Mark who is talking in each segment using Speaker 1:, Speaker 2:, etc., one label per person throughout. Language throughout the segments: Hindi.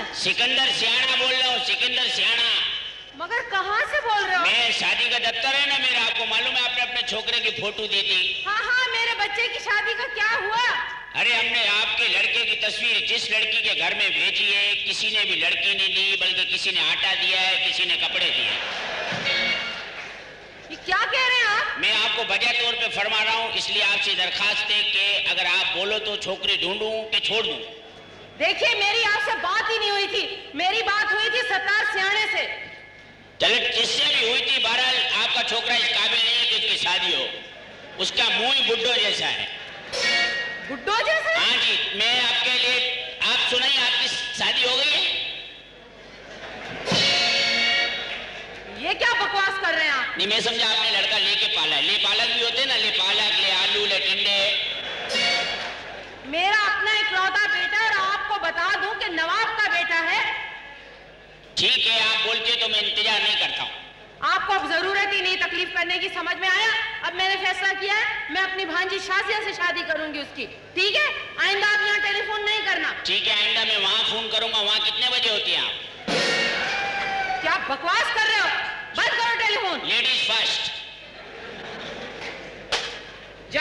Speaker 1: सिकंदर सियाना बोल रहा हूँ, सिकंदर सियाना।
Speaker 2: मगर कहाँ से बोल रहे हो?
Speaker 1: मैं शादी का दफ्तर है ना मेरा, आपको मालूम है आपने अपने छोकरे की फोटो दी थी।
Speaker 2: हाँ हाँ, मेरे बच्चे की शादी का क्या हुआ?
Speaker 1: अरे हमने आपके लड़के की तस्वीर जिस लड़की के घर में भेजी है, किसी ने भी लड़की नहीं दी, बल्कि किसी ने आटा दिया है, किसी ने कपड़े दिए।
Speaker 2: ये क्या कह रहे हैं आप?
Speaker 1: मैं आपको वजह तौर पे फरमा रहा हूँ, इसलिए आपसे दरखास्त है कि अगर आप बोलो तो छोकरी ढूंढूं कि छोड़ दूं।
Speaker 2: देखिए, मेरी आपसे बात ही नहीं हुई थी, मेरी बात हुई थी सत्तार सियाने से।
Speaker 1: चलो जिससे भी हुई थी, बहरहाल आपका छोकरा इस काबिल नहीं है कि उसकी शादी हो। उसका मुंह ही बुड्ढो जैसा है।
Speaker 2: बुड्ढो जैसा?
Speaker 1: हाँ जी, मैं आपके लिए, आप सुनाइए, आपकी शादी हो गई है?
Speaker 2: ये क्या बकवास कर रहे हैं आप?
Speaker 1: नहीं, मैं समझा आपने लड़का लेके पाला है। ले पालक भी होते हैं ना, ले पालक, ले आलू, ले टिंडे।
Speaker 2: मेरा अपना इकलौता बेटा, और आपको बता दूं कि नवाब का बेटा है।
Speaker 1: ठीक है, आप बोलते तो मैं इंतजार नहीं करता हूँ।
Speaker 2: आपको अब जरूरत ही नहीं तकलीफ करने की, समझ में आया? अब मैंने फैसला किया है, मैं अपनी भांजी शाजिया से शादी करूंगी उसकी। ठीक है, आइंदा आप यहाँ टेलीफोन नहीं करना।
Speaker 1: ठीक है, आइंदा मैं वहाँ फोन करूंगा। वहाँ कितने बजे होती है आप?
Speaker 2: क्या बकवास कर रहे हो? बंद करो टेलीफोन।
Speaker 1: Ladies first.
Speaker 2: जा।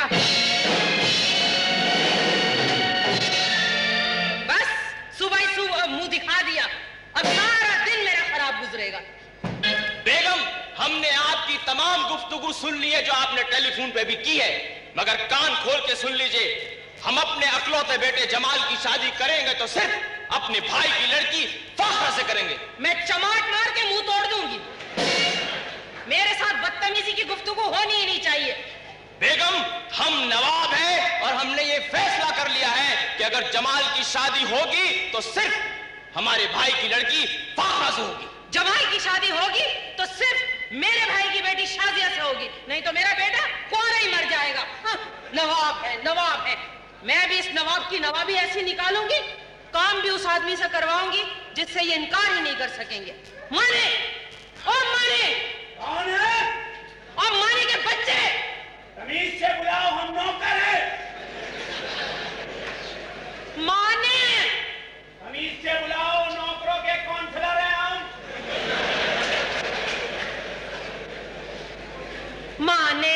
Speaker 2: बस सुबह ही सुबह मुंह दिखा दिया, अब सारा दिन मेरा खराब गुजरेगा।
Speaker 3: बेगम, हमने आपकी तमाम गुफ्तगू सुन ली है जो आपने टेलीफोन पे भी की है, मगर कान खोल के सुन लीजिए, हम अपने अकलौते बेटे जमाल की शादी करेंगे तो सिर्फ अपने भाई की लड़की फाखरा से करेंगे।
Speaker 2: मैं चमाट मार के मुंह तोड़ दूंगी। मेरे साथ बदतमीजी की गुफ्तगू होनी ही नहीं चाहिए।
Speaker 3: बेगम, हम नवाब हैं और हमने ये फैसला कर लिया है कि अगर जमाल की शादी होगी तो सिर्फ हमारे भाई की लड़की फाखरा से होगी।
Speaker 2: जमाल की शादी होगी तो सिर्फ मेरे भाई की बेटी शाजिया से होगी, नहीं तो मेरा बेटा कोरा ही मर जाएगा। हाँ, नवाब है, नवाब है। मैं भी इस नवाब की नवाबी ऐसी निकालूंगी, काम भी उस आदमी से करवाऊंगी जिससे ये इनकार ही नहीं कर सकेंगे। माने, और माने,
Speaker 4: कौन है?
Speaker 2: और माने के बच्चे,
Speaker 4: तमीज से बुलाओ, हम नौकर हैं।
Speaker 2: माने,
Speaker 4: तमीज से बुलाओ, नौकरों के काउंसलर हैं हम।
Speaker 2: माने,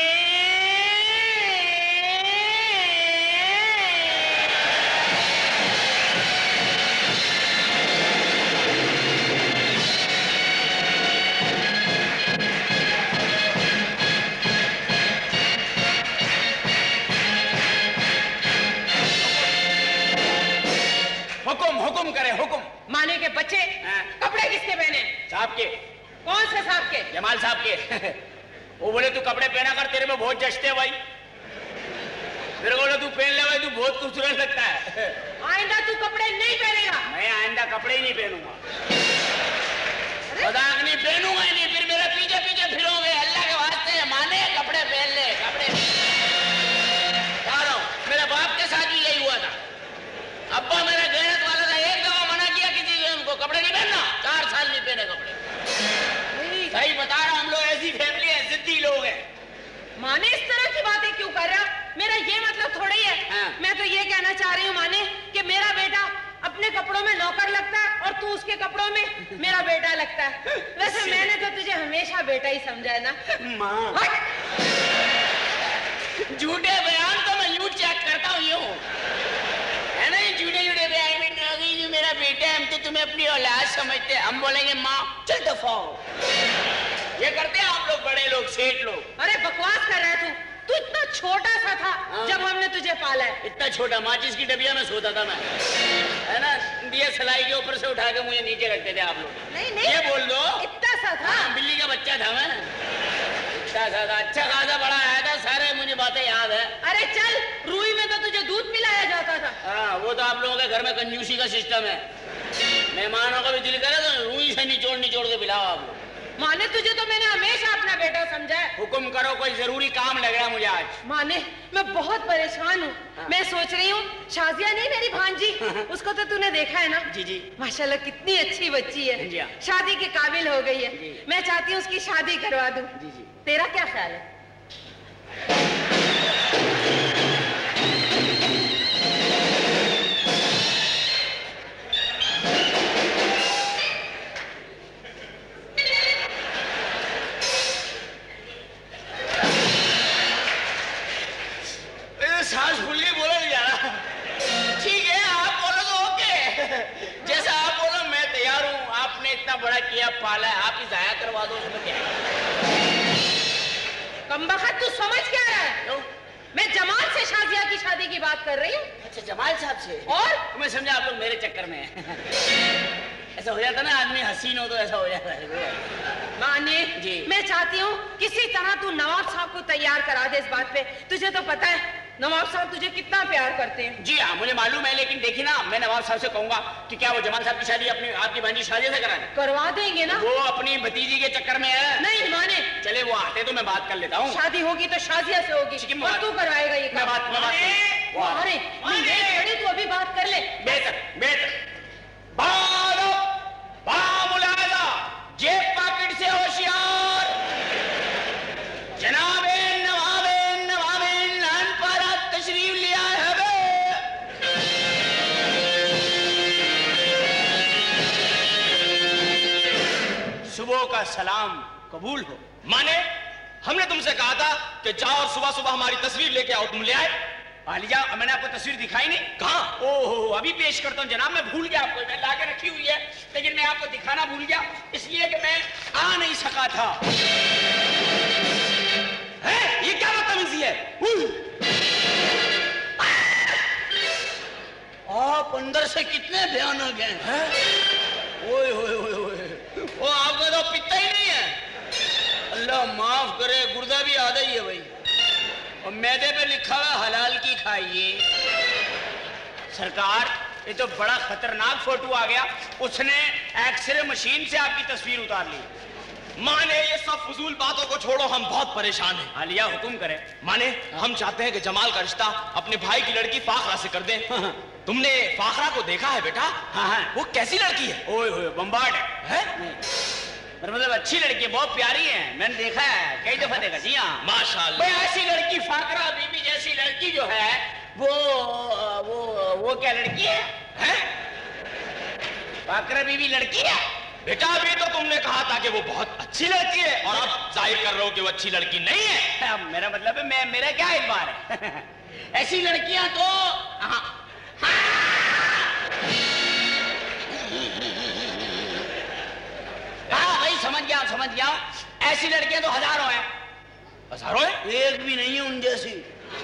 Speaker 3: हुक्म करे, हुक्म।
Speaker 2: माने के बच्चे, कपड़े किसके पहने?
Speaker 3: साहब के।
Speaker 2: कौन से साहब के?
Speaker 3: जमाल साहब के। वो बोले तू कपड़े पहना कर, तेरे में बहुत जचते हैं भाई। मेरे बोले तू पहन ले भाई, तू बहुत खूबसूरत लगता है।
Speaker 2: आइंदा तू कपड़े नहीं पहनेगा।
Speaker 3: मैं आइंदा कपड़े ही नहीं पहनूंगा, मजाक नहीं, पहनूंगा ही नहीं। फिर मेरे पीछे पीछे फिरोगे, अल्लाह के वास्ते माने कपड़े पहन ले, कपड़े। मेरे बाप के साथ भी यही हुआ था। अब्बा मेरा गैरत वाला था, एक दफा मना किया किसी ने उनको कपड़े नहीं पहनना, 4 साल नहीं पहने कपड़े। सही बता रहा, हम लोग ऐसी फैमिली है, जिद्दी लोग हैं।
Speaker 2: माने इस तरह की बातें क्यों कर रहा? मेरा ये मतलब थोड़ा ही है।
Speaker 3: हाँ।
Speaker 2: मैं तो ये कहना चाह रही हूँ माने कि मेरा बेटा अपने कपड़ों में नौकर लगता है और तू उसके कपड़ों में मेरा बेटा लगता है। वैसे मैंने तो तुझे हमेशा बेटा ही समझा है ना
Speaker 3: माँ। झूठे बयान तो मैं यूं चेक करता हूँ, यूं है ना, झूठे झूठे बयान में जो मेरा बेटा है, हम तो तुम्हें अपनी औलाद समझते हैं। हम बोलेंगे माँ चल दफा हो। ये करते हैं आप लोग, बड़े लोग, सेठ लोग।
Speaker 2: अरे बकवास कर रहा है तू इतना छोटा सा था जब हमने तुझे पाला है।
Speaker 3: इतना छोटा, माचिस की डबिया में सोता था मैं, है ना, दिए सलाई के ऊपर से उठा के मुझे नीचे रखते थे आप लोग।
Speaker 2: नहीं नहीं,
Speaker 3: ये बोल दो
Speaker 2: इतना सा था।
Speaker 3: बिल्ली का बच्चा था मैं, इतना सा था, अच्छा खासा बड़ा आया था, सारे मुझे बातें याद है।
Speaker 2: अरे चल, रूई में तो तुझे दूध पिलाया जाता था।
Speaker 3: हाँ, वो तो आप लोगों के घर में कंजूसी का सिस्टम है। मेहमानों का भी दिल करे तो रूई से निचोड़ निचोड़ के पिलाओ आप लोग।
Speaker 2: माने तुझे तो मैंने हमेशा अपना बेटा समझा है।
Speaker 3: हुक्म करो, कोई जरूरी काम लग रहा है मुझे आज।
Speaker 2: माने मैं बहुत परेशान हूँ।
Speaker 3: हाँ।
Speaker 2: मैं सोच रही हूँ, शाजिया नहीं मेरी भांजी, उसको तो तूने देखा है ना?
Speaker 3: जी जी।
Speaker 2: माशाल्लाह कितनी अच्छी बच्ची है।
Speaker 3: जी हाँ।
Speaker 2: शादी के काबिल हो गई है।
Speaker 3: जी।
Speaker 2: मैं चाहती हूँ उसकी शादी करवा दूँ।
Speaker 3: जी जी।
Speaker 2: तेरा क्या ख्याल है?
Speaker 1: बड़ा किया पाला है, आप ही जाया करवा दो, उसमें क्या है?
Speaker 2: कमबख्त तू समझ क्या रहा है?
Speaker 1: क्यों?
Speaker 2: मैं जमाल से शाजिया की शादी की बात कर रही हूँ।
Speaker 1: अच्छा, जमाल साहब से?
Speaker 2: और
Speaker 1: मैं समझा आप लोग मेरे चक्कर में हैं। ऐसा हो जाता ना, आदमी हसीन हो तो ऐसा हो जाता है।
Speaker 2: माने
Speaker 1: जी,
Speaker 2: मैं चाहती हूँ किसी तरह तू नवाब साहब को तैयार करा दे इस बात पे। तुझे तो पता है नवाब साहब तुझे कितना प्यार करते हैं।
Speaker 1: जी हाँ, मुझे मालूम है, लेकिन देखिए ना, मैं नवाब साहब से कहूंगा कि क्या वो जमाल साहब की शादी अपनी आपकी भांजी शादी से कराने?
Speaker 2: करवा देंगे ना?
Speaker 1: वो अपनी भतीजी के चक्कर में है।
Speaker 2: नहीं माने,
Speaker 1: चले वो आते तो मैं बात कर लेता हूँ।
Speaker 2: शादी होगी तो शाजिया से होगी, और तू करवाएगा ये काम। अरे तू अभी बात कर ले।
Speaker 1: बेहतर बेहतर। जेब पॉकेट से होशियार, जनाब तशरीफ लिया है। सुबह का सलाम कबूल हो।
Speaker 3: माने, हमने तुमसे कहा था कि जाओ और सुबह सुबह हमारी तस्वीर लेके आओ, तुम ले आए?
Speaker 1: आलिजा, मैंने आपको तस्वीर दिखाई नहीं?
Speaker 3: कहाँ?
Speaker 1: ओहो, अभी पेश करता हूँ जनाब, मैं भूल गया आपको, मैं लाके रखी हुई है, लेकिन मैं आपको दिखाना भूल गया, इसलिए कि मैं आ नहीं सका था।
Speaker 3: है? ये क्या बदतमीजी है?
Speaker 1: आप अंदर से कितने भयानक हैं? ओए ओए ओए ओए, वो आपका तो पित्ता ही नहीं है। अल्लाह माफ करे, गुर्दा भी आधा ही है भाई, और मैदे पे लिखा हुआ हलाल की खाइए। सरकार, ये तो बड़ा खतरनाक फोटो आ गया, उसने एक्सरे मशीन से आपकी तस्वीर उतार ली।
Speaker 3: माने, ये सब फजूल बातों को छोड़ो, हम बहुत परेशान हैं।
Speaker 1: आलिया हुक्म करे।
Speaker 3: माने, हम चाहते हैं कि जमाल का रिश्ता अपने भाई की लड़की फाखरा से कर दें। तुमने फाखरा को देखा है बेटा?
Speaker 1: हाँ हाँ,
Speaker 3: वो कैसी लड़की है?
Speaker 1: ओए होए, बम्बार्ड है? मतलब अच्छी लड़की है, बहुत प्यारी है, मैंने देखा है, कई दफा देखा। जी हाँ,
Speaker 3: माशाल्लाह।
Speaker 1: ऐसी लड़की, फाकरा बीबी जैसी लड़की जो है, वो क्या लड़की है? फाकरा बीबी लड़की है?
Speaker 3: बेटा, अभी तो तुमने कहा था कि वो बहुत अच्छी लड़की है, और अब जाहिर कर रहे हो कि वो अच्छी लड़की नहीं है।
Speaker 1: मेरा मतलब है, मेरा क्या इतबार है? ऐसी लड़कियां तो हाँ भाई, समझ गया, ऐसी लड़कियां तो हजारों हैं।
Speaker 3: हजारों है?
Speaker 1: एक भी नहीं है उन जैसी।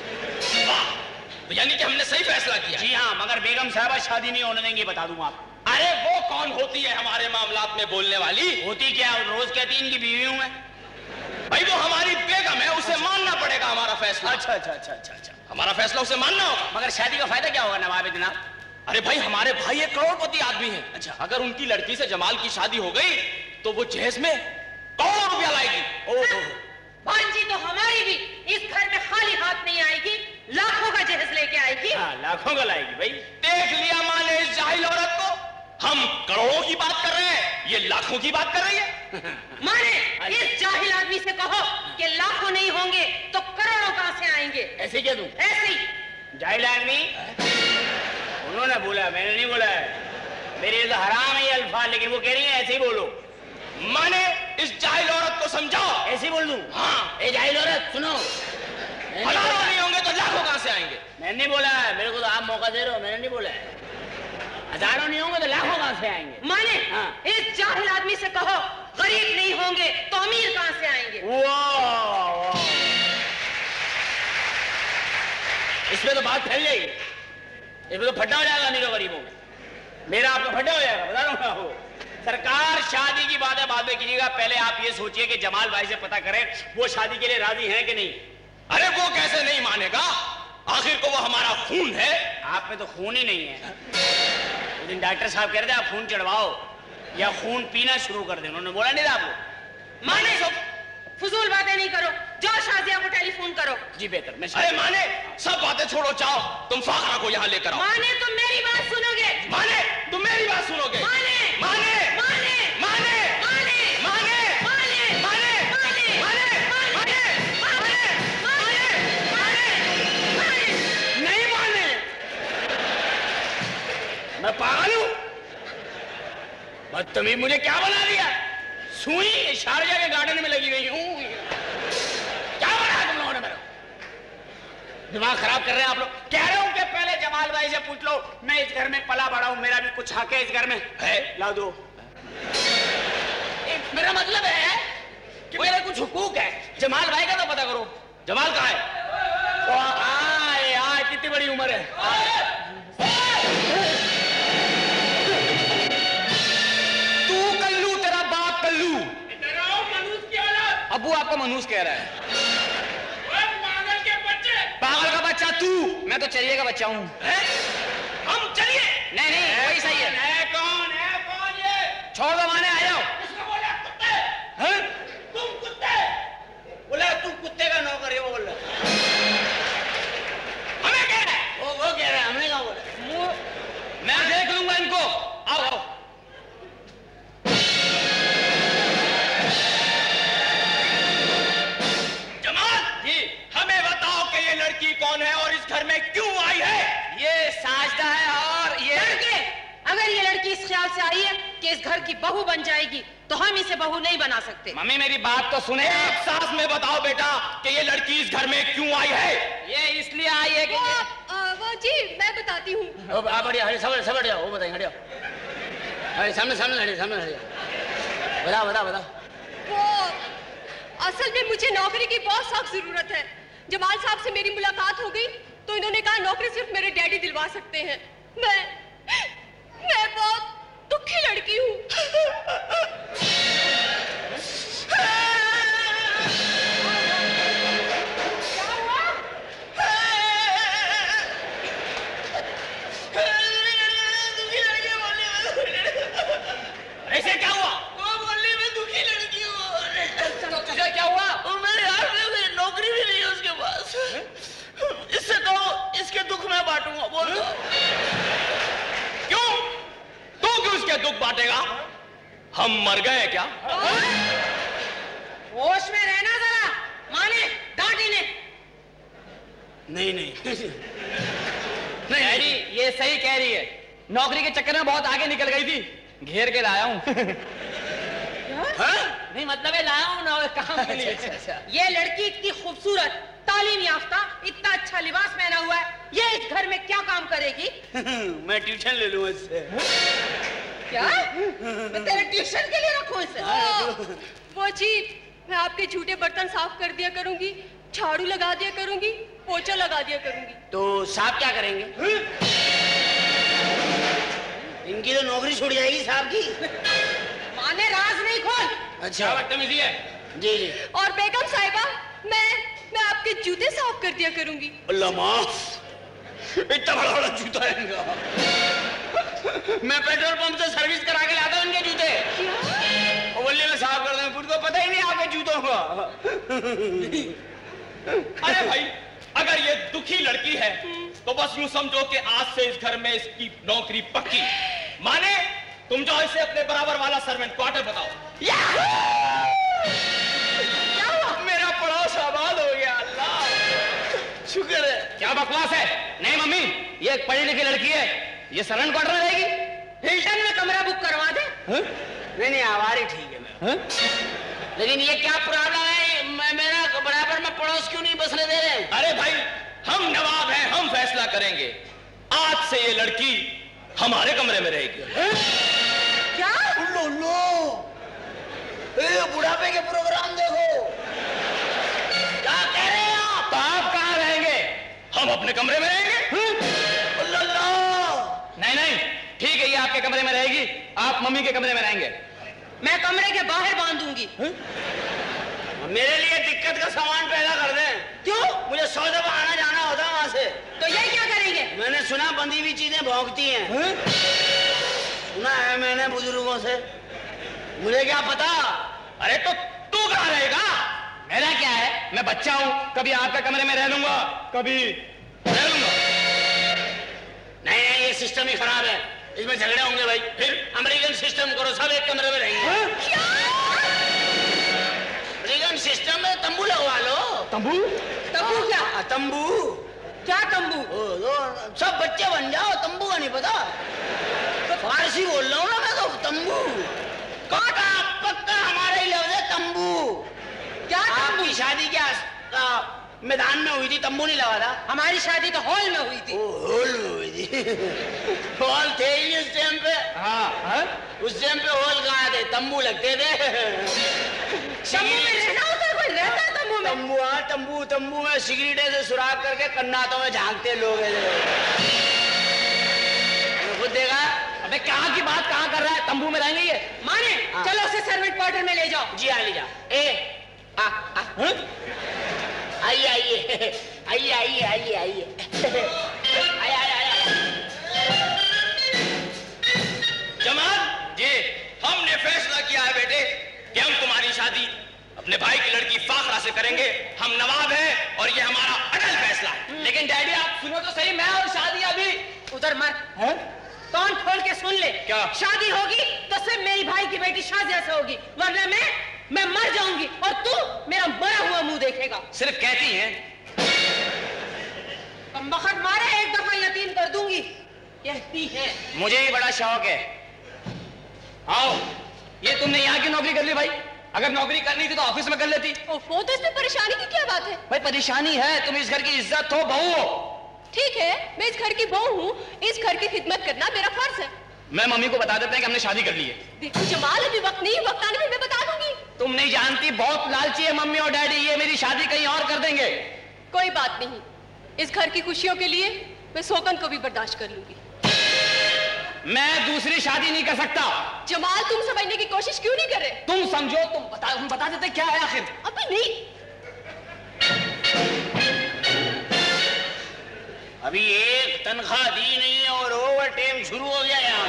Speaker 3: तो यानी कि हमने सही फैसला किया?
Speaker 1: जी हाँ, मगर बेगम साहबा शादी नहीं होने देंगे, बता दूं आप।
Speaker 3: अरे वो कौन होती है हमारे मामलात में बोलने वाली?
Speaker 1: होती क्या, रोज कहती इनकी बीवी हूं मैं।
Speaker 3: भाई वो हमारी बेगम है, उसे मानना पड़ेगा हमारा फैसला।
Speaker 1: अच्छा,
Speaker 3: हमारा फैसला उसे मानना होगा।
Speaker 1: मगर शादी का फायदा क्या होगा नवाब जनाब?
Speaker 3: अरे भाई, हमारे भाई एक करोड़पति आदमी है। अच्छा, अगर उनकी लड़की से जमाल की शादी हो गई तो वो जहेज में करोड़ों रुपया लाएगी।
Speaker 2: ओहो, भांजी तो हमारी भी इस घर में खाली हाथ नहीं आएगी, लाखों का जहेज लेके आएगी।
Speaker 1: हाँ, लाखों का लाएगी भाई।
Speaker 3: देख लिया माने इस जाहिल औरत को, हम करोड़ों की बात कर रहे हैं, ये लाखों की बात कर रही है।
Speaker 2: माने, इस जाहिल आदमी से कहो कि लाखों नहीं होंगे तो करोड़ों कहां से आएंगे?
Speaker 1: ऐसे क्या दूं?
Speaker 2: ऐसे ही।
Speaker 1: जाहिल आदमी, उन्होंने बोला, मैंने नहीं बोला है, मेरे लिए तो हराम है ये अल्फाज, लेकिन वो कह रही है ऐसे ही बोलो।
Speaker 3: माने, इस जाहिल औरत को समझाओ।
Speaker 1: ऐसे ही बोल दूं?
Speaker 3: हाँ।
Speaker 1: ए जाहिल औरत, सुनो,
Speaker 3: हजारों नहीं होंगे तो लाखों कहां से आएंगे?
Speaker 1: मैंने नहीं बोला है, मेरे को तो आप मौका दे रहे हो, मैंने नहीं बोला है। हजारों नहीं होंगे तो लाखों कहां से आएंगे?
Speaker 2: माने,
Speaker 1: हाँ।
Speaker 2: इस जाहिल आदमी से कहो गरीब नहीं होंगे तो अमीर कहां से आएंगे?
Speaker 1: वाह, इसमें तो बात फैल जाएगी, इसमें तो फड्डा हो जाएगा अमीरों गरीबों में। मेरा आपका फड्डा हो जाएगा, बता रहा हूं। सरकार, शादी की बात है बाद में कीजिएगा, पहले आप ये सोचिए कि जमाल भाई से पता करें वो शादी के लिए राजी हैं कि नहीं।
Speaker 3: अरे वो कैसे नहीं मानेगा, आखिर को वो हमारा खून है।
Speaker 1: आप में तो खून ही नहीं है। उस दिन डॉक्टर साहब कह रहे थे आप खून चढ़वाओ या खून पीना शुरू कर दें, उन्होंने बोला नहीं था आपको?
Speaker 2: माने, फजूल बातें नहीं करो, जाओ शाजिया को टेलीफोन करो।
Speaker 1: जी बेहतर, मैं
Speaker 3: अरे माने, सब बातें छोड़ो, जाओ तुम फाखरा को यहाँ लेकर आओ।
Speaker 2: माने, तुम मेरी बात सुनोगे?
Speaker 3: माने, तुम मेरी बात सुनोगे?
Speaker 2: माने,
Speaker 3: माने,
Speaker 2: माने,
Speaker 3: माने,
Speaker 2: माने,
Speaker 3: माने,
Speaker 2: माने,
Speaker 3: माने,
Speaker 2: माने,
Speaker 3: माने,
Speaker 2: माने,
Speaker 1: नहीं माने। मैं पागल हूं? बदतमीज, मुझे क्या बना दिया? सुई शारजा के गार्डन में लगी गई हूं। क्या बना तुम लोगों ने मेरा? दिमाग खराब कर रहे हैं आप लोग। कह रहे हूं कि पहले जमाल भाई से पूछ लो, मैं इस घर में पला बड़ा हूं, मेरा भी कुछ हक है इस घर में। है, ला दो। मेरा मतलब है कि मेरे कुछ हुकूक है। जमाल भाई का तो पता करो।
Speaker 3: जमाल कहाँ है?
Speaker 1: यार कितनी बड़ी उम्र है।
Speaker 3: तू कल्लू, तेरा बाप कल्लू।
Speaker 4: इधर आओ, मनूस की औलाद।
Speaker 3: अबू आपको मनूस कह रहा है।
Speaker 4: पागल के बच्चे।
Speaker 3: पागल का बच्चा तू, मैं तो चलिए का बच्चा हूँ।
Speaker 1: हम चलिए।
Speaker 3: नहीं वही सही है।
Speaker 4: कौन ये?
Speaker 3: छोड़ दो माने, आ जाओ।
Speaker 4: इसको बोला कुत्ते।
Speaker 3: हैं?
Speaker 4: तुम कुत्ते।
Speaker 1: बोला तू कुत्ते का नौकर है, वो बोल रहा है।
Speaker 3: हमें कह रहा है?
Speaker 1: वो कह रहा है, हमने कहा बोला।
Speaker 3: मैं देख लूंगा इनको। आओ।
Speaker 1: जमाल
Speaker 3: जी।
Speaker 1: हमें बताओ कि ये लड़की कौन है और इस घर में क्यों आई है?
Speaker 3: ये साजदा है और ये
Speaker 2: लड़के, अगर ये लड़की इस ख्याल से आई है कि इस घर की बहू बन जाएगी तो हम इसे बहू नहीं बना सकते।
Speaker 3: मम्मी मेरी बात तो सुने।
Speaker 1: एक सांस में बताओ बेटा कि ये लड़की इस घर में क्यों आई है?
Speaker 3: ये इसलिए आई है कि
Speaker 5: वो जी मैं बताती हूँ।
Speaker 1: आप बढ़िया हटे, सब हट जाओ, वो बताएंगे, हट जाओ। अरे सामने हटे, सामने हट जाओ। बता।
Speaker 5: वो असल में मुझे नौकरी की बहुत सख्त जरूरत है। जमाल साहब से मेरी मुलाकात हो गई तो इन्होंने कहा नौकरी सिर्फ मेरे डैडी दिलवा सकते हैं। मैं बहुत दुखी लड़की हूँ।
Speaker 1: ऐसे क्या हुआ?
Speaker 4: वो बोलने में दुखी लड़की हूँ।
Speaker 1: तो तुझे क्या हुआ?
Speaker 4: मेरे हाथ में नौकरी भी नहीं है उसके पास। इससे कहो इसके दुख में बांटूंगा। बोल दो।
Speaker 3: क्यों? तू क्यों इसके दुख बांटेगा? हम मर गए क्या?
Speaker 2: होश में रहना जरा। माने डांट इन्हें।
Speaker 1: नहीं
Speaker 3: डैडी ये सही कह रही है। नौकरी के चक्कर में बहुत आगे निकल गई थी, घेर के लाया हूँ।
Speaker 2: नहीं मतलब है लाया हूँ ना काम के लिए। ये लड़की इतनी खूबसूरत, तालीम याफ्ता, इतना अच्छा लिबास पहना हुआ है, ये इस घर में क्या काम करेगी?
Speaker 1: मैं ट्यूशन ले लूँ इससे।
Speaker 2: क्या? मैं तेरे ट्यूशन के लिए रखूं इसे?
Speaker 5: वो जी मैं आपके झूठे बर्तन साफ कर दिया करूंगी, झाड़ू लगा दिया करूंगी, पोछा लगा दिया करूंगी।
Speaker 1: तो साहब क्या करेंगे? इनकी तो नौकरी छूट जाएगी साहब की।
Speaker 2: माने राज नहीं खोल।
Speaker 1: अच्छा
Speaker 3: बदतमीजी है।
Speaker 1: जी।
Speaker 5: और बेगम साहिबा मैं आपके जूते साफ कर दिया करूंगी।
Speaker 1: अल्लाह माफ, इतना बड़ा जूता है इनका। मैं पेट्रोल पंप से सर्विस करा के लाता हूँ इनके जूते। और बल्ले में साफ कर दें, मुझको पता ही नहीं आपके जूतों का।
Speaker 3: अरे भाई, अगर ये दुखी लड़की है तो बस यूं समझो कि आज से इस घर में इसकी नौकरी पक्की। माने तुम जो इसे अपने बराबर वाला सर्वेंट क्वार्टर बताओ।
Speaker 1: क्या हुआ? मेरा पड़ोस आबाद हो गया। अल्लाह शुक्र है।
Speaker 3: क्या बकवास है? नहीं मम्मी, ये एक पढ़ी लिखी लड़की है, ये सर्वेंट क्वार्टर में रहेगी।
Speaker 2: हिल्टन में कमरा बुक करवा दे।
Speaker 1: नहीं आवारी ठीक है मेरा। लेकिन ये क्या प्रॉब्लम है? मेरा बराबर में पड़ोस क्यों नहीं बसने दे रहे?
Speaker 3: अरे भाई, हम नवाब हैं, हम फैसला करेंगे। आज से ये लड़की हमारे कमरे में रहेगी।
Speaker 2: क्या?
Speaker 1: लो बुढ़ापे के प्रोग्राम देखो। क्या कह रहे हैं आप?
Speaker 3: तो आप कहाँ रहेंगे? हम अपने कमरे में रहेंगे। नहीं, ठीक है, ये आपके कमरे में रहेगी, आप मम्मी के कमरे में रहेंगे।
Speaker 2: मैं कमरे के बाहर बांधूंगी।
Speaker 1: मेरे लिए दिक्कत का सामान पैदा कर दें।
Speaker 2: क्यों?
Speaker 1: मुझे 100 दफा आना जाना होता है वहां से।
Speaker 2: तो ये क्या करेंगे?
Speaker 1: मैंने सुना बंधी हुई चीजें भौंकती हैं। सुना है मैंने बुजुर्गों से। मुझे क्या पता।
Speaker 3: अरे तो तू कहाँ रहेगा? मेरा क्या है, मैं बच्चा हूँ, कभी आपके कमरे में रह लूंगा, कभी रह लूंगा।
Speaker 1: नहीं, ये सिस्टम ही खराब है, इसमें झगड़े होंगे भाई। फिर अमेरिकन सिस्टम करो, सब एक कमरे में रहेंगे। अमेरिकन सिस्टम में तंबू लगवा लो।
Speaker 3: तंबू?
Speaker 2: तंबू क्या?
Speaker 1: तंबू
Speaker 2: क्या तंबू?
Speaker 1: सब बच्चे बन जाओ, तंबू का नहीं पता? फारसी बोल रहा हूँ ना मैं तो। तंबू पक्का हमारे ही लफ्ज़ है तंबू।
Speaker 2: क्या तंबू?
Speaker 1: आपकी शादी क्या मैदान में हुई थी, तंबू नहीं लगा था?
Speaker 2: हमारी शादी तो हॉल में हुई थी।
Speaker 1: हॉल में हुई थी। हॉल थे ही इस टाइम पे।
Speaker 3: हाँ।
Speaker 1: उस टाइम पे होल कहाँ थे, तंबू लगते थे।
Speaker 2: तंबू में रहना होता है, कोई रहता है तंबू में?
Speaker 1: तंबू, हाँ तंबू, तंबू में सिगरेटे से सुराख करके कन्नातों में झांकते लोग। खुद देखा।
Speaker 3: अबे कहाँ की बात कहाँ कर रहा है, तंबू में रहेंगे ये?
Speaker 2: माने चलो उसे सर्वेंट क्वार्टर में ले जाओ।
Speaker 1: जी हाँ ले जाओ। आइए आइए आइए आइए आइए आइए
Speaker 3: जमाल जी, हमने फैसला किया है बेटे कि हम तुम्हारी शादी अपने भाई की लड़की फाखरा से करेंगे। हम नवाब हैं और ये हमारा अटल फैसला है।
Speaker 2: लेकिन डैडी आप सुनो तो सही, मैं और शादी अभी उधर मत कान खोल के सुन ले।
Speaker 3: क्या?
Speaker 2: शादी होगी तो सिर्फ मेरी भाई की बेटी शाजिया से होगी, वरना मैं मर जाऊंगी और तू मेरा मरा हुआ मुंह देखेगा।
Speaker 3: सिर्फ कहती हैं।
Speaker 2: बखत मारे एक दफा यतीम कर दूंगी, कहती है।
Speaker 3: मुझे भी बड़ा शौक है। आओ, ये तुमने यहाँ की नौकरी कर ली भाई, अगर नौकरी करनी थी तो ऑफिस में कर लेती।
Speaker 5: ओफो, तो इसमें परेशानी की क्या बात है?
Speaker 3: भाई परेशानी है, तुम इस घर की इज्जत हो, बहू हो।
Speaker 5: ठीक है, मैं इस घर की बहू हूँ, इस घर की खिदमत करना मेरा फर्ज है।
Speaker 3: मैं मम्मी को बता देते हैं कि हमने शादी कर ली है।
Speaker 5: देखो जमाल, अभी वक्त नहीं, वक्त आने में मैं बता दूंगी।
Speaker 3: तुम नहीं जानती, बहुत लालची है मम्मी और डैडी, ये मेरी शादी कहीं और कर देंगे।
Speaker 5: कोई बात नहीं, इस घर की खुशियों के लिए मैं सौगंध को भी बर्दाश्त कर लूंगी।
Speaker 3: मैं दूसरी शादी नहीं कर सकता।
Speaker 5: जमाल, तुम समझने की कोशिश क्यों नहीं कर रहे?
Speaker 3: तुम समझो, तुम बता देते क्या है आखिर।
Speaker 5: अभी नहीं।
Speaker 1: अभी एक तनख्वाह दी नहीं है और ओवर टाइम शुरू हो गया यहाँ।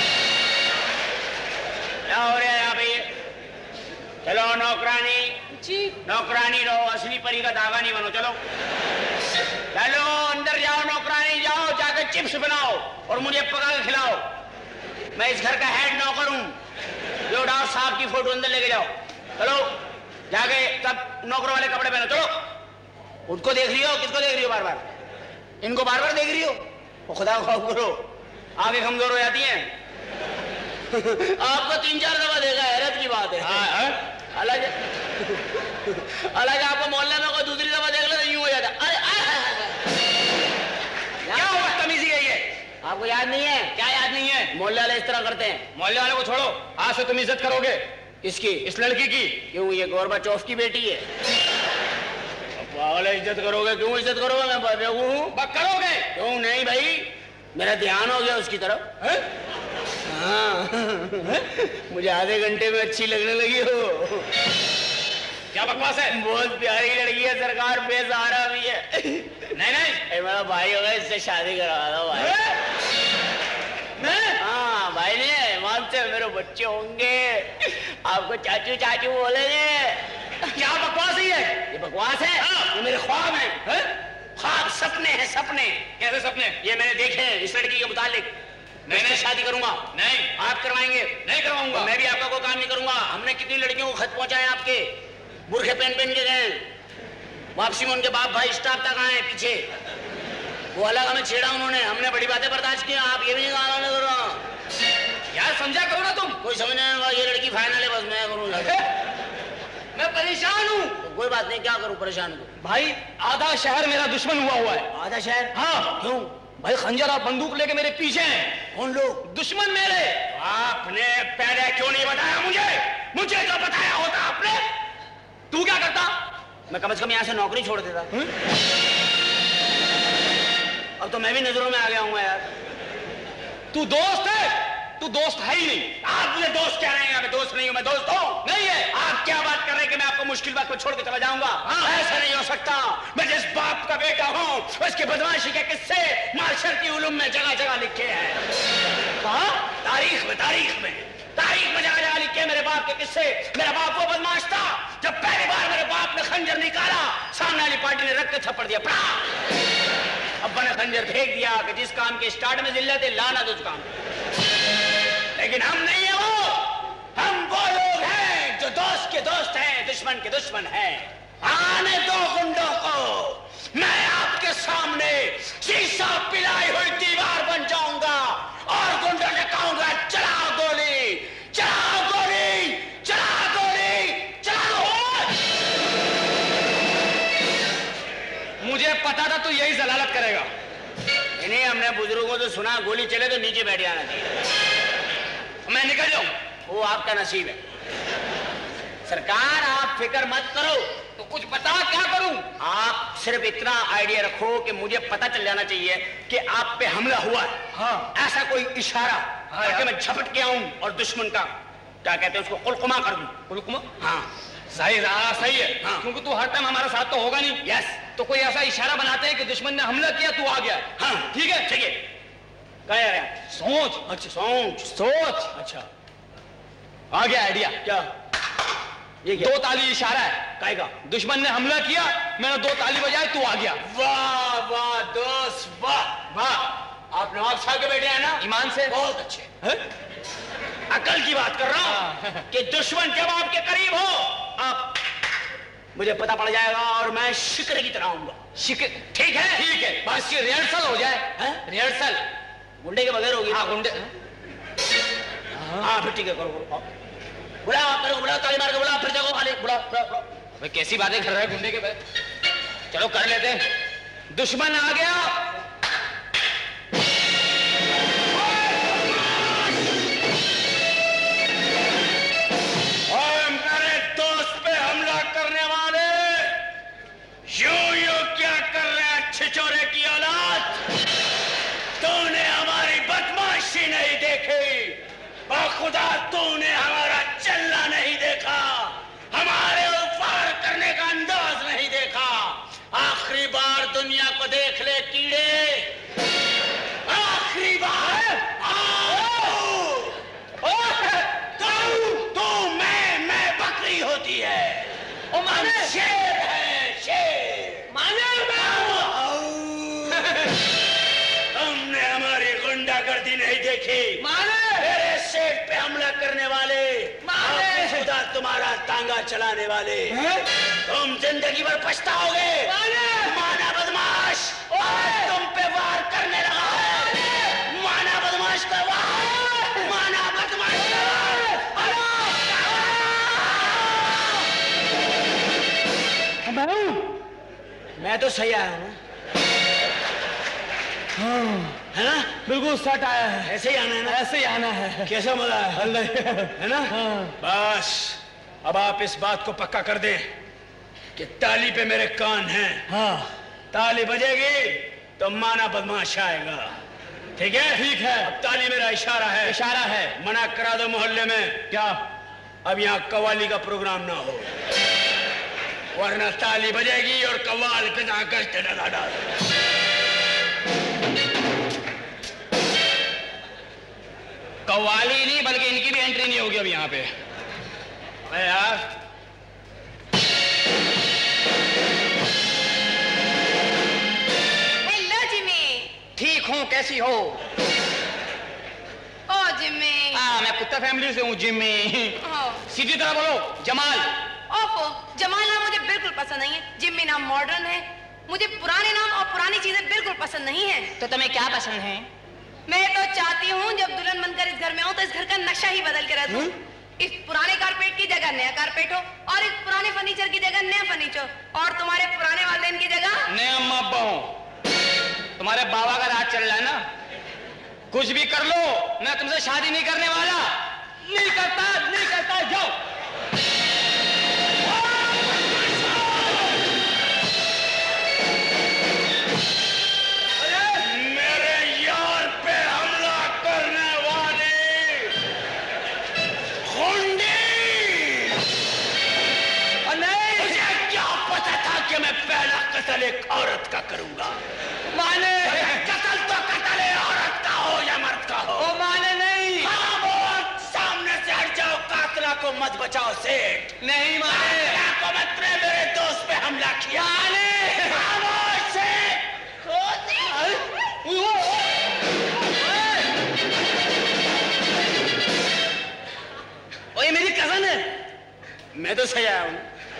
Speaker 1: क्या हो रहा है यहाँ पे? चलो नौकरानी
Speaker 5: जी।
Speaker 1: नौकरानी रहो, असली परी का धागा नहीं बनो। चलो चलो अंदर जाओ, नौकरानी जाओ, जाकर चिप्स बनाओ और मुझे पका के खिलाओ। मैं इस घर का हेड नौकर हूँ। जो डॉक्टर साहब की फोटो अंदर लेके जाओ। चलो जाके सब नौकर वाले कपड़े पहनो। चलो। उसको देख रही हो? किसको देख रही हो बार बार? इनको बार बार देख रही हो? वो खुदा खौफ करो, आगे कमजोर हो जाती हैं। आपको 3-4 दफा देखा, हैरत की बात है। अलग अलग आपको मोहल्ले में कोई दूसरी दफा देख ले तो यूं हो जाता।
Speaker 3: क्या बदतमीजी है ये?
Speaker 1: आपको याद नहीं है?
Speaker 3: क्या याद नहीं है?
Speaker 1: मोहल्ले वाले इस तरह करते हैं।
Speaker 3: मोहल्ले वाले को छोड़ो, आज से तुम इज्जत करोगे।
Speaker 1: किसकी?
Speaker 3: इस लड़की की।
Speaker 1: क्यों, ये गोरबाचोफ की बेटी है? इज्जत करोगे? क्यों इज्जत करोगे? मैं बेवकूफ हूँ?
Speaker 3: करोगे?
Speaker 1: क्यों नहीं भाई, मेरा ध्यान हो गया उसकी तरफ। हाँ मुझे आधे घंटे में अच्छी लगने लगी हो।
Speaker 3: क्या बकवास है?
Speaker 1: बहुत प्यारी लड़की है सरकार, बेसहारा भी है।
Speaker 3: नहीं नहीं,
Speaker 1: मेरा भाई होगा, इससे शादी करवा दो भाई। हाँ भाई ने ईमान से मेरे बच्चे होंगे, आपको चाचू चाचू बोलेंगे।
Speaker 3: क्या बकवास है
Speaker 1: ये बकवास है? ये मेरे ख्वाब हैं। ख्वाब, सपने हैं, सपने।
Speaker 3: कैसे सपने?
Speaker 1: ये मैंने देखे हैं इस लड़की के मुतालिक। नहीं शादी करूंगा।
Speaker 3: नहीं।
Speaker 1: आप करवाएंगे?
Speaker 3: नहीं करवाऊंगा।
Speaker 1: मैं भी आपका कोई काम नहीं करूंगा। हमने कितनी लड़कियों को खत पहुंचाए आपके, बुरखे पहन के गए, वापसी में उनके बाप भाई स्टाफ तक आए पीछे, वो अलग हमें छेड़ा उन्होंने, हमने बड़ी बातें बर्दाश्त की। आप ये भी नहीं कहा उन्होंने करो
Speaker 3: यार, समझा करो ना तुम।
Speaker 1: कोई समझ नहीं आएगा, ये लड़की फाइनल है, बस मैं करूंगा।
Speaker 3: मैं परेशान हूँ।
Speaker 1: तो कोई बात नहीं, क्या करूं परेशान हूँ?
Speaker 3: भाई आधा शहर मेरा दुश्मन हुआ है।
Speaker 1: आधा शहर?
Speaker 3: हाँ।
Speaker 1: क्यों
Speaker 3: भाई? खंजर और बंदूक लेके मेरे पीछे हैं।
Speaker 1: कौन लोग?
Speaker 3: दुश्मन मेरे।
Speaker 1: आपने पहले क्यों नहीं बताया मुझे तो बताया होता आपने।
Speaker 3: तू क्या करता?
Speaker 1: मैं कम से कम यहाँ से नौकरी छोड़ देता। अब तो मैं भी नजरों में आ गया हूँ यार।
Speaker 3: तू दोस्त है? तू दोस्त है ही नहीं।
Speaker 1: आप मुझे दोस्त कह रहे हैं? मैं दोस्त नहीं हूँ, मैं दोस्त हूँ।
Speaker 3: नहीं है।
Speaker 1: आप क्या बात कर रहे हैं कि मैं आपको मुश्किल बात पर छोड़ के चला जाऊंगा? ऐसा नहीं हो सकता। मैं जिस बाप का बेटा हूँ, उसकी बदमाशी के किस्से माशरती उलूम में जगह जगह लिखे हैं। तारीख में जगह जगह लिखे मेरे बाप के किस्से। मेरा बाप वो बदमाश था, जब पहली बार मेरे बाप ने खंजर निकाला, सामने वाली पार्टी ने रख के थप्पड़ दिया। अब्बा ने खंजर फेंक दिया कि जिस काम के स्टार्ट में जिल्लत है, लानत उस काम। लेकिन हम नहीं है हम वो लोग हैं जो दोस्त के दोस्त हैं, दुश्मन के दुश्मन हैं। आने दो गुंडों को, मैं आपके सामने शीशा पिलाई हुई दीवार बन जाऊंगा और गुंडों से कहूंगा, चलाओ गोली, चलाओ गोली, चलाओ गोली, चलाओ।
Speaker 3: मुझे पता था तू यही जलालत करेगा।
Speaker 1: नहीं, हमने बुजुर्गों से सुना, गोली चले तो नीचे बैठ जाना चाहिए।
Speaker 3: मैं निकल जाऊं?
Speaker 1: वो आपका नसीब है। सरकार आप फिक्र मत करो।
Speaker 3: तो कुछ बता, क्या करूं?
Speaker 1: आप सिर्फ इतना आइडिया रखो कि मुझे पता चल जाना चाहिए कि आप पे हमला हुआ है।
Speaker 3: हाँ।
Speaker 1: ऐसा कोई इशारा,
Speaker 3: हाँ,
Speaker 1: ताकि मैं झपट के आऊं और दुश्मन का क्या कहते हैं उसको कुलकुमा कर दूं।
Speaker 3: कुलकुमा?
Speaker 1: हाँ
Speaker 3: सही रहा, सही है।
Speaker 1: हाँ।
Speaker 3: क्योंकि तू हर टाइम हमारे साथ तो होगा नहीं।
Speaker 1: यस।
Speaker 3: तो कोई ऐसा इशारा बनाते हैं कि दुश्मन ने हमला किया, तू आ गया।
Speaker 1: हाँ
Speaker 3: ठीक है,
Speaker 1: ठीक है। कह रहे हैं
Speaker 3: सोच।
Speaker 1: अच्छा सोच
Speaker 3: सोच।
Speaker 1: अच्छा
Speaker 3: आ गया आइडिया।
Speaker 1: क्या? ये क्या?
Speaker 3: 2 ताली इशारा है।
Speaker 1: कहेगा
Speaker 3: दुश्मन ने हमला किया, मैंने 2 ताली बजाई, तू आ गया।
Speaker 1: वाह वाह दोस्त वाह वाह। आप नवाब साहब के बेटे हैं ना?
Speaker 3: ईमान से।
Speaker 1: बहुत अच्छे।
Speaker 3: है?
Speaker 1: अकल की बात कर रहा हूं कि दुश्मन जब आपके करीब हो आप मुझे पता पड़ जाएगा और मैं शिकर की तरह आऊंगा।
Speaker 3: शिकर?
Speaker 1: ठीक है
Speaker 3: ठीक है, बस ये रिहर्सल हो जाए। रिहर्सल
Speaker 1: गुंडे के बगैर होगी।
Speaker 3: हाँ गुंडे।
Speaker 1: हाँ फिर ठीक है, करो बुला करो, बुला ताली मार के बुला, फिर जगह खाली बुला बुला।
Speaker 3: भाई कैसी बातें कर रहा है गुंडे के बगैर? चलो कर लेते हैं। दुश्मन आ गया।
Speaker 1: छिछोरे की औलाद, तूने हमारी बदमाशी नहीं देखी, बाखुदा तूने हमारा चलना नहीं देखा, हमारे ऊपर करने का अंदाज नहीं देखा। आखिरी बार दुनिया को देख ले कीड़े, आखिरी बार। तू मैं बकरी होती है।
Speaker 3: ओ माने
Speaker 1: शेर है, शेर।
Speaker 3: माने
Speaker 1: हमने हमारी गुंडागर्दी नहीं देखी।
Speaker 3: माने
Speaker 1: मेरे सेठ पे हमला करने वाले,
Speaker 3: माने
Speaker 1: खुदा तुम्हारा तांगा चलाने वाले, तुम जिंदगी भर पछताओगे। माना बदमाश आज तुम पे वार करने लगा है। माना बदमाश का वार, माना बदमाश का वार। मैं तो सही आया हूँ है ना?
Speaker 3: बिल्कुल सेट आया है।
Speaker 1: ऐसे ही आना है ना?
Speaker 3: ऐसे ही आना है।
Speaker 1: कैसा मजा है ना? बस अब आप इस बात को पक्का कर दे कि ताली पे मेरे कान हैं।
Speaker 3: हाँ
Speaker 1: ताली बजेगी तो माना बदमाश आएगा। ठीक है?
Speaker 3: ठीक है।
Speaker 1: अब ताली मेरा इशारा है।
Speaker 3: इशारा है।
Speaker 1: मना करा दो मोहल्ले में।
Speaker 3: क्या?
Speaker 1: अब यहाँ कव्वाली का प्रोग्राम ना हो, वरना ताली बजेगी और कव्वाल पे ना गश्त डाल।
Speaker 3: कव्वाली नहीं बल्कि इनकी भी एंट्री नहीं होगी अब यहाँ पे।
Speaker 1: अरे यार
Speaker 2: हेलो जिमी।
Speaker 3: ठीक हूँ, कैसी हो?
Speaker 2: ओ जिमी।
Speaker 3: मैं कुत्ता फैमिली से हूँ जिम्मी। सीधी तरह बोलो, जमाल।
Speaker 2: ओफो, जमाल नाम मुझे बिल्कुल पसंद नहीं है। जिम्मी नाम मॉडर्न है। मुझे पुराने नाम और पुरानी चीजें बिल्कुल पसंद नहीं है।
Speaker 3: तो तुम्हें क्या पसंद है?
Speaker 2: मैं तो चाहती हूँ जब दुल्हन बनकर इस घर में आऊँ तो इस घर का नक्शा ही बदल के रह दूँ। इस पुराने कारपेट की जगह नया कारपेट हो और इस पुराने फर्नीचर की जगह नया फर्नीचर और तुम्हारे पुराने वालिदैन की जगह
Speaker 3: नया अम्मा अब्बा हूँ। तुम्हारे बाबा का राज चल रहा है ना? कुछ भी कर लो, मैं तुमसे शादी नहीं करने वाला। नहीं करता, जाओ।
Speaker 1: एक औरत का करूंगा।
Speaker 3: माने
Speaker 1: कत्ल तो कत्ल है, औरत का हो या मर्द का हो।
Speaker 3: ओ माने नहीं।
Speaker 1: खामोश, सामने से हट जाओ, कातला को मत बचाओ सेठ।
Speaker 3: नहीं माने।
Speaker 1: कातला को मत, मेरे दोस्त पे हमला किया।
Speaker 3: माने
Speaker 1: खामोश सेठ।
Speaker 3: ओ ये मेरी कजन है।
Speaker 1: मैं तो सही आया हूँ।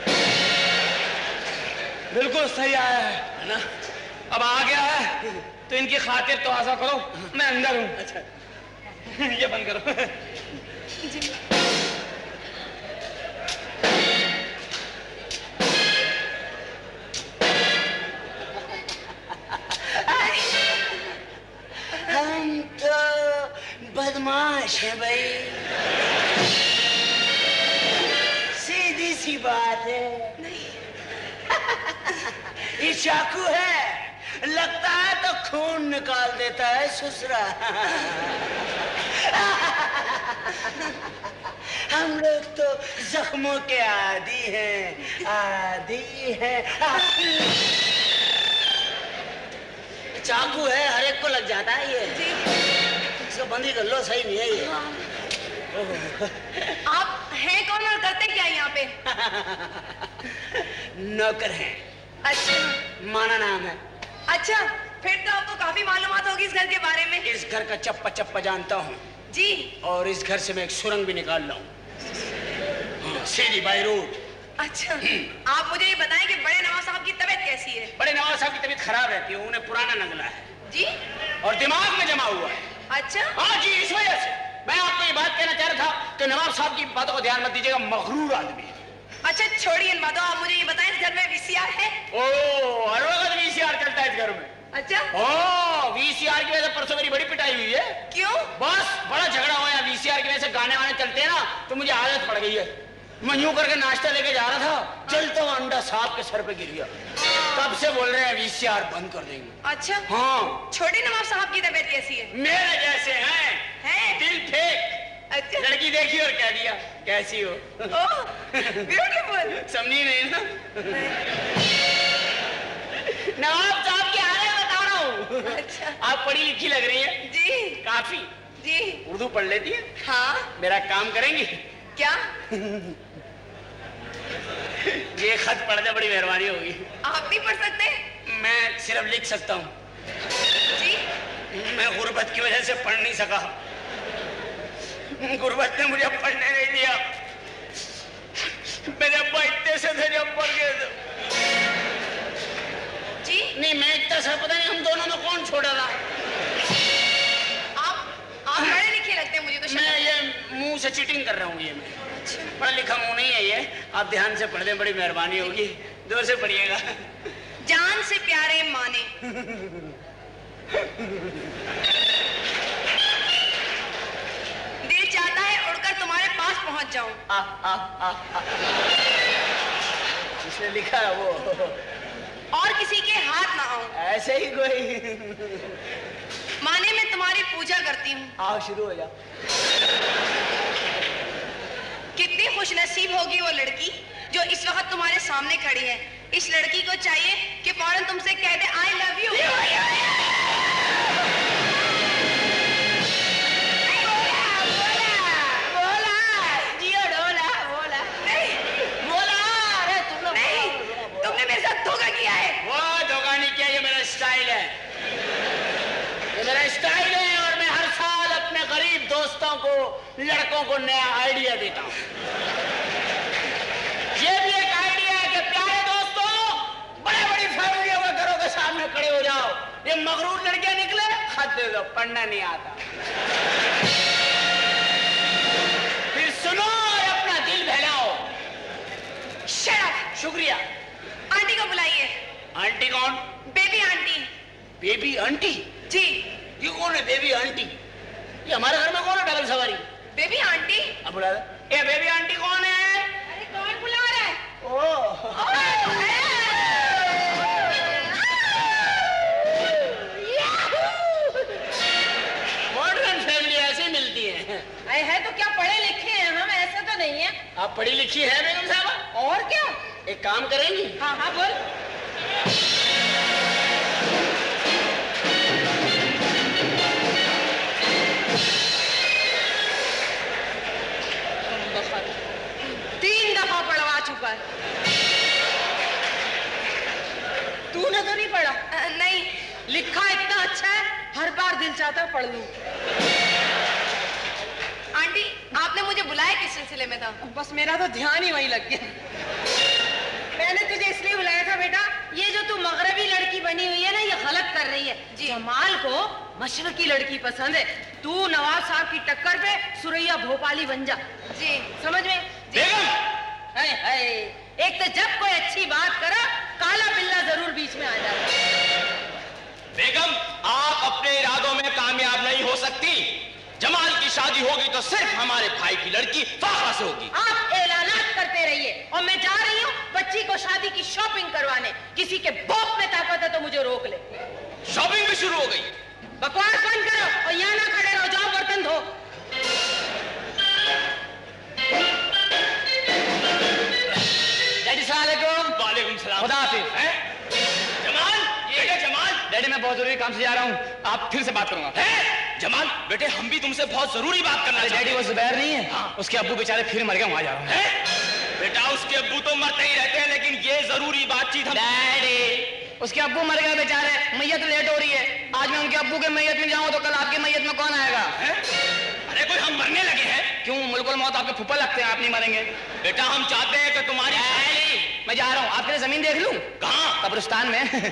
Speaker 3: बिल्कुल सही आया है ना? अब आ गया है तो इनकी खातिर तो आशा करो, मैं अंदर हूँ। अच्छा ये बंद करो।
Speaker 1: हम तो
Speaker 4: बदमाश है भाई, सीधी सी बात है। नहीं ये चाकू है, लगता है तो खून निकाल देता है ससुरा। हम लोग तो जख्मों के आदी हैं, आदी हैं। चाकू है, हर एक को लग जाता है ये। इसको बंदी कर लो, सही नहीं है ये।
Speaker 5: आप हैं कौन और करते क्या यहाँ पे?
Speaker 4: नौकर हैं।
Speaker 5: अच्छा,
Speaker 4: माना नाम है।
Speaker 5: अच्छा, फिर तो आपको काफी मालूमात होगी इस घर के बारे में।
Speaker 4: इस घर का चप्पा चप्पा जानता हूँ
Speaker 5: जी।
Speaker 4: और इस घर से मैं एक सुरंग भी निकाल लाऊं, सीधी बाई रोड।
Speaker 5: अच्छा, आप मुझे ये बताएं कि बड़े नवाब साहब की तबीयत कैसी है?
Speaker 1: बड़े नवाब साहब की तबीयत खराब रहती है, उन्हें पुराना नगला है
Speaker 5: जी,
Speaker 1: और दिमाग में जमा हुआ है।
Speaker 5: अच्छा,
Speaker 1: हाँ जी, इस वजह से मैं आपको ये बात कहना चाह रहा था कि नवाब साहब की बातों को ध्यान मत दीजिएगा, मगरूर आदमी है।
Speaker 5: अच्छा छोड़िए इन बातों, आप मुझे ये बताएं इस घर में वीसीआर है?
Speaker 1: ओ, हर वक्त वीसीआर चलता है इस घर में।
Speaker 5: अच्छा,
Speaker 1: ओ, वीसीआर की वजह से परसों मेरी बड़ी पिटाई हुई है।
Speaker 5: क्यों?
Speaker 1: बस बड़ा झगड़ा हुआ, वीसीआर की वजह से गाने वाने चलते हैं ना, तो मुझे आदत पड़ गई है। मैं यूं करके नाश्ता लेके जा रहा था, चलता हुआ अंडा साहब के सर पे गिर गया। तब से बोल रहे हैं वीसीआर बंद कर देंगे।
Speaker 5: अच्छा,
Speaker 1: हाँ।
Speaker 5: छोटे नवाब साहब की तबीयत कैसी है?
Speaker 1: मेरे जैसे हैं, दिल फेंक।
Speaker 5: अच्छा,
Speaker 1: लड़की देखी और कह दिया कैसी हो।
Speaker 5: ब्यूटीफुल।
Speaker 1: समझी नहीं ना? नवाब साहब के हाल बता रहा हूँ।
Speaker 5: अच्छा,
Speaker 1: आप पढ़ी लिखी लग रही है
Speaker 5: जी
Speaker 1: काफी।
Speaker 5: जी,
Speaker 1: उर्दू पढ़ लेती है?
Speaker 5: हाँ।
Speaker 1: मेरा काम करेंगी?
Speaker 5: क्या?
Speaker 1: ये खत पढ़ने बड़ी मेहरबानी होगी।
Speaker 5: आप नहीं पढ़ सकते?
Speaker 1: मैं सिर्फ लिख सकता हूँ
Speaker 5: जी।
Speaker 1: मैं गुर्बत की वजह से पढ़ नहीं सका, गुर्बत ने मुझे पढ़ने नहीं दिया। मेरे अब्बा इतने से थे जब मर गए थे।
Speaker 5: जी
Speaker 1: नहीं, मैं इतना सा पता नहीं हम दोनों में कौन छोड़ा था।
Speaker 5: आप पढ़े लिखे लगते हैं मुझे तो।
Speaker 1: मैं ये मुंह से चीटिंग कर रहा हूँ, ये मैं पढ़ा लिखा मुंह नहीं है ये। आप ध्यान से पढ़ दें, बड़ी मेहरबानी होगी। जोर से पढ़िएगा।
Speaker 5: जान से प्यारे माने, दिल चाहता है उड़कर तुम्हारे पास पहुंच जाऊं।
Speaker 1: इसने लिखा है वो,
Speaker 5: और किसी के हाथ ना आऊं।
Speaker 1: ऐसे ही कोई।
Speaker 5: माने मैं तुम्हारी पूजा करती हूँ।
Speaker 1: आओ शुरू हो जा।
Speaker 5: कितनी खुशनसीब होगी वो लड़की जो इस वक्त तुम्हारे सामने खड़ी है। इस लड़की को चाहिए कि फौरन तुमसे कह दे आई लव यू।
Speaker 1: लड़कों को नया आइडिया देता हूं। ये भी एक आइडिया है कि प्यारे दोस्तों, बड़े बड़ी फैमिलियों के घरों के सामने खड़े हो जाओ। ये मगरूर लड़कियां निकले, खत दे दो, पढ़ना नहीं आता, फिर सुनो और अपना दिल बहलाओ।
Speaker 5: शराब।
Speaker 1: शुक्रिया।
Speaker 5: आंटी को बुलाइए।
Speaker 1: आंटी कौन?
Speaker 5: Baby aunty.
Speaker 1: Baby aunty?
Speaker 5: जी।
Speaker 1: ये कौन है बेबी आंटी? ये हमारे घर में कौन है डबल सवारी?
Speaker 5: Baby aunty.
Speaker 1: अब बुला दे। ये बेबी आंटी कौन है?
Speaker 5: अरे कौन बुला रहा है?
Speaker 1: मॉडर्न फैमिली ऐसे मिलती है।
Speaker 2: है तो क्या पढ़े लिखे हैं हम, ऐसा तो नहीं है।
Speaker 1: आप पढ़ी लिखी है बेगम साहबा?
Speaker 2: और क्या?
Speaker 1: एक काम करेंगी?
Speaker 2: हाँ हाँ बोल। तूने तो नहीं पढ़ा?
Speaker 5: नहीं।
Speaker 2: लिखा इतना अच्छा है, हर बार दिल चाहता है पढ़ लूं।
Speaker 5: आंटी आपने मुझे बुलाया किस सिलसिले में था?
Speaker 2: बस मेरा तो ध्यान ही वहीं लग गया। मैंने तुझे इसलिए बुलाया था बेटा, ये जो तू मगरबी लड़की बनी हुई है ना, ये गलत कर रही है। जमाल को मशरकी लड़की पसंद है। तू नवाब साहब की टक्कर पे सुरैया भोपाली बन जा।
Speaker 5: जी
Speaker 2: समझ में?
Speaker 1: बेगम
Speaker 2: हाय हाय, एक तो जब कोई अच्छी बात करा, काला बिल्ला जरूर बीच में आ जाता है।
Speaker 3: बेगम, आप अपने इरादों में कामयाब नहीं हो सकती। जमाल की शादी होगी तो सिर्फ हमारे भाई की लड़की फाखरा से होगी।
Speaker 2: आप ऐलानात करते रहिए और मैं जा रही हूँ बच्ची को शादी की शॉपिंग करवाने। किसी के बोक में ताकत है तो मुझे रोक ले।
Speaker 3: शॉपिंग भी शुरू हो गई।
Speaker 2: बकवास बंद करो और यहाँ ना खड़े रहो, जाओ बर्तन धो।
Speaker 1: डैडी सलाम अलैकुम।
Speaker 3: वालेकुम सलाम।
Speaker 1: खुदा हाफिज।
Speaker 3: जमाल, बेटे जमाल।
Speaker 1: डैडी मैं बहुत जरूरी काम से जा रहा हूँ, आप फिर से बात करूंगा।
Speaker 3: जमाल बेटे हम भी तुमसे बहुत जरूरी बात करना चाहते हैं।
Speaker 1: डैडी वो जुबैर नहीं है? हाँ। उसके अब्बू बेचारे फिर मर गए, वहां जा रहा हूँ।
Speaker 3: बेटा उसके अब्बू तो मरते ही रहते हैं, लेकिन ये जरूरी बातचीत हम।
Speaker 1: डैडी उसके अब्बू मर गए बेचारे, मैयत लेट हो रही है। आज मैं उनके अब्बू के मैयत में जाऊँ तो कल आपके मैयत में कौन आएगा?
Speaker 3: अरे कोई हम मरने लगे हैं?
Speaker 1: क्यों, मुल्कुल मौत आपके फुप्पा लगते हैं, आप नहीं मरेंगे।
Speaker 3: बेटा हम चाहते हैं कि तुम्हारी।
Speaker 1: मैं जा रहा हूँ, आपके लिए जमीन देख लूं?
Speaker 3: कहाँ?
Speaker 1: कब्रिस्तान में।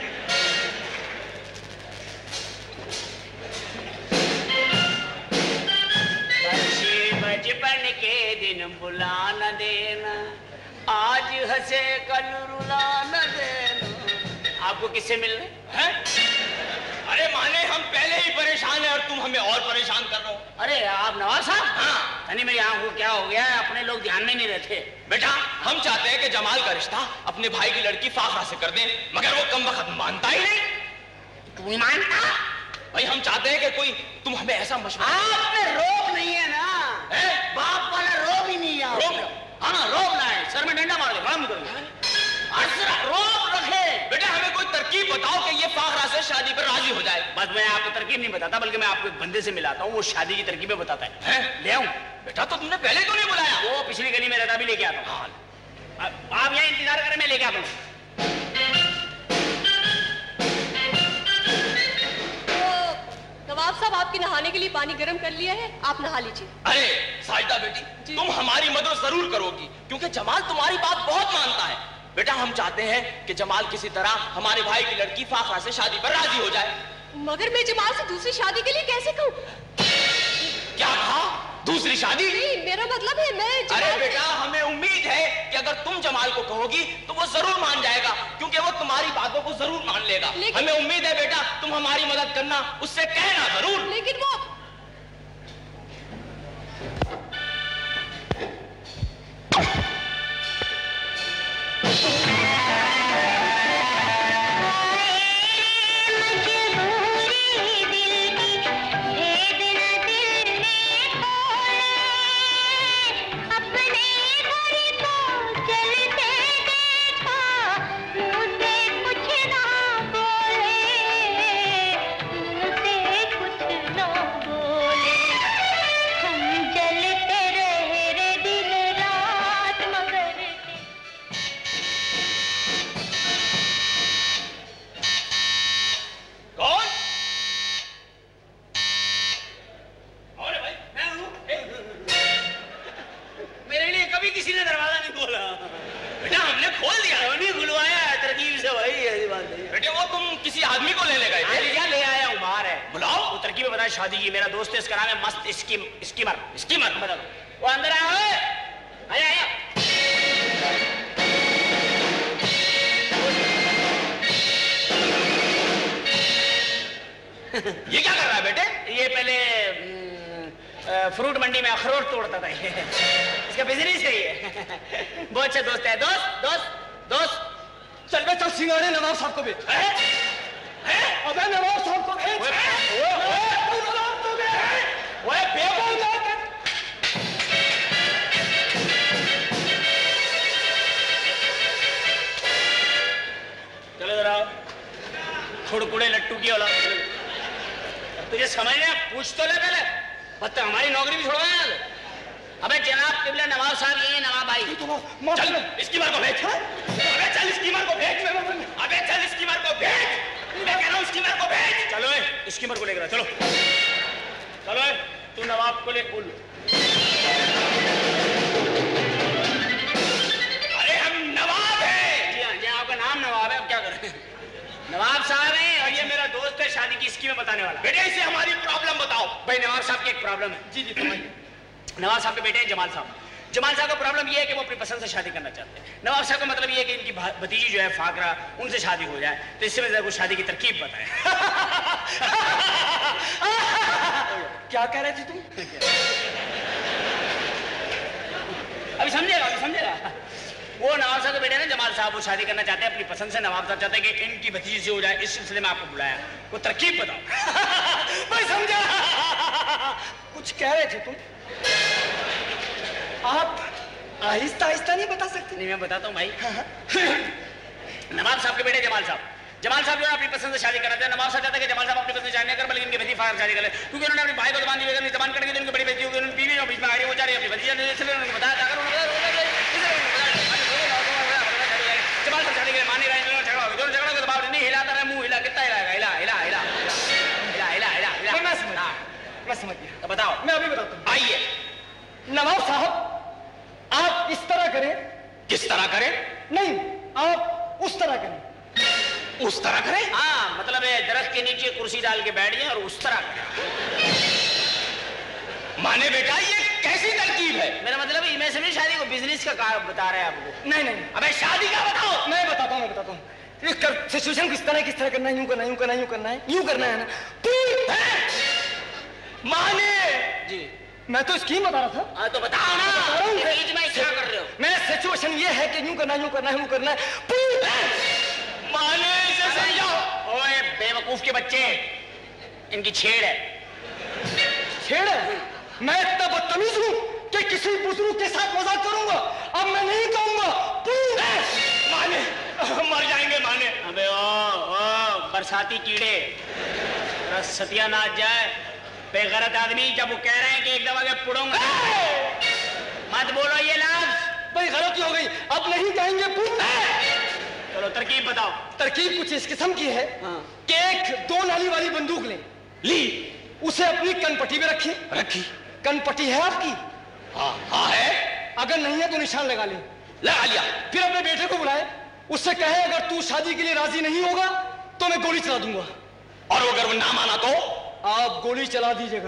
Speaker 1: बचपन के दिन बुला न देना, आज हंसे कल रुला न देना। आपको किससे मिलने हैं?
Speaker 3: अरे माने हम पहले ही परेशान हैं और तुम हमें और परेशान कर रहे हो।
Speaker 1: अरे आप नवाब साहब? हाँ। तनी मेरी आंख को क्या हो गया है, अपने लोग ध्यान में नहीं रहते।
Speaker 3: बेटा हम चाहते हैं कि जमाल का रिश्ता अपने भाई की लड़की फाखरा से कर दें, मगर वो कम वक्त मानता ही नहीं।
Speaker 1: तू नहीं मानता?
Speaker 3: भाई हम चाहते हैं कि कोई तुम हमें ऐसा मशवरा।
Speaker 1: आप में रोब नहीं है ना? बाप वाला रोब ही नहीं है।
Speaker 3: रोब?
Speaker 1: हाँ रोब ना है, सर में डंडा मार दे, मालूम करो। रोब रखे।
Speaker 3: बेटा हमें कोई तरकीब बताओ कि ये फाखरा से शादी पर राजी हो जाए।
Speaker 1: बस मैं आपको तरकीब नहीं बताता, बल्कि मैं आपको एक बंदे से मिलाता हूँ, वो शादी की तरकीबें बताता है। ले आऊं?
Speaker 3: बेटा तो तुमने पहले क्यों नहीं बुलाया?
Speaker 1: वो पिछली गली में रहता, भी लेके आता हूँ। आप यहाँ इंतजार करें, मैं लेके आता हूँ।
Speaker 5: नवाब साहब आपके नहाने के लिए पानी गर्म कर लिया है, आप नहा लीजिए।
Speaker 3: अरे साजिदा बेटी तुम हमारी मदद जरूर करोगी, क्योंकि जमाल तुम्हारी बात बहुत मानता है। बेटा हम चाहते हैं कि जमाल किसी तरह हमारे भाई की लड़की फाखरा से शादी पर राजी हो जाए।
Speaker 5: मगर मैं जमाल से दूसरी शादी के लिए कैसे कहूँ?
Speaker 3: क्या कहा? दूसरी शादी?
Speaker 5: नहीं, मेरा मतलब है मैं
Speaker 3: अरे बेटा हमें उम्मीद है कि अगर तुम जमाल को कहोगी तो वो जरूर मान जाएगा, क्योंकि वो तुम्हारी बातों को जरूर मान लेगा। हमें उम्मीद है बेटा, तुम हमारी मदद करना, उससे कहना जरूर।
Speaker 5: लेकिन वो
Speaker 1: शादी की। मेरा दोस्त है, इसका नाम है मस्त स्कीमर। मतलब वो अंदर आया। आया
Speaker 3: ये क्या कर रहा है बेटे?
Speaker 1: ये पहले फ्रूट मंडी में अखरोट तोड़ता था। इसका बिजनेस है ये। बहुत अच्छा दोस्त है। दोस्त
Speaker 3: चल बे, चल सिंगारे नवाब साहब को भी। अबे नवाब साहब को भेज।
Speaker 1: चलो जरा, खुड़कुड़े लट्टू की औलाद। तुझे समझ में पूछ तो ले पहले, बत्ता हमारी नौकरी भी छुड़वाया। अबे जनाब किबला नवाब साहब, ये नवाब भाई।
Speaker 3: चल स्कीमर को भेज। अबे चल स्कीमर को भेज। अबे चल स्कीमर को भेज। मैं कह रहा हूँ स्कीमर को भेज।
Speaker 1: चलो स्कीमर को लेकर चलो। तू नवाब को ले बोल।
Speaker 3: अरे हम नवाब हैं।
Speaker 1: जी हाँ, आपका नाम नवाब है, अब क्या करें? नवाब साहब हैं और ये मेरा दोस्त है, शादी की स्कीमें बताने वाला।
Speaker 3: बेटे इसे हमारी प्रॉब्लम बताओ।
Speaker 1: भाई नवाब साहब की एक प्रॉब्लम है।
Speaker 3: जी समझिए।
Speaker 1: नवाब साहब के बेटे हैं जमाल साहब। जमाल साहब का प्रॉब्लम ये है कि वो अपनी पसंद से शादी करना चाहते हैं। नवाब साहब का मतलब ये है कि इनकी भतीजी जो है फाकरा, उनसे शादी हो जाए। तो इससे वजह कुछ शादी की तरकीब बताएं।
Speaker 6: क्या कह रहे थे तुम?
Speaker 1: अभी समझेगा। वो नवाब साहब के बेटे ना जमाल साहब, वो शादी करना चाहते हैं अपनी पसंद से। नवाब साहब चाहते हैं कि इनकी भतीजी से हो जाए, इस सिलसिले में आपको बुलाया। वो तरकीब बताओ।
Speaker 6: मैं समझा। कुछ कह रहे थे तुम? आप आहिस्ता आहिस्ता नहीं बता सकते?
Speaker 1: नहीं, मैं बताता हूँ भाई। नवाब साहब के बेटे जमाल साहब जो है अपनी पसंद से शादी करना चाहते हैं। नवाब साहब चाहते हैं कि जमाल साहब अपनी पसंद से शादी नहीं कर, बल्कि इनकी भतीजी फायर शादी कर ले, क्योंकि उन्होंने अपने भाई को जबान दी, जबान करके उनकी बड़ी बेटी होगी, उन्होंने बीवी बीच में आ रही, वो चाह रही अपनी भतीजा, इसलिए उन्होंने बताया जमाल साहब शादी के लिए माने रहे, झगड़ा हो गया, दोनों झगड़ा के दबाव नहीं हिलाता रहा, मुंह हिला, कितना हिलाएगा? हिला हिला हिला हिला हिला हिला।
Speaker 6: मैं समझ गया।
Speaker 1: तो बताओ।
Speaker 6: मैं अभी बताता हूँ।
Speaker 1: आइए।
Speaker 6: नवाब साहब, आप इस तरह करें।
Speaker 3: किस तरह करें?
Speaker 6: नहीं, आप उस तरह करें।
Speaker 3: उस तरह करें?
Speaker 1: हाँ, मतलब दरख्त के नीचे कुर्सी डाल के बैठ जाए और उस तरह करें।
Speaker 3: माने बेटा, ये कैसी तरकीब है?
Speaker 1: मेरा मतलब मैं समझी शादी को बिजनेस का काम बता रहे हैं आपको।
Speaker 6: नहीं,
Speaker 1: अबे शादी का बताओ।
Speaker 6: मैं बताता हूँ। सिचुएशन किस तरह करना है, यूं करना है, यूं करना है, यूं करना है, यूं करना है ना।
Speaker 3: माने
Speaker 1: जी,
Speaker 6: मैं तो स्कीम बता रहा था।
Speaker 1: तो बताओ ना, बीच में क्या कर रहे हो?
Speaker 6: मैं सिचुएशन ये है कि यूं करना है, यूं करना है, यूं करना है।
Speaker 3: माने इसे समझाओ।
Speaker 1: ओए बेवकूफ के बच्चे, इनकी छेड़ है।
Speaker 6: छेड़ है? मैं इतना बदतमीज हूं कि किसी बुजुर्ग के साथ मजाक करूंगा? अब मैं नहीं कहूंगा।
Speaker 3: माने मर जाएंगे माने।
Speaker 1: अबे ओ बरसाती कीड़े, सत्यानाश जाए बेगैरत आदमी। जब वो कह रहे हैं कि एक दफा के पुड़ूंगा, मत बोलो ये लफ्ज।
Speaker 6: भाई गलती हो गई, अब नहीं कहेंगे।
Speaker 1: चलो तरकीब बताओ।
Speaker 6: तरकीब कुछ इस किस्म की है कि एक 2 नाली वाली बंदूक लें,
Speaker 3: ली,
Speaker 6: उसे अपनी कनपट्टी में रखी। कनपट्टी है आपकी?
Speaker 3: हाँ है।
Speaker 6: अगर नहीं है तो निशान लगा लें।
Speaker 3: लगा लिया।
Speaker 6: फिर अपने बेटे को बुलाए, उससे कहे अगर तू शादी के लिए राजी नहीं होगा तो मैं गोली चला दूंगा,
Speaker 3: और अगर वो ना माना तो
Speaker 6: आप गोली चला दीजिएगा।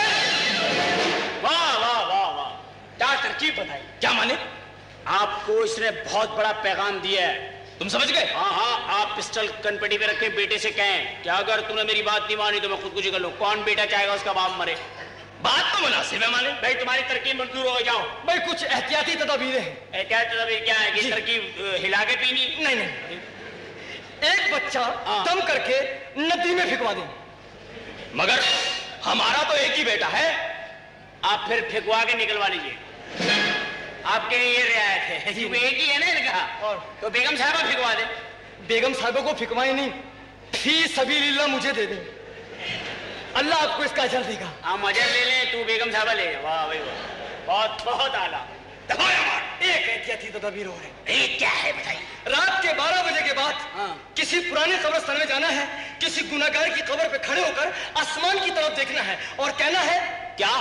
Speaker 1: वाह वाह वाह वाह, क्या तरकीब बताई।
Speaker 3: क्या माने?
Speaker 1: आपको इसने बहुत बड़ा पैगाम दिया है,
Speaker 3: तुम समझ गए?
Speaker 1: हाँ, आप पिस्टल कनपट्टी पे रखे, बेटे से कहें कि अगर तूने मेरी बात नहीं मानी तो मैं खुदकुशी कर लूं। कौन बेटा चाहेगा उसका बाप मरे?
Speaker 3: बात तो मुनासिब है माने।
Speaker 1: भाई तुम्हारी तरकीब मंजूर हो गई, जाओ।
Speaker 6: भाई कुछ एहतियाती तदाबीरें हैं।
Speaker 1: एहतियाती तदाबीर क्या है कि तरकीब हिला के पीनी?
Speaker 6: नहीं, एक बच्चा दम करके नदी में फेंकवा दें।
Speaker 3: मगर हमारा तो एक ही बेटा है।
Speaker 1: आप फिर फेंकवा के निकलवा लीजिए, आपके ये रियायत है। एक ही है ना इनका। और तो बेगम साहिबा फेंकवा दे।
Speaker 6: बेगम साहिबा को फेंकवाए नहीं, फी सबीलिल्लाह मुझे दे दें, अल्लाह आपको इसका अजर देगा।
Speaker 1: हम अजर ले लें, तू बेगम साहिबा ले। वाह भाई वाह, बहुत बहुत आला।
Speaker 6: एक एहतियाती तदाबीर हो रही है।
Speaker 1: क्या है बताइए?
Speaker 6: रात के 12 बजे के बाद किसी पुराने कब्रिस्तान में जाना है, किसी गुनाहगार की कब्र पे खड़े होकर आसमान की तरफ देखना है और कहना है क्या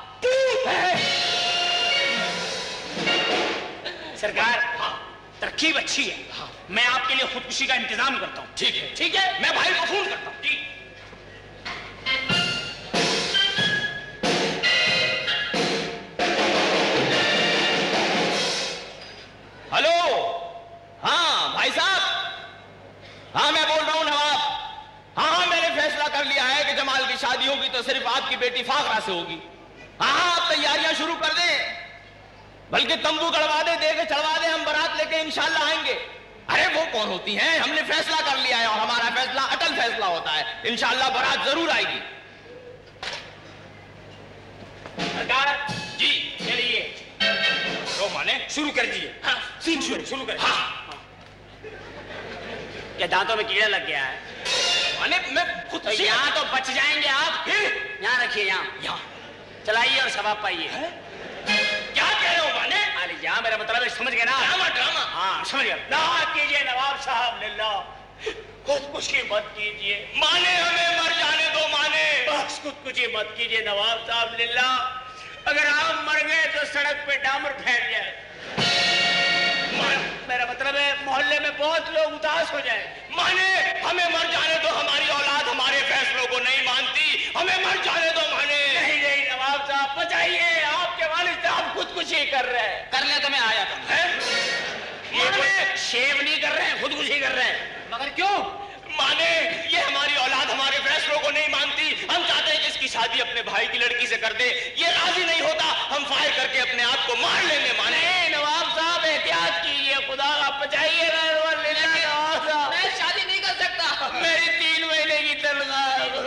Speaker 1: सरकार। तरकीब अच्छी है। मैं आपके लिए खुदकुशी का इंतजाम करता हूँ।
Speaker 3: ठीक है,
Speaker 1: ठीक है,
Speaker 3: मैं भाई को फोन करता हूँ।
Speaker 1: ठीक।
Speaker 3: हेलो, हाँ भाई साहब, हाँ मैं बोल रहा हूँ नवाब। हाँ, मैंने फैसला कर लिया है कि जमाल की शादी होगी तो सिर्फ आपकी बेटी फाकरा से होगी। हाँ, आप तैयारियां शुरू कर दें, बल्कि तंबू गड़वा दे, देके चढ़वा दे, हम बारात लेके इंशाल्लाह आएंगे। अरे वो कौन होती हैं? हमने फैसला कर लिया है और हमारा फैसला अटल फैसला होता है। इंशाल्लाह बारात जरूर आएगी।
Speaker 1: सरकार जी, चलिए
Speaker 3: तो माने
Speaker 1: शुरू कर दीजिए।
Speaker 3: हाँ, सीन शुरू कर। हाँ,
Speaker 1: क्या दांतों में कीड़ा लग गया है?
Speaker 3: माने मैं खुद
Speaker 1: तो यहाँ तो बच जाएंगे आप। यहाँ रखिए, यहाँ चलाइए और सवाब पाइए।
Speaker 3: क्या कह रहे हो माने?
Speaker 1: अरे यहाँ मेरा मतलब है, समझ गए ना?
Speaker 3: ड्रामा।
Speaker 1: हाँ समझ गया। ना कीजिए नवाब साहब, लिल्लाह खुदकुशी मत कीजिए।
Speaker 3: माने हमें मर जाने दो माने।
Speaker 1: बस खुदकुशी मत कीजिए नवाब साहब, लिल्लाह। अगर आप मर गए तो सड़क पे डामर फैल जाए। मेरा मतलब है मोहल्ले में बहुत लोग उदास हो जाए।
Speaker 3: माने हमें मर जाने दो, हमारी औलाद हमारे फैसलों को नहीं मानती, हमें मर जाने दो माने।
Speaker 1: नहीं नवाब साहब, बचाइए, आपके वालिद साहब खुदकुशी कर रहे हैं। कर ले तो मैं आया था। ये शेव नहीं कर रहे हैं, खुदकुशी कर रहे हैं।
Speaker 3: मगर क्यों? माने ये हमारी औलाद हमारे फैसलों को नहीं मानती, हम चाहते हैं कि इसकी शादी अपने भाई की लड़की से कर दे। ये राजी नहीं होता, हम फायर करके अपने आप को मार लेंगे। माने
Speaker 1: नवाब साहब एहतियात कीजिए, खुदा आप बचाइए।
Speaker 4: मैं शादी नहीं कर सकता,
Speaker 1: मेरी 3 महीने की तनख्वाह।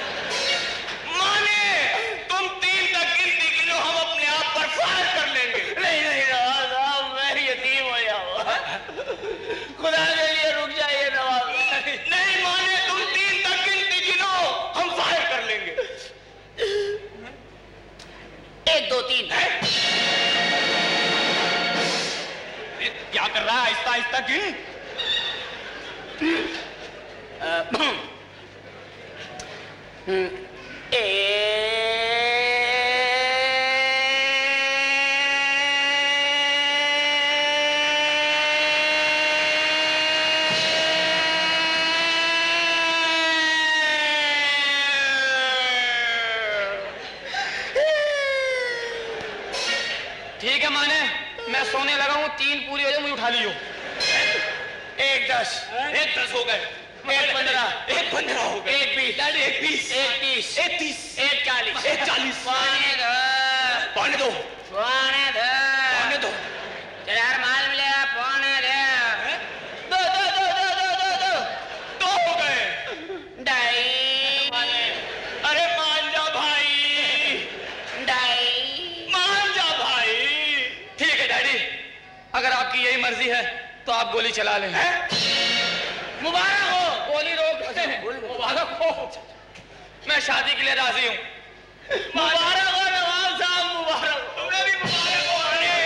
Speaker 3: माने तुम 3 तक गिनती गिनो, हम अपने आप पर फायर कर लेंगे।
Speaker 1: नहीं नवाब साहब, मैं यतीम हो जाऊंगा। खुदा के लिए रुक जाइए नवाब।
Speaker 3: नहीं माने, तुम 3 तक गिनती गिनो, हम फायर कर लेंगे।
Speaker 1: 1 2 3
Speaker 3: है? क्या कर रहा है? आहिस्ता आहिस्ता गिन।
Speaker 6: ठीक है माने, मैं सोने लगा हूँ, 3 पूरी हो जाए, मुझे उठा लियो।
Speaker 3: 1 10 1 10 हो गए।
Speaker 1: 1 15
Speaker 3: 1 15 हो गए।
Speaker 1: 1 20
Speaker 3: 1 20
Speaker 1: 1 30
Speaker 3: 1 30
Speaker 1: 1 40
Speaker 3: 1 40
Speaker 1: पाने दो
Speaker 3: पौने 2
Speaker 1: पाने दो
Speaker 3: पौने 2
Speaker 1: चल यार, माल मिलेगा पाने दो।
Speaker 3: 2 हो गए।
Speaker 1: 2.5
Speaker 3: अरे मान जा भाई,
Speaker 1: 2.5
Speaker 3: मान जा भाई।
Speaker 6: ठीक है डैडी, अगर आपकी यही मर्जी है तो आप गोली चला लें।
Speaker 1: मुबारक हो।
Speaker 6: गोली रोक। मुबारक हो, मैं शादी के लिए राजी हूँ।
Speaker 1: मुबारक हो नवाब साहब, मुबारक हो।
Speaker 3: तुम्हें भी मुबारक हो।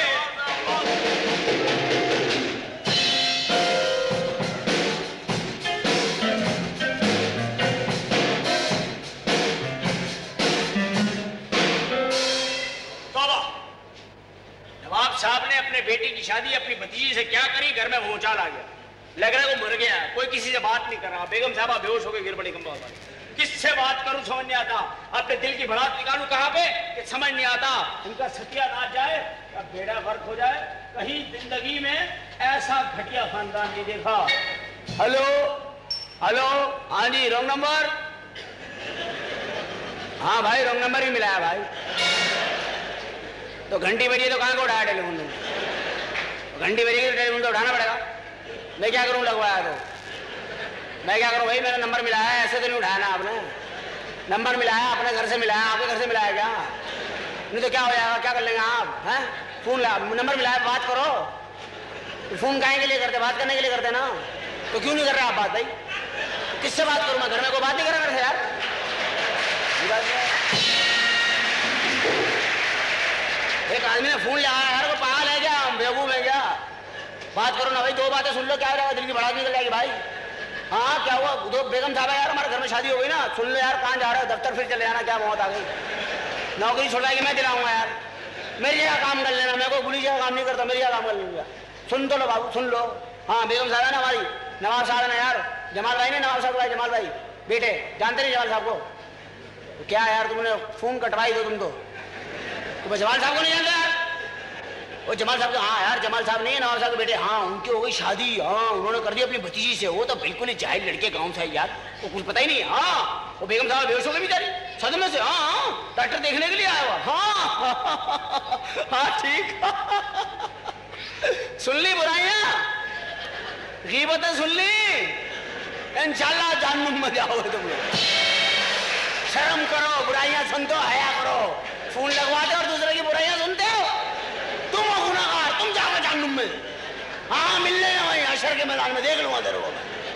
Speaker 1: नवाब साहब ने अपने बेटी की शादी अपनी भतीजी से क्या करी, घर में भूचाल आ गया। लग रहा है वो मर गया। कोई किसी से बात नहीं कर रहा। बेगम साहबा बेहोश हो गई, गिर पड़ी खंबा पर। किससे बात करूं समझ नहीं आता। अपने दिल की भड़ास निकालूं कहां पे कि समझ नहीं आता। इनका सत्यानाश जाए या बेड़ा गर्क हो जाए। कहीं जिंदगी में ऐसा घटिया खानदान नहीं देखा। हेलो हेलो, हाँ जी, रॉन्ग नंबर। हाँ भाई, रॉन्ग नंबर भी मिला है भाई। तो घंटी बजी तो कहाँ को उठाया टेलीफोन? घंटी बजी तो टेलीफोन तो उठाना पड़ेगा। मैं क्या करूं लगवाया तो? मैं क्या करूं भाई, मेरा नंबर मिला है, ऐसे तो नहीं उठाया ना आपने। नंबर मिलाया अपने घर से मिलाया, आपके घर से मिलाया क्या? नहीं तो क्या हो जाएगा, क्या कर लेंगे आप? हैं? फोन नंबर मिलाया, बात करो। फोन काहे के लिए करते? बात करने के लिए करते ना। तो क्यों नहीं कर रहे आप बात भाई? किससे बात करूं मैं? घर में कोई बात नहीं कर रहा मेरे से यार। एक आदमी ने फोन लगाया यार, वो पागल है क्या, बेवकूफ है क्या? बात करो ना भाई, 2 बातें सुन लो, क्या हो रहा है? दिल की भड़ास निकल जाएगी भाई। हाँ क्या हुआ? 2 बेगम साहब है यार, हमारे घर में शादी हो गई ना। सुन लो यार, कहाँ जा रहे हो? दफ्तर फिर चले जाना, क्या मौत आ गई? नौकरी छोड़ा के मैं दिलाऊंगा यार। मेरी जगह काम कर लेना, मैं कोई पुलिस जगह काम नहीं करता, मेरी जगह काम कर लूंगा। सुन तो लो बाबू, सुन लो। हाँ बेगम साहब है ना हमारी, नवाब साहब है ना यार, जमाल भाई ने, नवाब साहब भाई, जमाल भाई बेटे, जानते नहीं जमाल साहब को? तो क्या यार तुमने फोन कटवाई दो तुम तो जमाल साहब को नहीं जानते यार? वो जमाल साहब, हाँ यार जमाल साहब नहीं है, नवाब साहब के बेटे। हाँ उनकी हो गई शादी। हाँ उन्होंने कर दी अपनी भतीजी से। वो तो बिल्कुल ही जाहिल लड़के गाँव से यार, वो कुछ पता ही नहीं। हाँ वो बेगम साहब बेहोश हो गई बेचारी सदमे से। हाँ डॉक्टर देखने के लिए आया हुआ। हाँ हाँ ठीक। सुन ली बुराइयां, गीबतें सुन ली, इंशाल्लाह जहन्नुम में जाओगे तुम लोग। शर्म करो, बुराइयां सुनते हो, हया करो। फोन लगवाते और दूसरे की बुराइयां सुनते हो, तुम हो गुनाहगार, तुम जाओगे जहन्नुम में। हाँ मिल लेना वहीं हशर के मैदान में, देख लूंगा तेरे को।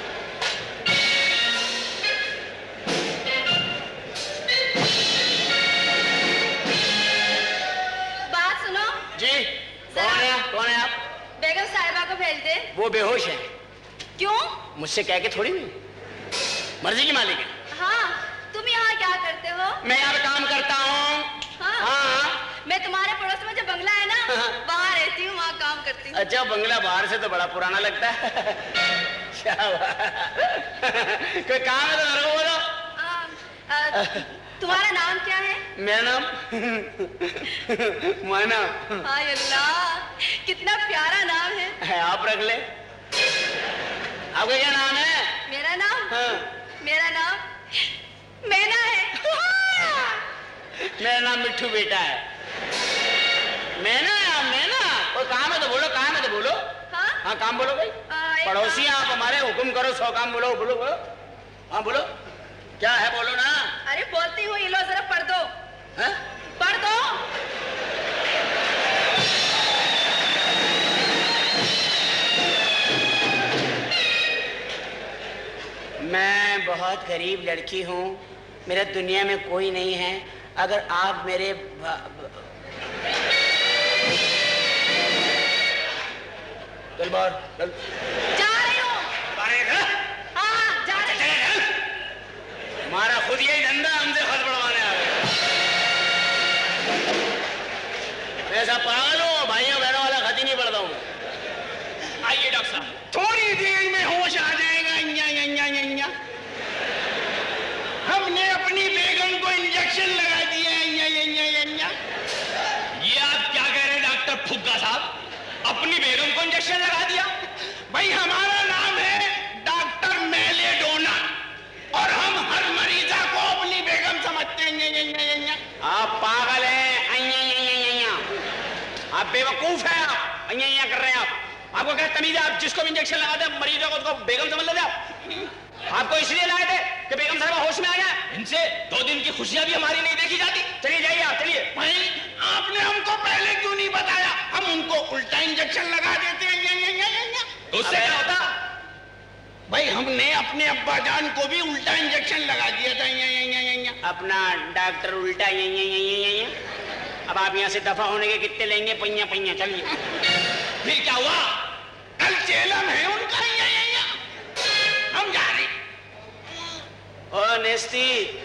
Speaker 5: बात सुनो
Speaker 1: जी। कौन है आप?
Speaker 5: बेगम साहिबा को भेज दे।
Speaker 1: वो बेहोश है।
Speaker 5: क्यों?
Speaker 1: मुझसे कह के थोड़ी नहीं, मर्जी की मालिक है।
Speaker 5: हाँ तुम यहाँ क्या करते हो?
Speaker 1: मैं यहाँ पे काम करता हूँ। हाँ
Speaker 5: मैं तुम्हारे पड़ोस में जो बंगला है ना, वहाँ रहती हूँ, वहाँ काम करती हूँ।
Speaker 1: अच्छा बंगला बाहर से तो बड़ा पुराना लगता है। क्या कोई काम है तो मेरे को बोलो।
Speaker 5: तुम्हारा नाम क्या है?
Speaker 1: मेरा नाम माना।
Speaker 5: हाय अल्लाह, कितना प्यारा नाम है।
Speaker 1: आप रख ले। आपका क्या नाम है?
Speaker 5: मेरा नाम?
Speaker 1: हाँ।
Speaker 5: मेरा नाम मैना है।
Speaker 1: मेरा नाम मिट्ठू बेटा है। मैना कोई काम है तो बोलो, काम है तो बोलो। हाँ काम बोलो भाई। पड़ोसी आप हमारे, हुक्म करो, 100 काम बोलो। बोलो बोलो, हाँ बोलो, क्या है बोलो ना।
Speaker 5: अरे बोलती हूँ, ये लो जरा पढ़ दो।
Speaker 1: है?
Speaker 5: पढ़ दो।
Speaker 1: मैं बहुत गरीब लड़की हूँ, मेरा दुनिया में कोई नहीं है। अगर आप मेरे चल बाहर चल।
Speaker 5: जा रही हूँ। हाँ जा रही हूँ।
Speaker 1: हमारा खुद यही धंधा, हमसे खत बढ़वाने आ गए। ऐसा पागल हूँ, भाइयों बहनों वाला खत ही नहीं पढ़ता हूँ।
Speaker 3: आइए डॉक्टर साहब,
Speaker 4: थोड़ी देर में होश आ जाएगा। हमने अपनी बेगम को इंजेक्शन लगा दिया।
Speaker 3: ये आप क्या कह रहे हैं डॉक्टर फुग्गा साहब? अपनी बेगम को इंजेक्शन लगा दिया?
Speaker 4: भाई हमारा नाम है डॉक्टर मेलेडोना और हम हर मरीजा को अपनी बेगम समझते हैं।
Speaker 1: आप पागल हैं, आप बेवकूफ हैं, आप कर रहे हैं। आपको क्या तमीज है? आप जिसको भी इंजेक्शन लगा दे मरीजों को उसको बेगम समझ लेते आप? आपको इसलिए लाए थे कि बेगम साहब होश में आ जाए।
Speaker 3: इनसे 2 दिन की खुशियां भी हमारी नहीं देखी जाती।
Speaker 1: चलिए जाइए आप, चलिए।
Speaker 4: भाई आपने हमको पहले क्यों नहीं बताया? हम उनको उल्टा इंजेक्शन लगा देते हैं।
Speaker 3: तो उससे क्या होता?
Speaker 4: भाई हमने अपने अब्बा जान को भी उल्टा इंजेक्शन लगा दिया था।
Speaker 1: अपना डॉक्टर उल्टा अब आप यहाँ से दफा होने के कितने लेंगे? पैया पैया। चलिए।
Speaker 3: फिर क्या हुआ?
Speaker 4: कल चेलम है उनका। हम जा रहे।
Speaker 1: ओ नेस्ती,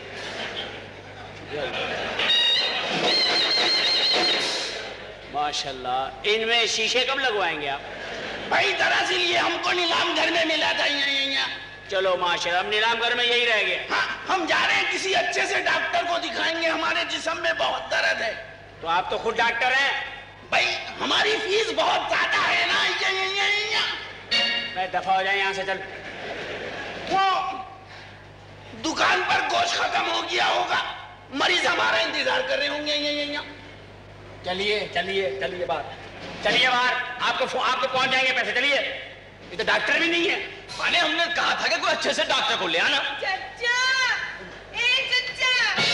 Speaker 1: माशाल्लाह। इनमें शीशे कब लगवाएंगे आप?
Speaker 4: भाई दरअसल ये हमको नीलाम घर में मिला था।
Speaker 1: चलो माशाल्लाह, अब नीलाम घर में यही रह गया।
Speaker 4: हाँ, हम जा रहे हैं, किसी अच्छे से डॉक्टर को दिखाएंगे। हमारे जिस्म में बहुत दर्द है।
Speaker 1: तो आप तो खुद डॉक्टर हैं।
Speaker 4: भाई हमारी फीस बहुत ज्यादा है ना।
Speaker 1: मैं दफा हो जाए यहाँ से। चल।
Speaker 4: वो दुकान पर गोश्त खत्म हो गया होगा, मरीज हमारा इंतजार कर रहे होंगे।
Speaker 1: चलिए चलिए चलिए बाहर, चलिए बाहर। आपको पहुंच जाएंगे पैसे। चलिए, ये तो डॉक्टर भी नहीं है।
Speaker 3: माने हमने कहा था कि कोई अच्छे से डॉक्टर को ले आना।
Speaker 2: चच्चा, ए चच्चा,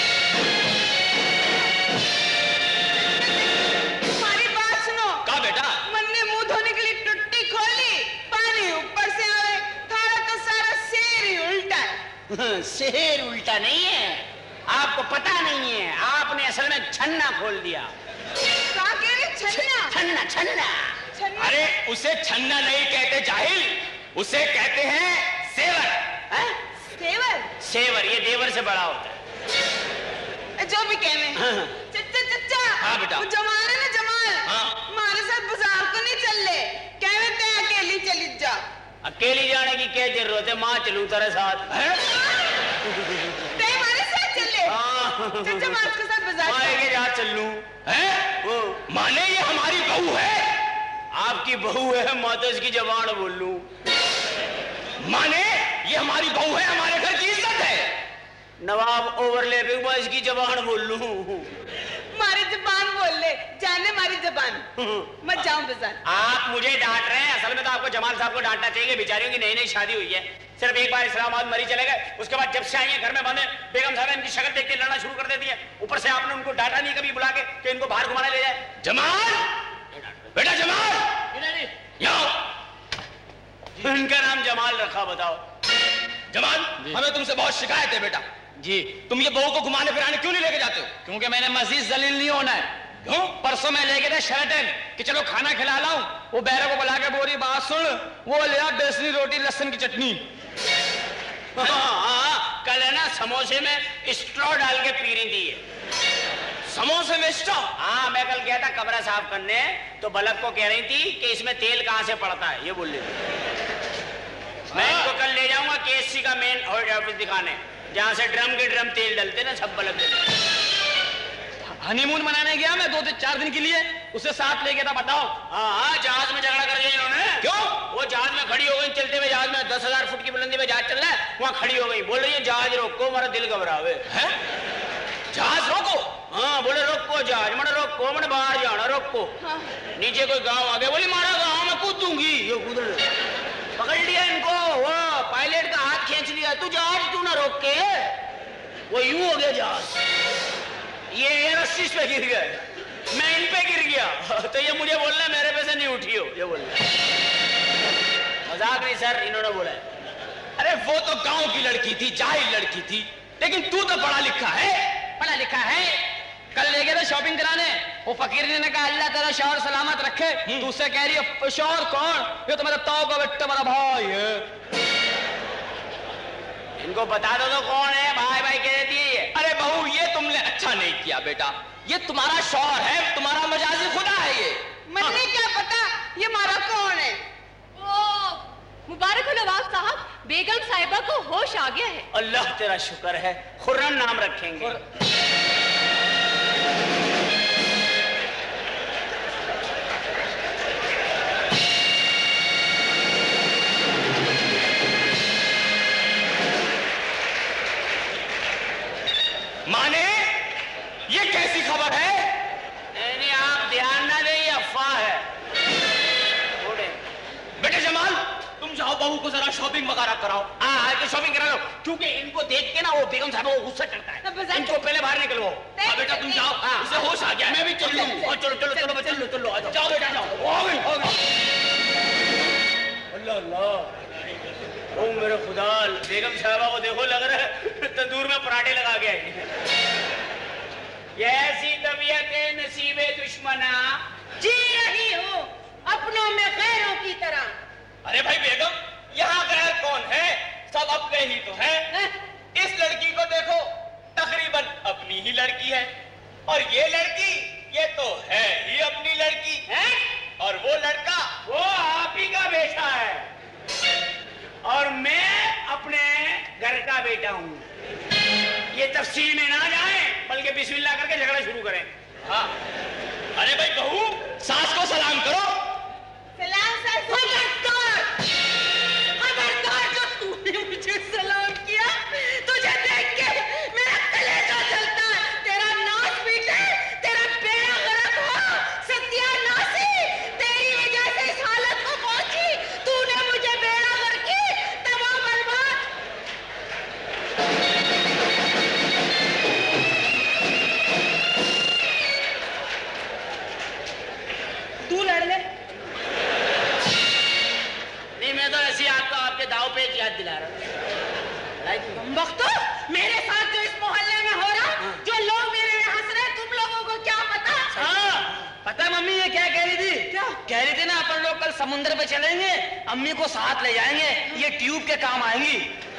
Speaker 2: हमारी बात सुनो।
Speaker 3: कहा बेटा?
Speaker 2: मन ने मुंह धोने के लिए टुट्टी खोली, पानी ऊपर से आवे, थारा का सारा शेर ही उल्टा है।
Speaker 1: शेर उल्टा नहीं है, आपको पता नहीं है। आपने असल में छन्ना खोल दिया।
Speaker 2: क्या कह रहे? छन्ना?
Speaker 1: छन्ना छन्ना।
Speaker 3: अरे उसे छन्ना नहीं कहते जाहिल, उसे कहते हैं सेवर।
Speaker 2: सेवर?
Speaker 1: सेवर ये देवर से बड़ा होता है।
Speaker 2: जो भी कहने। चच्चा चच्चा।
Speaker 3: हाँ बेटा।
Speaker 2: वो जमाल है ना, जमाल।
Speaker 3: हाँ।
Speaker 2: हमारे साथ बाजार को नहीं चल ले, कहवे ते अकेली चली जा।
Speaker 1: अकेली जाने की क्या जरूरत है? माँ चलूं तेरे साथ।
Speaker 2: ते हमारे साथ चले। चच्चा माँ के साथ बाजार
Speaker 1: के साथ चल लूं?
Speaker 3: वो माने ये हमारी बहू है?
Speaker 1: आपकी बहू है, मैं तो इसकी जबान बोल लूं।
Speaker 3: माने ये हमारी बहू है, हमारे घर की इज्जत है।
Speaker 1: नवाब ओवरलैपिंग में इसकी जबान बोल लूं।
Speaker 2: हमारी जबान बोल ले, जाने हमारी जबान। मत जाऊं बाजार।
Speaker 1: आप मुझे डांट रहे हैं, असल में तो आपको जमाल साहब को डांटना चाहिए। बेचारियों की नई नई शादी हुई है, सिर्फ एक बार इस्लामाबाद मरी चले गए, उसके बाद जब से आई है घर में बंद है। बेगम साहब इनकी शक्ल देख के लड़ना शुरू कर देती है। ऊपर से आपने उनको डांटा नहीं कभी बुला के कि इनको बाहर घुमाने ले जाए।
Speaker 3: जमाल, बेटा जमाल,
Speaker 1: इनका नाम जमाल रखा, बताओ।
Speaker 3: जमाल, हमें तुमसे बहुत शिकायत है बेटा।
Speaker 1: जी।
Speaker 3: तुम ये बहू को घुमाने फिराने क्यों नहीं लेके जाते हो?
Speaker 1: क्योंकि मैंने मजीद जलील नहीं होना है।
Speaker 3: क्यों?
Speaker 1: परसों मैं लेके था शर्टन कि चलो खाना खिला लाऊं, वो बैरों को बुला के बोली बात सुन, वो ले आ बेसनी रोटी लहसुन की चटनी। हाँ, कल है ना समोसे में स्ट्रॉ डाल के पी रही थी।
Speaker 3: समोसे में स्ट्रॉ?
Speaker 1: हाँ, मैं कल गया था कमरा साफ करने, तो बलक को कह रही थी कि इसमें तेल कहाँ से पड़ता है, ये बोल रही थी। मैं इनको कल ले जाऊंगा केएससी का मेन ऑफिस दिखाने, जहाँ से ड्रम के ड्रम तेल डलते ना सब बल्ब देते।
Speaker 6: हनीमून मनाने गया मैं 2-4 दिन के लिए, उसे साथ ले गया था। बताओ।
Speaker 1: हाँ, जहाज में झगड़ा कर दिया इन्होंने।
Speaker 3: क्यों?
Speaker 1: वो जहाज में खड़ी हो गई, चलते हुए जहाज में 10,000 फुट की बुलंदी में जहाज चल रहा है, वहाँ खड़ी हो गई, बोल रही है जहाज रोको, हमारा दिल घबरावे।
Speaker 3: जहाज रोको?
Speaker 1: हाँ बोले रोको जहाज, मैंने रोको, मैंने बाहर जाना, रोको।
Speaker 5: हाँ।
Speaker 1: नीचे कोई गांव आ गया, बोली मारा गांव में कूद दूंगी। ये कूद पकड़ लिया इनको, वो पायलट का हाथ खींच लिया, तू जहाज तू ना रोक के, वो यूं हो गया जहाज। ये रस्सी पे गिर गए, मैं इन पे गिर गया। तो ये मुझे बोलना मेरे पे से नहीं उठी हो, ये बोलना मजाक नहीं सर, इन्होंने बोला।
Speaker 3: अरे वो तो गांव की लड़की थी, जाहिल लड़की थी, लेकिन तू तो पढ़ा लिखा है।
Speaker 6: पढ़ा लिखा है। कल ले गए थे शॉपिंग कराने, वो फकीर ने कहा अल्लाह तेरा शौहर सलामत रखे, तू उससे कह रही है शौहर कौन? ये तो मेरा तौबा बेटा मेरा भाई है।
Speaker 1: इनको बता दो तो कौन है, भाई भाई कह देती है ये।
Speaker 3: अरे बहू ये तुमने अच्छा नहीं किया बेटा, ये तुम्हारा शौहर है, तुम्हारा मजाजी खुदा है ये।
Speaker 2: मुझे क्या पता ये मारा कौन है?
Speaker 5: मुबारक हो नवाब साहब, बेगम साहिबा को होश आ गया है।
Speaker 1: अल्लाह तेरा शुक्र है, खुर्रम नाम रखेंगे।
Speaker 3: माने ये कैसी खबर है?
Speaker 1: नहीं आप ध्यान ना दे, ये अफवाह है।
Speaker 3: बेटे जमाल तुम जाओ बहू को जरा शॉपिंग वगैरह कराओ।
Speaker 1: हाँ तो शॉपिंग करा लो, क्योंकि इनको देख के ना वो बेगम साहब को गुस्सा चढ़ता है। इनको पहले बाहर निकलवाओ।
Speaker 3: हाँ बेटा तुम जाओ, उसे होश आ गया है।
Speaker 1: मैं भी चल लूं। चलो चलो चलो बच्चे, चलो चलो जाओ बेटा जाओ। अल्लाह अल्लाह, ओ मेरे खुदा, बेगम साहबा को देखो लग रहा है तंदूर में पराठे लगा के आई। ऐसी तबीयत है नसीबे दुश्मना,
Speaker 2: जी रही हूँ अपनों में गैरों की तरह।
Speaker 3: अरे भाई बेगम यहाँ गैर कौन है, सब अपने ही तो हैं। इस लड़की को देखो, तकरीबन अपनी ही लड़की है, और ये लड़की ये तो है ही अपनी लड़की है, और वो लड़का
Speaker 1: वो आप ही का बेटा है, और मैं अपने घर का बेटा हूँ। ये तफसील में ना जाए, बल्कि बिस्मिल्लाह करके झगड़ा शुरू करें।
Speaker 3: हाँ अरे भाई बहू सास को सलाम करो।
Speaker 2: सलाम सर। खबरदार जो तूने मुझे सलाम किया, तुझे देख के मेरा कलेजा जलता है। तेरा नाश पीटे, तेरा बेड़ा गर्क हो, सत्यानाशी तेरी वजह से इस हालत को पहुंची। तूने मुझे बेड़ा गर्की, तबाह बर्बाद। तू लड़ ले।
Speaker 1: नहीं मैं तो ऐसी आपको आपके दाव पे एक याद दिला रहा हूँ।
Speaker 2: वक्त मेरे साथ जो इस मोहल्ले में हो रहा, जो लोग मेरे में हंस रहे, तुम लोगों को क्या पता?
Speaker 6: हाँ पता है मम्मी ये क्या कह रही थी? क्या कह रही थी ना, अपन लोग कल समुद्र पे चलेंगे, अम्मी को साथ ले जाएंगे, ये ट्यूब के काम आएंगी।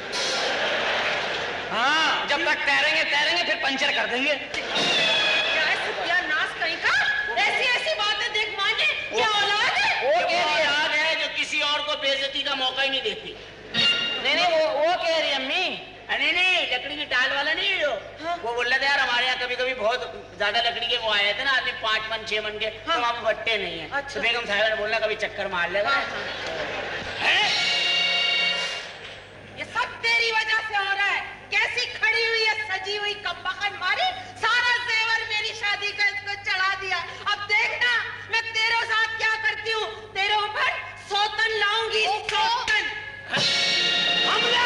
Speaker 6: हाँ जब तक तैरेंगे तैरेंगे फिर पंचर कर देंगे।
Speaker 2: क्या है सत्यानाश कहीं का? ऐसी ऐसी बातें देख माने, क्या औलाद है?
Speaker 1: वो याद है जो किसी और को बेइज्जती का मौका ही नहीं देती।
Speaker 6: नहीं वो कह रही अम्मी।
Speaker 1: नहीं लकड़ी की टाल वाला नहीं जो, वो बोल रहे थे यार हमारे यहाँ कभी कभी बहुत ज्यादा लकड़ी के वो आए थे ना आदमी, 5 मन 6 मन के, तो वहाँ पे भट्टे नहीं है। तो बेगम साहिबा ने बोलना कभी चक्कर मार लेगा।
Speaker 2: ये सब तेरी वजह से हो रहा है। कैसी खड़ी हुई है सजी हुई कमबख्त मारी, सारा जेवर मेरी शादी का इसको चढ़ा दिया। अब देखना मैं तेरे साथ क्या करती हूँ, तेरे ऊपर सौतन लाऊंगी, सौतन।
Speaker 1: हमला!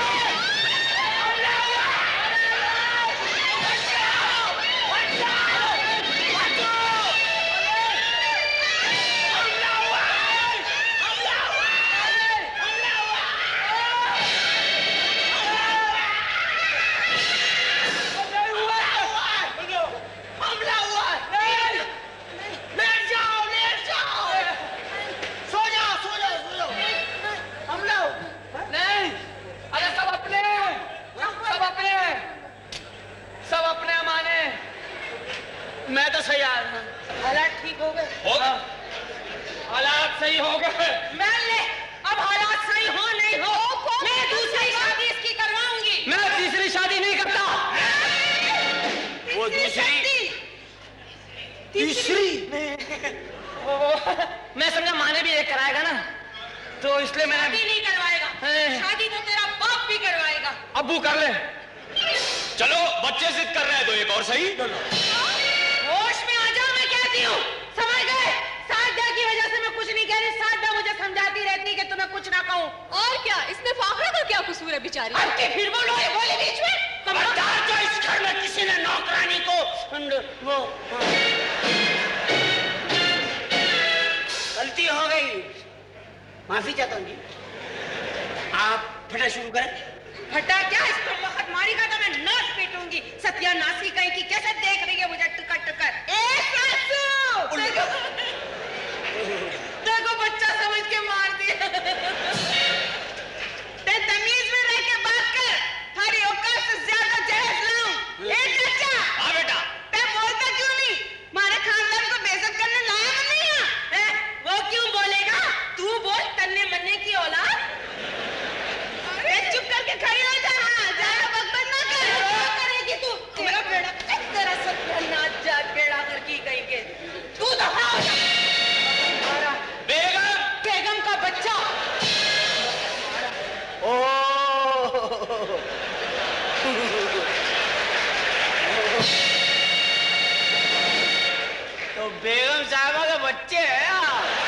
Speaker 1: मैं तो सही आ रहा हूँ।
Speaker 2: हालात ठीक हो गए?
Speaker 1: हालात सही हो गए।
Speaker 2: मैं ले, अब हालात सही हो नहीं हो, मैं दूसरी शादी इसकी करवाऊंगी।
Speaker 6: मैं तीसरी शादी नहीं करता।
Speaker 1: वो दूसरी
Speaker 6: तीसरी मैं समझा माने भी एक कराएगा ना, तो इसलिए मैंने
Speaker 2: शादी नहीं करवाएगा, शादी तो तेरा बाप भी करवाएगा।
Speaker 6: अब्बू कर ले।
Speaker 3: चलो बच्चे जिद कर रहे हैं तो एक और सही।
Speaker 2: कहती हूँ, समझ गए? साजिदा की वजह से मैं कुछ नहीं कह रही, साजिदा मुझे समझाती रहती है कि तुम्हें कुछ ना कहूँ।
Speaker 5: और क्या, इसमें फाखरा का क्या कसूर है बेचारी?
Speaker 2: अब की फिर बोलो, ये बोली बीच में।
Speaker 4: खबरदार, जो इस घर में किसी ने नौकरानी को वो गलती हो गई, माफी चाहता हूँ जी। आप फटा शुरू करें।
Speaker 2: फटा क्या? इस पर वक्त मारी का तो मैं नाच पीटूंगी। सत्यानाशी कहीं की कैसे देख रही है मुझे टुकर टुकर। देखो, देखो बच्चा समझ के मार दिया। ते तमीज में रह के बात कर, थारी औकात से ज्यादा जहेज लाऊं। ए चाचा।
Speaker 3: हाँ बेटा।
Speaker 2: ते बोलता क्यों नहीं? हमारे खानदान को बेइज्जत करने लाया नहीं है? वो क्यों बोलेगा? तू बोल, तन्ने मन्ने की औलाद। अरे चुप करके खड़ी हो जा, ज्यादा बकबक ना कर। क्या करेगी तू? तेरा बेड़ा, तेरा सत्यानाश जा बेड़ा कर की गई के। तू दफा हो जा।
Speaker 3: बेगम,
Speaker 2: बेगम का बच्चा।
Speaker 1: तो बेगम साहबा के बच्चे हैं आप?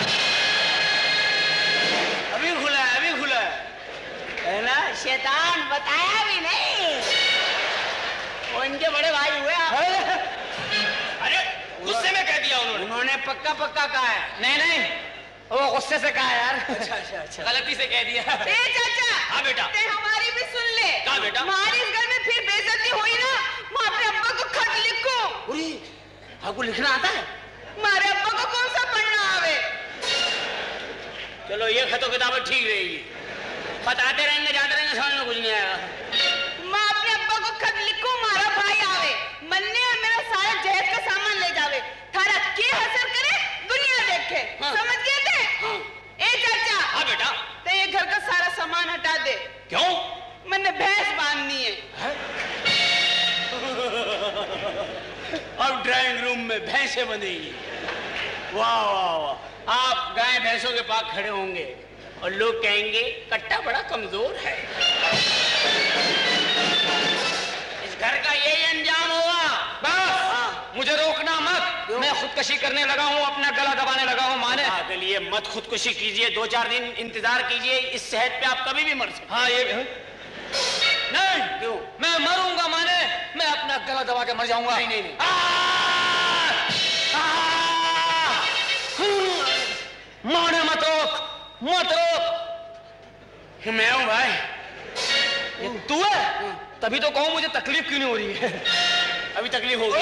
Speaker 1: अभी खुला है ना? शैतान बताया भी नहीं, वो इनके बड़े भाई हुए आप।
Speaker 3: अरे गुस्से में कह दिया
Speaker 1: उन्होंने पक्का कहा है।
Speaker 6: नहीं, वो गुस्से से कहा यार।
Speaker 1: अच्छा।
Speaker 3: गलती से कह दिया।
Speaker 2: ए चाचा।
Speaker 3: हाँ बेटा।
Speaker 2: ते हमारी भी सुन ले।
Speaker 3: क्या बेटा?
Speaker 2: हमारी इस घर में फिर बेइज्जती हुई ना, मैं अपने अब्बा को खत लिखूं।
Speaker 1: आपको लिखना आता है?
Speaker 2: हमारे अब्बा को कौन सा पढ़ना आवे?
Speaker 1: चलो ये खतो किताबें ठीक रहेगी, बताते रहेंगे जाते रहेंगे, समझ में कुछ नहीं आएगा।
Speaker 2: मैं अपने अब्बा को खत लिखूं, हमारा भाई आवे, मन्ने और मेरा सारा जहेज का सामान ले जावे, थारा के असर करे दुनिया देखे।
Speaker 1: हाँ।
Speaker 2: समझ गए थे?
Speaker 1: हाँ।
Speaker 2: ए चाचा।
Speaker 3: हाँ बेटा।
Speaker 2: ते ये घर का सारा सामान हटा दे।
Speaker 3: क्यों?
Speaker 2: मैंने भैंस बांधनी है।
Speaker 1: अब ड्राइंग रूम में भैंसें बंधेगी। वाह, आप गाय भैंसों के पास खड़े होंगे और लोग कहेंगे कट्टा बड़ा कमजोर है। इस घर का यही अंजाम होगा।
Speaker 6: बस मुझे रोकना मत, मैं खुदकशी करने लगा हूँ, अपना गला दबाने लगा हूँ माने।
Speaker 1: चलिए मत खुदकुशी कीजिए, 2-4 दिन इंतजार कीजिए, इस सेहत पे आप कभी भी मर सकते।
Speaker 6: हाँ ये नहीं,
Speaker 1: क्यों?
Speaker 6: मैं मरूंगा माने, मैं अपना गला दबा के मर जाऊंगा।
Speaker 1: नहीं।
Speaker 6: माने मत रोक।
Speaker 1: मैं हूं भाई।
Speaker 6: ये तू है? तभी तो कहूं मुझे तकलीफ क्यों नहीं हो रही है।
Speaker 1: अभी तकलीफ होगी?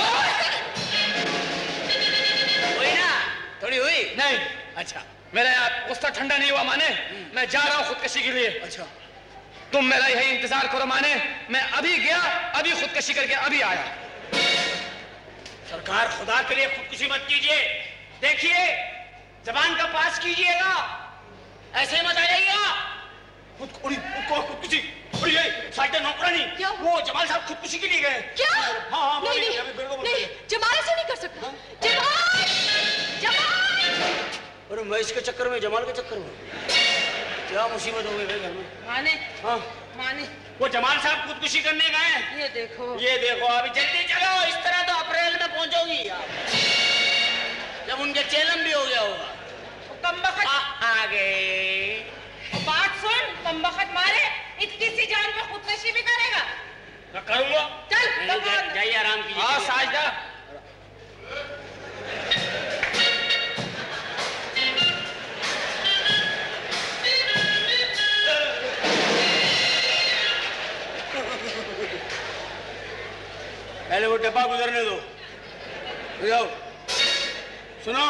Speaker 1: हुई ना? थोड़ी हुई?
Speaker 6: नहीं।
Speaker 1: अच्छा,
Speaker 6: मेरा यार गुस्सा ठंडा नहीं हुआ माने, मैं जा रहा हूं खुदकशी के लिए।
Speaker 1: अच्छा।
Speaker 6: तुम मेरा यही इंतजार करो माने, मैं अभी गया, अभी खुदकशी करके अभी आया।
Speaker 1: सरकार खुदा के लिए खुदकुशी मत कीजिए, देखिए जबान का पास कीजिएगा, ऐसे मत आ जाइएगा। खुदकुशी नौकरानी,
Speaker 5: क्या?
Speaker 1: वो जमाल साहब खुदकुशी के लिए गए।
Speaker 5: क्या?
Speaker 1: हाँ,
Speaker 5: नहीं, जमाल ऐसे नहीं कर सकता। जमाल।
Speaker 1: अरे मैं इसके चक्कर में, जमाल के चक्कर में क्या मुसीबत हो गई भाई घर में।
Speaker 2: माने
Speaker 1: वो जमाल साहब खुदकुशी करने गए।
Speaker 2: ये देखो
Speaker 1: अभी जल्दी चलो, इस तरह तो अप्रैल में पहुंचोगी आप, जब उनके चेलम भी हो गया होगा।
Speaker 2: कमबख्त
Speaker 1: आ गए।
Speaker 2: बात सुन, कमबख्त मारे, इतनी सी जान पे खुदकशी भी करेगा?
Speaker 1: मैं करूंगा।
Speaker 2: चल
Speaker 1: जाइए आराम कीजिए।
Speaker 6: हाँ साजिदा।
Speaker 1: पहले वो डब्बा गुजरने दो। जाओ, सुनो।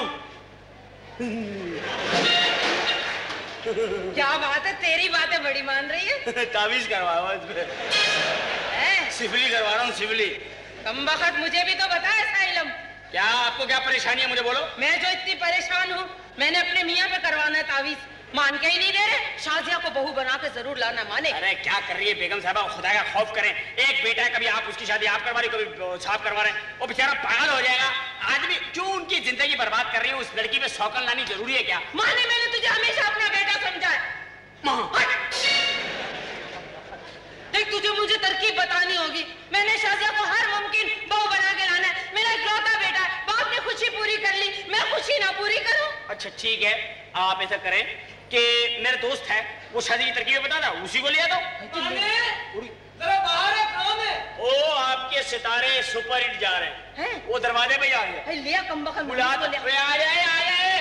Speaker 2: क्या बात है, तेरी बातें बड़ी मान रही है।
Speaker 1: तावीज करवा रहा हूँ इसमें, सिफली करवा रहा हूँ, सिफली।
Speaker 2: कमबख्त मुझे भी तो बता ऐसा इल्म।
Speaker 1: क्या आपको क्या परेशानी है, मुझे बोलो।
Speaker 2: मैं जो इतनी परेशान हूँ, मैंने अपने मियाँ पे करवाना है तावीज, मान के ही नहीं दे रहे। शाजिया को बहू बना के जरूर लाना। माने।
Speaker 1: अरे क्या कर रही है बेगम साहबा, खुदा का खौफ करें। एक बेटा है, कभी आप उसकी शादी आप करवा रही, कभी साहब करवा रहे हैं, वो बेचारा पागल हो जाएगा। आदमी क्यों उनकी जिंदगी बर्बाद कर रही है, उस लड़की पे सौकन लानी जरूरी है क्या?
Speaker 2: माने, मैंने तुझे हमेशा अपना बेटा समझा है। देख, तुझे मुझे तरकीब बतानी होगी। मैंने शाजिया को हर मुमकिन बहू बना के लाना है। मेरा इकलौता बेटा है, बाप ने खुशी खुशी पूरी कर ली, मैं खुशी ना पूरी करूं?
Speaker 1: अच्छा ठीक है, आप ऐसा करें कि मेरा दोस्त है, वो शादी की तरकीब बता था, उसी को लिया दो।
Speaker 6: जरा बाहर है, काम है।
Speaker 1: ओ आपके सितारे सुपर हिट जा रहे हैं, वो दरवाजे पे आ गया।
Speaker 2: लिया कमबख्त
Speaker 1: बुला दो, आ जाए आ जाए।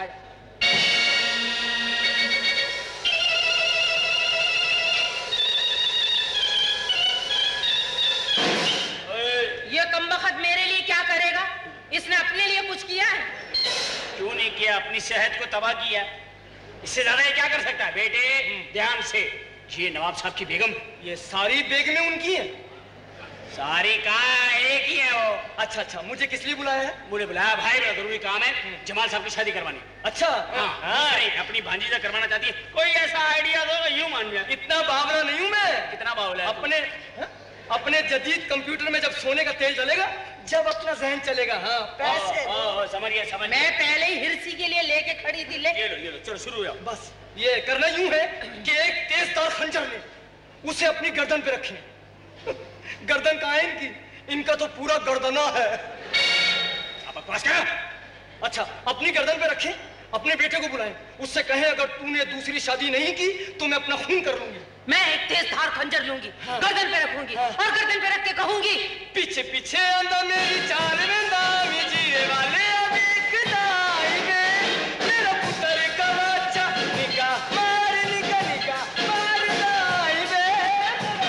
Speaker 2: ये कमबख्त मेरे लिए क्या करेगा? इसने अपने लिए कुछ किया है?
Speaker 1: क्यों नहीं किया, अपनी सेहत को तबाह किया, इससे ज्यादा ये क्या कर सकता है? बेटे ध्यान से, ये नवाब साहब की बेगम,
Speaker 6: ये सारी बेगमें उनकी हैं?
Speaker 1: सारी कहाँ, एक ही है वो।
Speaker 6: अच्छा अच्छा, मुझे किस लिए बुलाया है?
Speaker 1: मुझे बुलाया भाई, मेरा जरूरी काम है जमाल साहब की शादी करवानी।
Speaker 6: अच्छा
Speaker 1: हाँ, अपनी भांजी से करवाना चाहती है, कोई ऐसा आइडिया दो, यूं मान लिया।
Speaker 6: इतना बावला नहीं हूं मैं।
Speaker 1: कितना बावला है?
Speaker 6: अपने जदीद कंप्यूटर में जब सोने का तेल चलेगा, जब अपना जहन चलेगा। हाँ, पैसे
Speaker 1: समझिए समझ।
Speaker 2: मैं पहले ही हिरसी के लिए लेके खड़ी थी।
Speaker 1: ये लो चलो शुरू हो जाओ।
Speaker 6: बस ये करना यूं है कि एक तेजदार खंजर ले, उसे अपनी गर्दन पे रखें। गर्दन कहाँ है इनकी? इनका तो पूरा गर्दना है।
Speaker 1: आप बकवास क्या?
Speaker 6: अच्छा, अपनी गर्दन पे रखें, अपने बेटे को बुलाएं, उससे कहें अगर तूने दूसरी शादी नहीं की तो मैं अपना खून कर लूंगी।
Speaker 2: मैं एक तेज धार खंजर लूंगी, गर्दन पे रखूंगी और गर्दन पे रख के कहूंगी,
Speaker 6: पीछे पीछे आंदा मेरी चाल में दावी जीरे वाले अब एक दाई में मेरा पुत्र का बच्चा निकाह मार निकाह मार दाई में।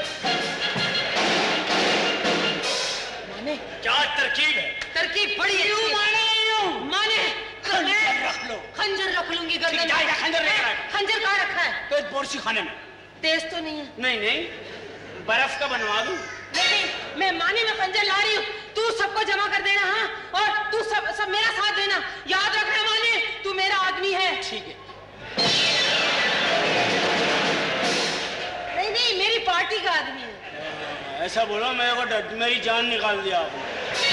Speaker 2: माने
Speaker 1: क्या तरकीब है?
Speaker 2: तरकीब बड़ी है। माने खंजर रख लूंगी गर्दन में। खंजर कहाँ रखा है?
Speaker 1: तो बोरसी खाने में।
Speaker 2: तेज तो नहीं है?
Speaker 1: नहीं, बर्फ का बनवा दूं।
Speaker 2: नहीं, मैं माने में खंजर ला रही हूँ, तू सबको जमा कर देना। हाँ, और तू सब मेरा साथ देना। याद रखना माने, तू मेरा आदमी है।
Speaker 1: ठीक है।
Speaker 2: नहीं, मेरी पार्टी का आदमी है।
Speaker 1: ऐसा बोलो, मेरी जान निकाल दिया आपने।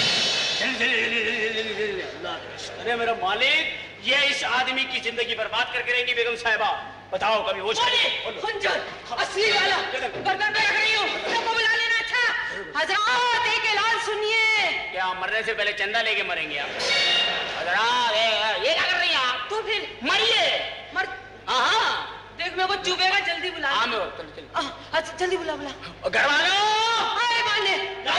Speaker 1: अरे मेरा मालिक, ये इस आदमी की जिंदगी बर्बाद करके रहेंगी बेगम साहिबा। बताओ कभी वो
Speaker 2: खंजर असली वाला गर्दन पे रख रही हूँ, सबको बुला लेना। अच्छा हजरात, एक ऐलान सुनिए।
Speaker 1: क्या मरने से पहले चंदा लेके मरेंगे आप? हजरात, ये क्या कर रही हैं आप?
Speaker 2: तो फिर
Speaker 1: मरिए। हाँ,
Speaker 2: देख मेरे को चुभेगा, जल्दी बुला। अच्छा जल्दी बुला।
Speaker 1: घर वालों,
Speaker 2: माने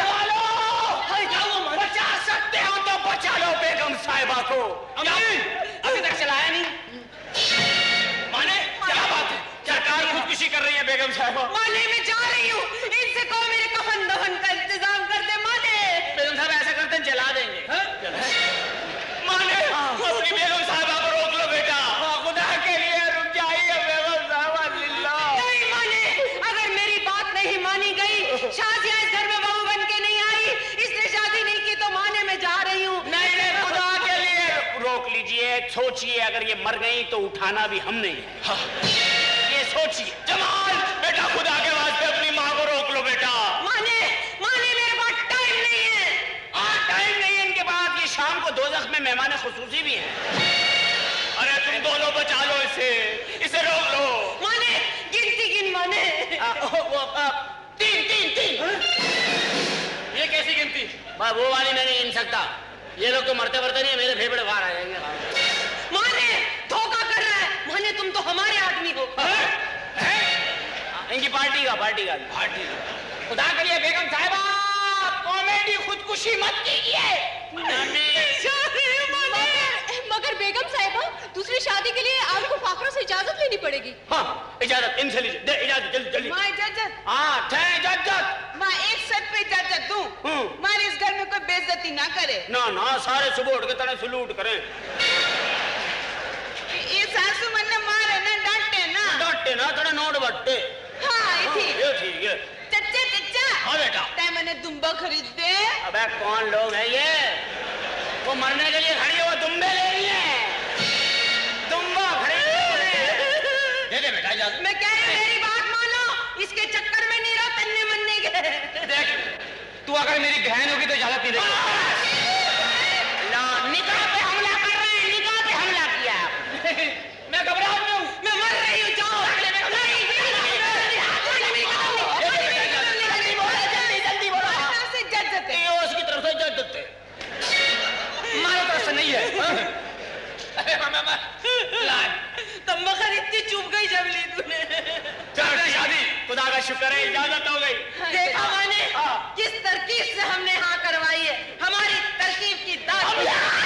Speaker 1: बचा सकते हो तो बचा लो बेगम साहिबा को। अभी तक चलाया नहीं। माने क्या बात है? सरकार खुदकुशी कर रही है बेगम साहिबा।
Speaker 2: माने मैं जा रही हूँ, इनसे कहो मेरे कफन दफन का इंतजाम कर दे। माने
Speaker 1: बेगम साहब ऐसा करते हैं, जला देंगे। माने अपनी बेगम साहिबा को रोक लो बेटा, खुदा के लिए रुक जाइए बेगम साहिबा।
Speaker 2: नहीं माने, अगर मेरी बात नहीं मानी गई, शादियां इस घर में बहू बन के नहीं आई, इसने शादी नहीं की, तो माने मैं जा रही हूँ।
Speaker 1: नहीं, खुदा के लिए रोक लीजिए। सोचिए, अगर ये मर गई तो उठाना भी हम नहीं है। ये सोचिए। जमाल बेटा, खुदा के वास्ते अपनी माँ को रोक लो बेटा।
Speaker 2: माने मेरे पास टाइम नहीं है।
Speaker 1: टाइम नहीं है इनके पास। ये शाम को दोज़ख में मेहमान खुसूसी भी हैं। अरे तुम दोनों बचा लो इसे रोक लो।
Speaker 2: माने गिनती गिन। माने
Speaker 1: तीन।
Speaker 6: ये कैसी गिनती?
Speaker 1: वो वाली मैं नहीं गिन सकता। ये लोग तो मरते नहीं, मेरे फेफड़े बाहर आ जाएंगे।
Speaker 2: माने धोखा कर रहा है। माने तुम तो हमारे आदमी हो।
Speaker 1: इनकी पार्टी का खुदा के लिए बेगम साहिबा, कॉमेडी खुदकुशी मत कीजिए।
Speaker 5: मगर बेगम साहिबा, दूसरी शादी के लिए आपको फाकरों से इजाजत लेनी पड़ेगी।
Speaker 1: हाँ, इजाजत इनसे लीजिए। इजाजत जल्दी।
Speaker 2: माँ इजाजत।
Speaker 1: हाँ, इजाजत।
Speaker 2: माँ एक शर्त पे इजाजत दूं, मारे इस घर में कोई बेइज्जती ना करे।
Speaker 1: ना, सारे सुबह उठ के तरह सलूट करें।
Speaker 2: ये सासू मन ने मारे ना, डांटे ना
Speaker 1: थोड़ा नोट बट्टे।
Speaker 2: हाँ,
Speaker 1: ये ठीक है।
Speaker 2: चच्चा।
Speaker 1: हाँ बेटा।
Speaker 2: तै मैंने दुम्बा खरीद दे।
Speaker 1: अबे कौन लोग है ये? वो मरने के लिए खड़ी है, वो दुम्बे ले रही है। दुम्बा खरीद दे बेटा इजाजत।
Speaker 2: मैं कह रही हूँ, मेरी बात मानो, इसके चक्कर में नहीं रहो, तन्ने मन्ने के।
Speaker 6: देख, तू अगर मेरी बहन होगी तो इजाजत नहीं देगी।
Speaker 1: निकाह पे हमला कर रहे हैं, निकाह पे हमला किया।
Speaker 6: मैं घबरा रही हूँ,
Speaker 2: मैं मर रही हूँ। जाओ।
Speaker 1: उसकी तरफ से इजाजत देते।
Speaker 2: तो मगर इतनी चुप गई जब ली तूने।
Speaker 1: शादी खुदा का शुक्र है इजाजत हो गई।
Speaker 2: देखा माने किस तरकीब से हमने हाँ करवाई है, हमारी तरकीब की दाद।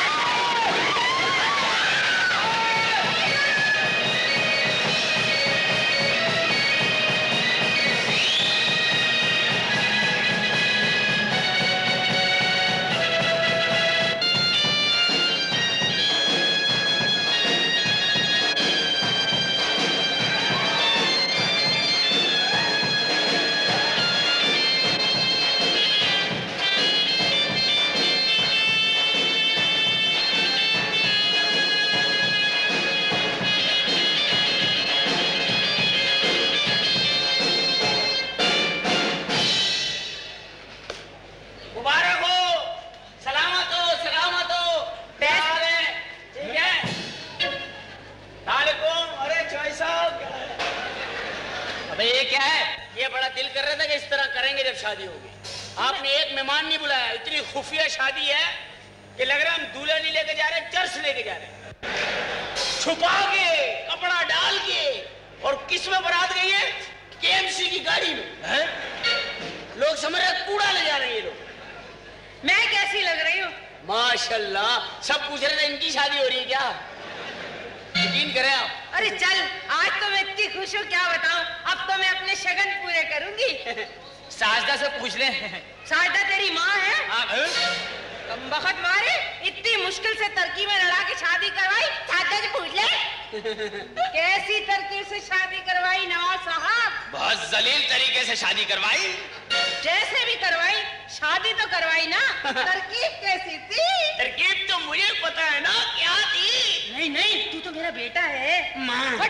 Speaker 1: शादी होगी। आपने एक मेहमान नहीं बुलाया, इतनी खुफिया शादी है कि लग रहा है हम दूल्हा नहीं लेके जा रहे, चर्च लेके जा रहे। छुपा के कपड़ा डाल के, और किस में बारात गई है? केएमसी की गाड़ी में है? लोग समझ रहे कूड़ा ले जा रहे हैं ये लोग।
Speaker 2: मैं कैसी लग रही हूँ?
Speaker 1: माशाल्लाह। सब पूछ रहे थे इनकी शादी हो रही है क्या? यकीन करें आप।
Speaker 2: अरे चल, आज तो मैं इतनी खुश हूँ क्या बताऊं। अब तो मैं अपने शगन पूरे करूंगी।
Speaker 1: साजदा से पूछ ले।
Speaker 2: साजदा तेरी माँ है? तुम बखत मारे, इतनी मुश्किल से तरकीब में लड़ा के शादी करवाई, साजदा से पूछ ले। कैसी तरकीब से शादी करवाई नवाब साहब?
Speaker 3: बहुत जलील तरीके से शादी करवाई।
Speaker 2: जैसे भी करवाई, शादी तो करवाई ना। तरकीब कैसी थी?
Speaker 1: तरकीब तो मुझे पता है ना क्या थी।
Speaker 2: नहीं नहीं, तू तो मेरा बेटा है।
Speaker 1: माँ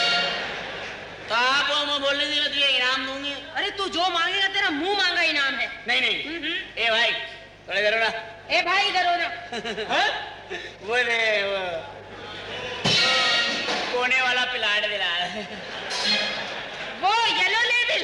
Speaker 1: तो आप वो बोलने दी मत, ये इनाम दूंगी।
Speaker 2: अरे तू जो मांगेगा तेरा मुंह मांगा इनाम है।
Speaker 1: नहीं नहीं। ए भाई थोड़ा इधर ना।
Speaker 2: ए भाई इधर हो ना।
Speaker 1: वो कोने वाला प्लाट दिला है।
Speaker 2: वो येलो लेबल।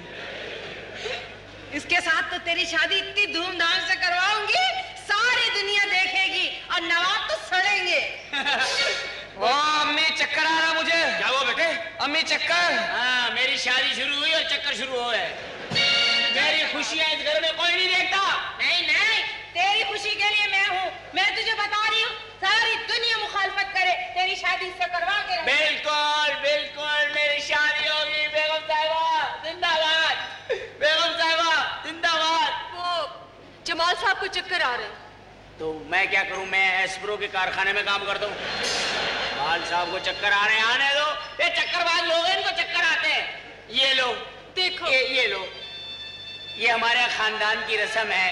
Speaker 2: इसके साथ तो तेरी शादी इतनी धूमधाम से करवाऊंगी, सारी दुनिया देखेगी और नवाब तो सड़ेंगे।
Speaker 3: वो अम्मी चक्कर आ रहा मुझे। क्या हुआ बेटे? अम्मी चक्कर।
Speaker 1: हाँ, मेरी शादी शुरू हुई और चक्कर शुरू हो गए। मेरी खुशियां इस घर में कोई नहीं देखता।
Speaker 2: नहीं नहीं, तेरी खुशी के लिए मैं हूँ। मैं तुझे बता रही हूँ, सारी दुनिया मुखालफत करे, तेरी शादी से करवा के।
Speaker 1: बिल्कुल बिल्कुल, मेरी शादी होगी। बेगम साहिबा जिंदाबाद, बेगम साहिबा जिंदाबाद।
Speaker 5: वो जमाल साहब को चक्कर आ रहे हैं।
Speaker 1: तो मैं क्या करूं? मैं एस्प्रो के कारखाने में काम करता हूँ। जमाल साहब को चक्कर आ रहे हैं, आने दो। ये चक्करबाज लोग हैं, इनको चक्कर आते हैं। ये लो
Speaker 5: देखो,
Speaker 1: ये लो, ये हमारे खानदान की रस्म है।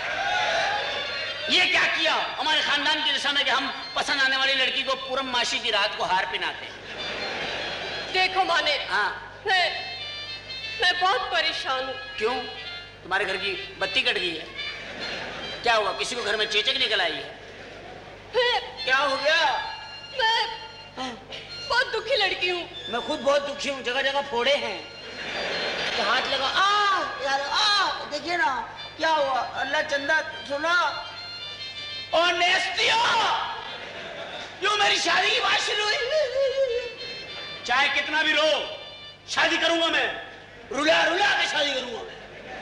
Speaker 1: ये क्या किया? हमारे खानदान की रस्म है कि हम पसंद आने वाली लड़की को पूरनमाशी की रात को हार पहनाते हैं।
Speaker 5: देखो माने,
Speaker 1: हाँ,
Speaker 5: मैं बहुत परेशान हूँ।
Speaker 1: क्यों? तुम्हारे घर की बत्ती कट गई है? क्या हुआ? किसी को घर में चेचक निकल आई है? क्या हो गया?
Speaker 5: मैं बहुत दुखी लड़की हूँ।
Speaker 1: मैं खुद बहुत दुखी हूँ, जगह जगह फोड़े हैं। तो हाथ लगा, यार देखिए ना क्या हुआ। अल्लाह चंदा सुना। और नेस्तियों, यूं मेरी शादी की बात शुरू हुई। चाहे कितना भी रो, शादी करूंगा मैं। रुला रुला के शादी करूंगा मैं।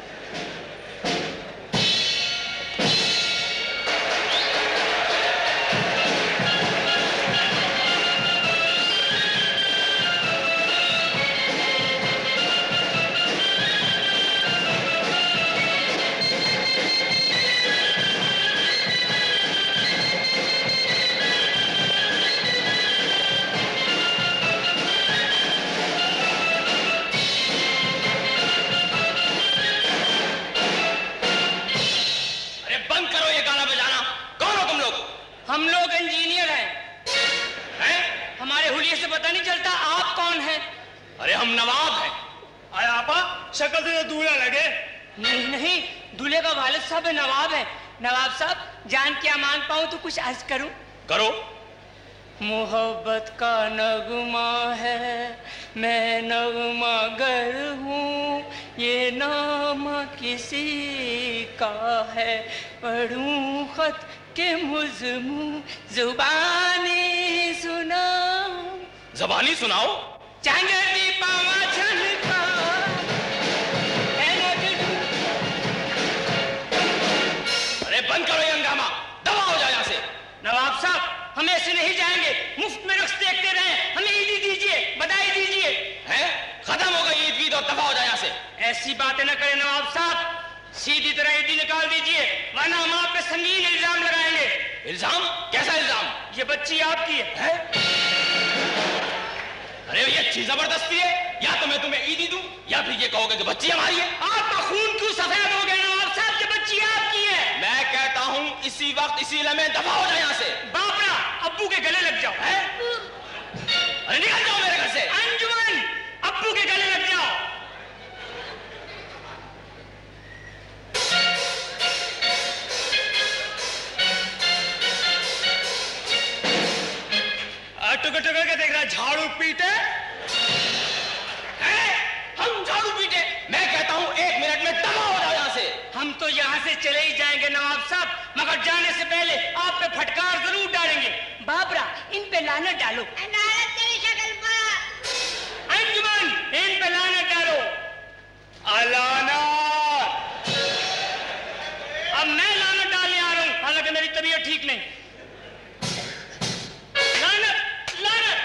Speaker 6: हम लोग इंजीनियर हैं? हमारे हुलिये से पता नहीं चलता आप कौन हैं?
Speaker 3: अरे हम नवाब हैं।
Speaker 4: अरे आपा, शक्ल से तो दूल्हा लगे।
Speaker 6: नहीं नहीं, दूल्हे का वालिद साहब नवाब है। नवाब साहब, जान क्या मांग पाऊं तो कुछ अर्ज करूं?
Speaker 3: करो।
Speaker 6: मोहब्बत का नगमा है, मैं नगमा गर हूँ, ये नामा किसी का है, पढ़ूं खत के मुज़मू जुबानी
Speaker 3: जबानी सुनाओ।
Speaker 6: चांदनी पावा झलका
Speaker 3: अरे बंद करो ये हंगामा, दबा हो जाए यहाँ से।
Speaker 6: नवाब साहब हम ऐसे नहीं जाएंगे, मुफ्त में रक्स देखते रहे, हमें ईदी दीजिए, बधाई दीजिए।
Speaker 3: हैं? खत्म हो गई ईद और दफा हो जाए यहाँ से।
Speaker 6: ऐसी बातें न करें नवाब साहब, सीधी तरह ईदी निकाल दीजिए वरना हम आप पे संगीन इल्जाम लगाएंगे।
Speaker 3: इल्जाम? कैसा इल्जाम?
Speaker 6: ये बच्ची आपकी है?
Speaker 3: अरे ये अच्छी जबरदस्ती है, या तो मैं तुम्हें ईदी दूं या फिर ये कहोगे कि बच्ची हमारी है।
Speaker 6: आपका खून क्यों सफेद हो गया नवाब साहब, ये बच्ची आपकी है।
Speaker 3: मैं कहता हूं इसी वक्त इसी लम्हे दफा हो जाए यहाँ से।
Speaker 6: बापरा अब्बू के गले लग जाओ।
Speaker 3: है? अरे निकल जाओ मेरे घर से।
Speaker 6: अंजुमन अब्बू के गले लग जाओ। टुक टुक के देख रहा, झाड़ू पीटे।
Speaker 3: हम झाड़ू पीटे? मैं कहता हूं 1 मिनट में दफा हो जाओ यहाँ से।
Speaker 6: हम तो यहाँ से चले ही जाएंगे नवाब साहब, मगर जाने से पहले आप पे फटकार जरूर डालेंगे। बाबरा इन पे लानत डालो। अंजुमन इन पे लानत डालो। लानत। अब मैं लानत डालने आ रहा हूं, हालांकि मेरी तबीयत ठीक नहीं। लानत लानत।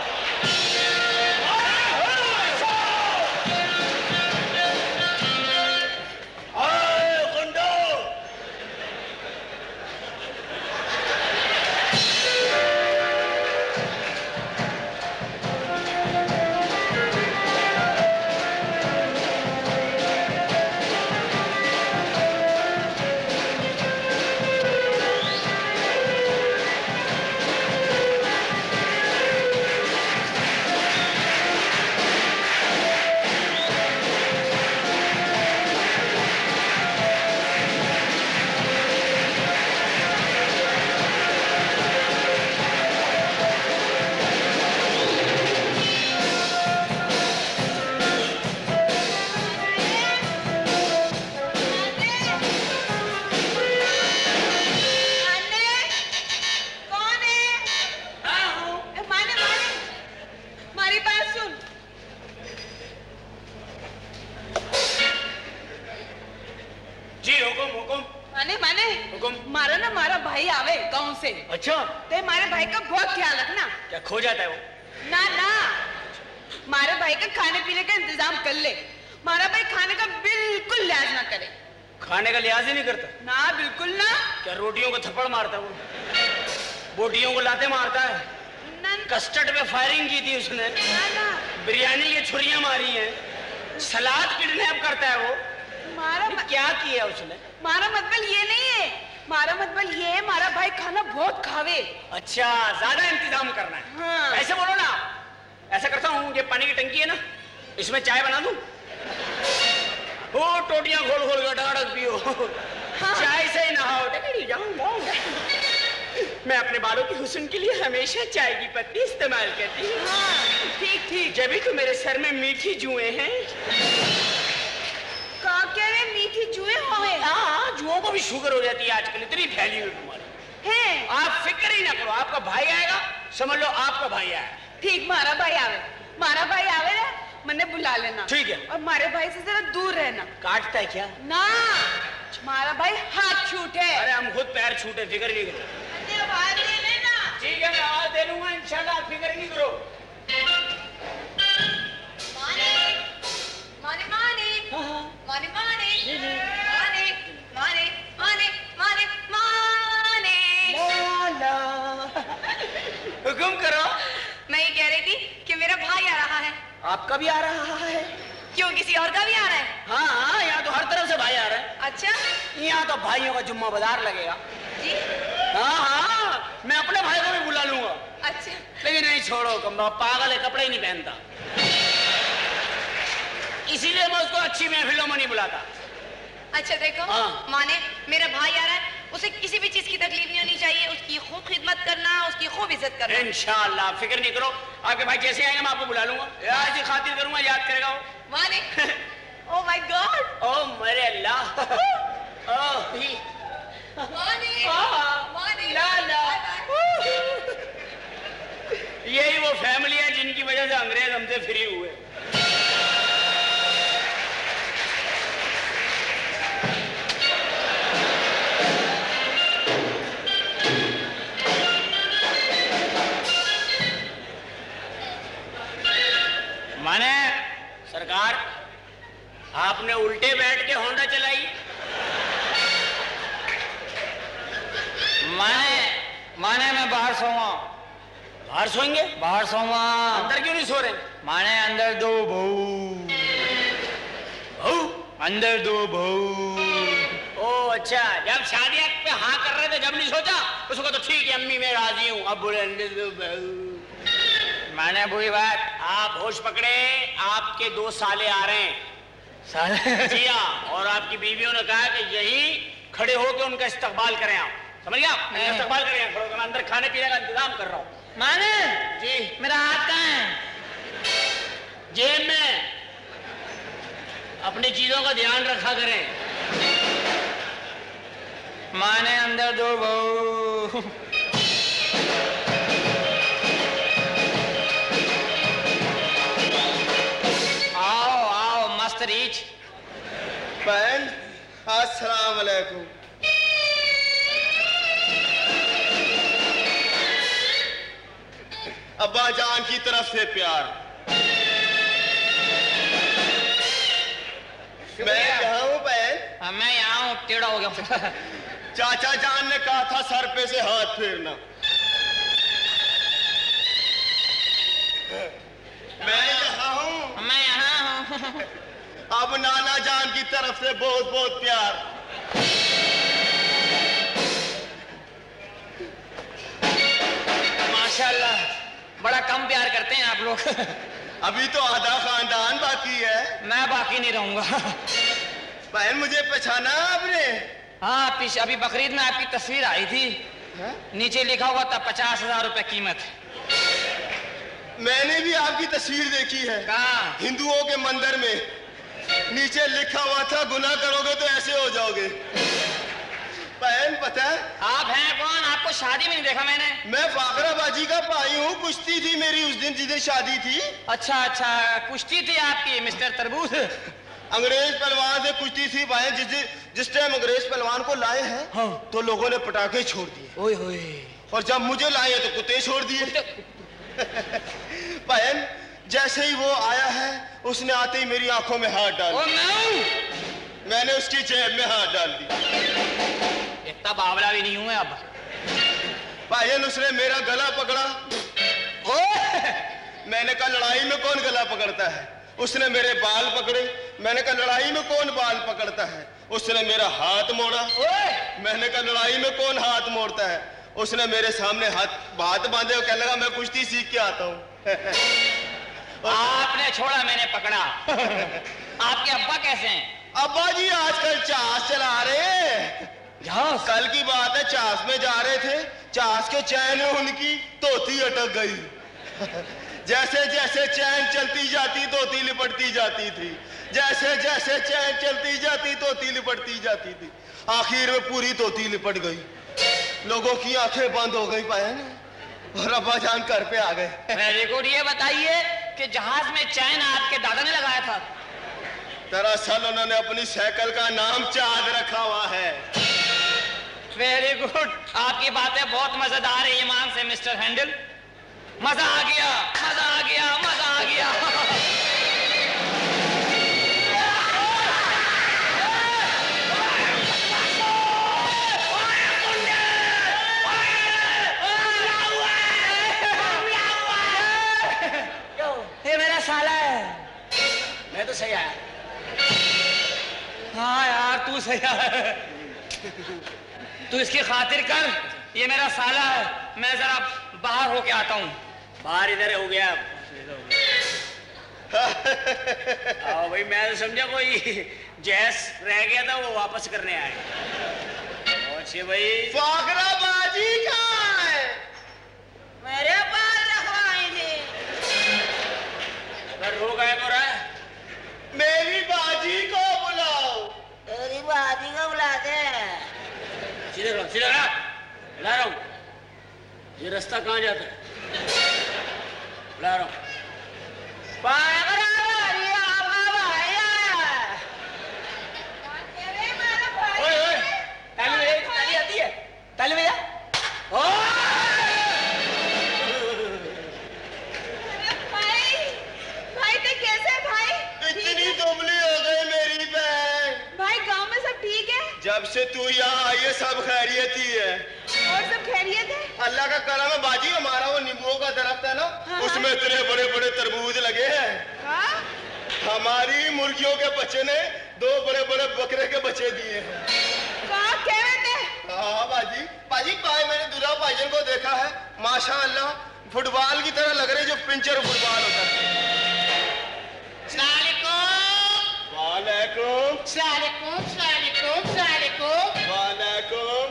Speaker 3: अच्छा,
Speaker 2: ते मारे भाई का बहुत ख्याल रखना।
Speaker 3: क्या खो जाता है वो?
Speaker 2: ना ना, मारे भाई का खाने पीने का इंतजाम कर ले। मारा भाई खाने का बिल्कुल लिहाज ना करे।
Speaker 3: खाने का लिहाज ही नहीं करता?
Speaker 2: ना बिल्कुल ना।
Speaker 3: क्या रोटियों को थप्पड़ मारता है वो? बोटियों को लाते मारता है? कस्टर्ड पे फायरिंग की थी उसने।
Speaker 2: ना ना।
Speaker 3: बिरयानी की छुरियां मारी हैं। सलाद किडनैप करता है वो।
Speaker 2: मारा
Speaker 3: क्या किया उसने?
Speaker 2: मारा मतलब ये नहीं है, मारा मतलब ये है मारा भाई खाना बहुत खावे।
Speaker 3: अच्छा, ज्यादा इंतजाम करना है।
Speaker 2: हाँ।
Speaker 3: ऐसे बोलो ना, ऐसा करता हूँ, ये पानी की टंकी है ना, इसमें चाय बना दूं? वो टोटियां खोल खोल के डगड़क पियो। हाँ। चाय से ही नहाओ। मैं अपने बालों की हुस्न के लिए हमेशा चाय की पत्ती इस्तेमाल करती हूँ।
Speaker 2: हाँ, ठीक ठीक।
Speaker 3: जब भी तो मेरे सर में मीठी जुएं हैं।
Speaker 2: कह रहे मीठी जुएं होवे?
Speaker 3: हाँ, जुओं को भी शुगर हो जाती है आजकल, इतनी फैली हुई बीमारी
Speaker 2: है।
Speaker 3: आप फिक्र ही ना करो, आपका भाई आएगा, समझ लो आपका भाई आया।
Speaker 2: ठीक, मारा भाई आवे ना, मैंने बुला लेना।
Speaker 3: ठीक है।
Speaker 2: और मारे भाई से जरा दूर रहना।
Speaker 3: काटता है क्या?
Speaker 2: ना, मारा भाई हाथ छूटे।
Speaker 3: अरे हम खुद पैर छूटे, फिक्र नहीं करो।
Speaker 2: आवाज दे लेना।
Speaker 3: ठीक है, मैं आवाज दे लूंगा इंशाल्लाह, फिक्र नहीं करो।
Speaker 5: माने माने माने माने माने माने माने माने माने माने।
Speaker 3: हुक्म करो।
Speaker 5: मैं ये कह रही थी कि मेरा भाई आ रहा है।
Speaker 3: आपका भी आ रहा है?
Speaker 5: क्यों, किसी और का भी आ रहा है?
Speaker 3: हाँ हाँ, यहाँ तो हर तरफ से भाई आ रहा है।
Speaker 5: अच्छा,
Speaker 3: यहाँ तो भाइयों का जुम्मा बाजार लगेगा
Speaker 5: जी।
Speaker 3: हाँ हाँ, मैं अपने भाई को भी बुला लूंगा।
Speaker 5: अच्छा,
Speaker 3: लेकिन नहीं, छोड़ो, पागल है, कपड़े ही नहीं पहनता, इसीलिए मैं उसको अच्छी महफिलों में नहीं बुलाता।
Speaker 5: अच्छा देखो,
Speaker 3: हाँ।
Speaker 5: माने मेरा भाई आ रहा है, उसे किसी भी चीज की तकलीफ नहीं होनी चाहिए, उसकी खूब खिदमत करना, उसकी खूब इज्जत करना।
Speaker 3: इंशाअल्लाह, फिक्र नहीं करो, आपके भाई जैसे आएंगे मैं आपको बुला लूंगा, ऐसी खातिर करूंगा, याद करेगा वो।
Speaker 5: माने ओह माय गॉड,
Speaker 3: ओह मेरे अल्लाह। ओह
Speaker 5: माने माने
Speaker 3: ला ला। यही वो फैमिली है जिनकी
Speaker 1: वजह से अंग्रेज हमसे फ्री हुए। माने सरकार, आपने उल्टे बैठ के होंडा चलाई।
Speaker 6: माने मैं बाहर सोऊंगा।
Speaker 1: बाहर सोएंगे?
Speaker 6: बाहर सोऊंगा।
Speaker 1: अंदर क्यों नहीं सो रहे?
Speaker 6: माने अंदर दो बहू। अंदर दो बहू।
Speaker 1: ओ अच्छा, जब शादी पे हाँ कर रहे थे जब नहीं सोचा? उसको तो ठीक है अम्मी मैं राजी हूँ, अब बोले अंदर दो बहू।
Speaker 6: माने बुरी बात।
Speaker 1: आप होश पकड़े, आपके 2 साले आ रहे हैं।
Speaker 6: साले?
Speaker 1: जी हाँ, और आपकी बीवियों ने कहा कि यही खड़े होकर उनका इस्तकबाल करें आप। समझ गए आप? इस्तकबाल करें, खड़े होकर। मैं अंदर खाने पीने का इंतजाम कर रहा हूँ।
Speaker 6: माने
Speaker 1: जी।
Speaker 6: मेरा हाथ कहाँ है?
Speaker 1: जेब में। अपनी चीजों का ध्यान रखा करें।
Speaker 6: माने अंदर दो बहू। आओ आओ मस्त रीच।
Speaker 7: बहन अस्सलाम वालेकुम। अब्बा जान की तरफ से प्यार। मैं यहाँ हूँ बहन।
Speaker 6: मैं यहाँ हूँ, टेढ़ा हो गया।
Speaker 7: चाचा जान ने कहा था सर पे से हाथ फेरना। मैं यहाँ हूँ।
Speaker 6: मैं यहाँ हूँ।
Speaker 7: अब नाना जान की तरफ से बहुत बहुत प्यार।
Speaker 6: माशाल्लाह, बड़ा कम प्यार करते हैं आप लोग।
Speaker 7: अभी तो आधा खानदान बाकी है।
Speaker 6: मैं बाकी नहीं रहूंगा।
Speaker 7: बहन मुझे पहचाना आपने?
Speaker 6: हाँ, अभी बकरीद में आपकी तस्वीर आई थी। नीचे लिखा हुआ था 50,000 रुपए कीमत।
Speaker 7: मैंने भी आपकी तस्वीर देखी है।
Speaker 6: कहाँ?
Speaker 7: हिंदुओं के मंदिर में। नीचे लिखा हुआ था गुनाह करोगे तो ऐसे हो जाओगे। बहन पता है
Speaker 6: आप हैं कौन? आपको शादी में नहीं देखा मैंने।
Speaker 7: मैं फाकराबाजी का भाई हूँ। कुश्ती थी मेरी उस दिन जिस दिन शादी थी।
Speaker 6: अच्छा अच्छा, कुश्ती थी आपकी मिस्टर तरबूज।
Speaker 7: अंग्रेज पहलवान से कुश्ती थी भाई। जिस टाइम अंग्रेज पहलवान को लाए हैं,
Speaker 6: हाँ।
Speaker 7: तो लोगों ने पटाखे छोड़ दिए।
Speaker 6: ओए होए।
Speaker 7: और जब मुझे लाए तो कुत्ते छोड़ दिए। बहन जैसे ही वो आया है, उसने आते ही मेरी आंखों में हाथ डाल दिया। मैंने उसकी जेब में हाथ डाल दिया।
Speaker 6: इतना बावला भी नहीं हूं मैं अब।
Speaker 7: भाईन उसने मेरा गला पकड़ा। मैंने कहा लड़ाई में कौन गला पकड़ता है? उसने मेरे बाल पकड़े। मैंने कहा लड़ाई में कौन बाल पकड़ता है? उसने मेरा हाथ मोड़ा। मैंने कहा लड़ाई में कौन हाथ मोड़ता है? उसने मेरे सामने हाथ बांधे और कहने लगा मैं कुश्ती सीख के आता हूँ।
Speaker 6: आपने छोड़ा, मैंने पकड़ा। आपके अब्बा कैसे हैं?
Speaker 7: अब्बा जी आजकल चास चला रहे हैं। कल की बात है, चास में जा रहे थे। चास के चैन में उनकी तोती अटक गई। जैसे जैसे चैन चलती जाती तोती लिपटती जाती थी। जैसे जैसे चैन चलती जाती तोती लिपटती जाती थी। आखिर में पूरी तोती लिपट गई। लोगों की आंखें बंद हो गई बहन, और अब्बा जान घर पे आ गए।
Speaker 6: मेरे को ये बताइए कि जहाज में चैन आपके दादा ने लगाया था?
Speaker 7: दरअसल उन्होंने अपनी साइकिल का नाम चाँद रखा हुआ है।
Speaker 6: वेरी गुड, आपकी बातें बहुत मजेदार है ईमान से मिस्टर हैंडल। मजा आ गया, मजा आ गया, मजा आ गया। ये मेरा साला है।
Speaker 1: मैं तो सही आया।
Speaker 6: हाँ यार तू सही है। तू इसकी खातिर कर, ये मेरा साला है। मैं जरा बाहर होके आता हूँ।
Speaker 1: बाहर इधर हो गया। आओ भाई, मैं तो समझा कोई जैस रह गया था वो वापस करने आए। अच्छे भाई,
Speaker 7: फाकराबाजी कहाँ है?
Speaker 2: मेरे पास रखवाएंगे।
Speaker 1: रो गए तो रहा।
Speaker 7: मेरी बाजी को बुलाओ।
Speaker 2: तेरी बाजी को बुलाते हैं।
Speaker 1: सीधे रहो, सीधे रहो। ला रहा हूँ। ये रास्ता कहाँ जाता है? ला रहा हूँ। ताली भैया
Speaker 5: भाई तो कैसे है भाई?
Speaker 7: इतनी दुबली हो गई मेरी बहन।
Speaker 5: भाई गांव में सब ठीक है?
Speaker 7: जब से तू यहाँ आई है सब खैरियत ही है।
Speaker 5: और सब खैरियत है?
Speaker 7: अल्लाह का करम है बाजी। हमारा वो नींबुओं का दरख्त है ना, उसमें इतने बड़े बड़े तरबूज लगे हैं। हमारी मुर्गियों के बच्चे ने 2 बड़े बड़े बकरे के बच्चे दिए हैं। हाँ बाजी, बाजी भाई मैंने दूल्हा भाईजन को देखा है, माशाअल्लाह फुटबॉल की तरह लग रहे जो पिंचर फुटबॉल होता है। वालेकुम
Speaker 4: सलाम सलाम।
Speaker 7: वालेकुम।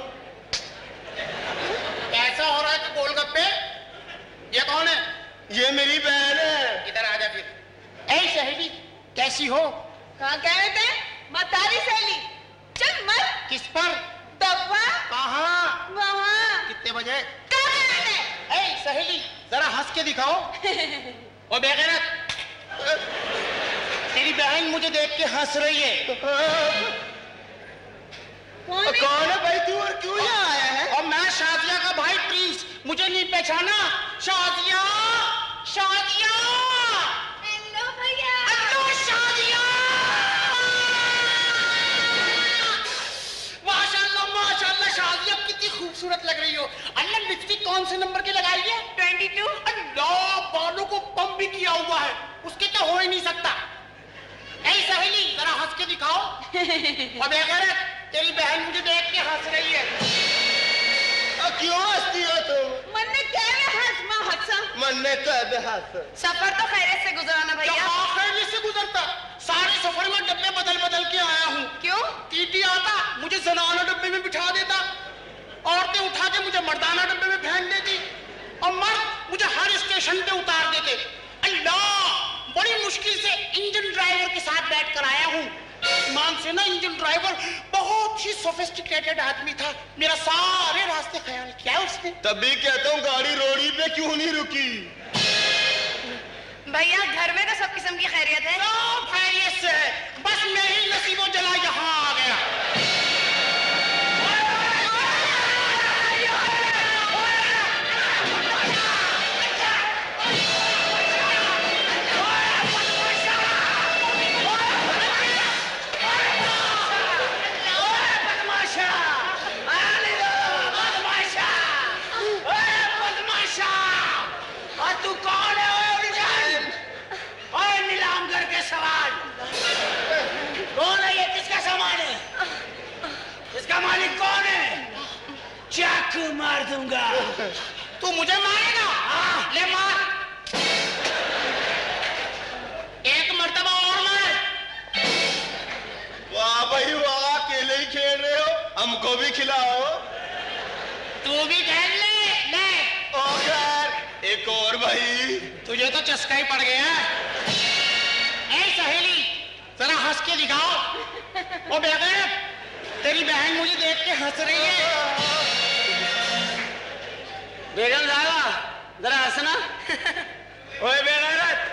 Speaker 4: कैसा हो रहा है गोलगप्पे? ये कौन है?
Speaker 7: ये मेरी बहन है।
Speaker 4: इधर आ जा फिर। ऐ सहेली कैसी हो?
Speaker 5: कहाँ कह रहे थे? मतारी सहेली। चल मत।
Speaker 4: किस पर?
Speaker 5: दब्बा।
Speaker 4: कहाँ?
Speaker 5: वहाँ।
Speaker 4: कितने बजे?
Speaker 5: कहाँ कह रहे थे?
Speaker 4: ऐ सहेली जरा हंस के दिखाओ। ओ बेगैरत, तेरी बहन मुझे देख के हंस रही है।
Speaker 7: कौन है भाई तू और क्यों यहाँ आया है?
Speaker 4: और मैं शादिया का भाई प्रिंस, मुझे नहीं पहचाना? शादिया शादिया।
Speaker 5: हेलो भैया।
Speaker 4: हेलो शादिया। माशाल्लाह माशाल्लाह शादिया कितनी खूबसूरत लग रही हो। अल्लाह लिपस्टिक कौन से नंबर की लगाई है?
Speaker 5: 22।
Speaker 4: अल्लाह बालों को पंप भी किया हुआ है, उसके तो हो ही नहीं सकता। ऐ सहेली जरा हंस के दिखाओ। और बेगैरत, तेरी बहन मुझे देख के हंस रही है।
Speaker 7: क्यों हंसती हो तुम?
Speaker 5: मन ने क्या हंस माँ हंसा?
Speaker 7: मन ने कह हंस।
Speaker 5: सफर तो खैरियत से गुजराना भैया।
Speaker 4: खैरियत से गुजरता? सारे सफर में डब्बे बदल बदल के आया हूँ।
Speaker 5: क्यों?
Speaker 4: टीटी आता मुझे जनाना डब्बे में बिठा देता, औरतें उठा के मुझे मर्दाना डब्बे में फेंक देती, और मर्द मुझे हर स्टेशन पे उतार देते। अल्लाह, बड़ी मुश्किल से इंजन ड्राइवर के साथ बैठ कर आया हूँ। ईमान से ना, इंजन ड्राइवर बहुत ही सोफिस्टिकेटेड आदमी था, मेरा सारे रास्ते ख्याल किया उसने।
Speaker 7: तभी कहता हूँ गाड़ी रोड़ी पे क्यों नहीं रुकी?
Speaker 5: भैया घर में तो सब किस्म की खैरियत है?
Speaker 4: सब खैरियत से है, बस मैं ही नसीबों जला यहाँ आ गया।
Speaker 1: मालिक कौन है? चाकू मार दूंगा।
Speaker 4: तू मुझे मारेगा? हाँ। ले मार। एक मर्तबा और मार।
Speaker 7: वाह भाई वाह, अकेले ही खेल रहे हो, हमको भी खिलाओ।
Speaker 4: तू भी खेल ले। ले।
Speaker 7: ओ खैर एक और भाई।
Speaker 4: तुझे तो चस्का ही पड़ गया। ऐ सहेली जरा हंस के दिखाओ। ओ बेगम, तेरी बहन मुझे देख के हंस रही है।
Speaker 1: बेगम साहबा जरा हंसना। ओए बेगैरत।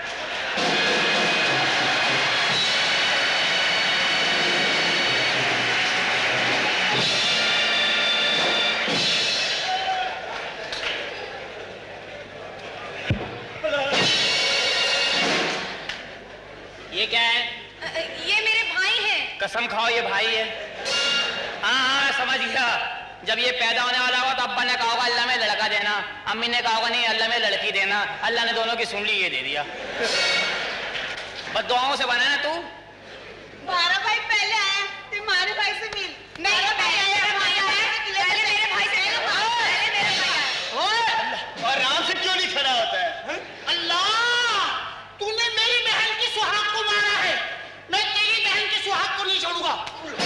Speaker 1: ये क्या है?
Speaker 5: ये मेरे भाई हैं।
Speaker 1: कसम खाओ ये भाई है? हाँ समझ गया। जब ये पैदा होने वाला होगा तो अब्बा ने कहा होगा अल्लाह में लड़का देना, अम्मी ने कहा होगा नहीं अल्लाह में लड़की देना, अल्लाह ने दोनों की सुन ली, ये दे दिया। बस दुआओं से बना ना तू।
Speaker 5: बारह भाई पहले आया, तुम्हारे भाई से मिल। मेरे भाई आया, पहले मेरे भाई से मिल। पहले मेरे भाई आया।
Speaker 7: और आराम से क्यों नहीं खड़ा होता है?
Speaker 4: अल्लाह, तूने मेरी बहन की सुहाग को मारा है, मैं तेरी बहन की सुहाग को नहीं छोड़ूंगा।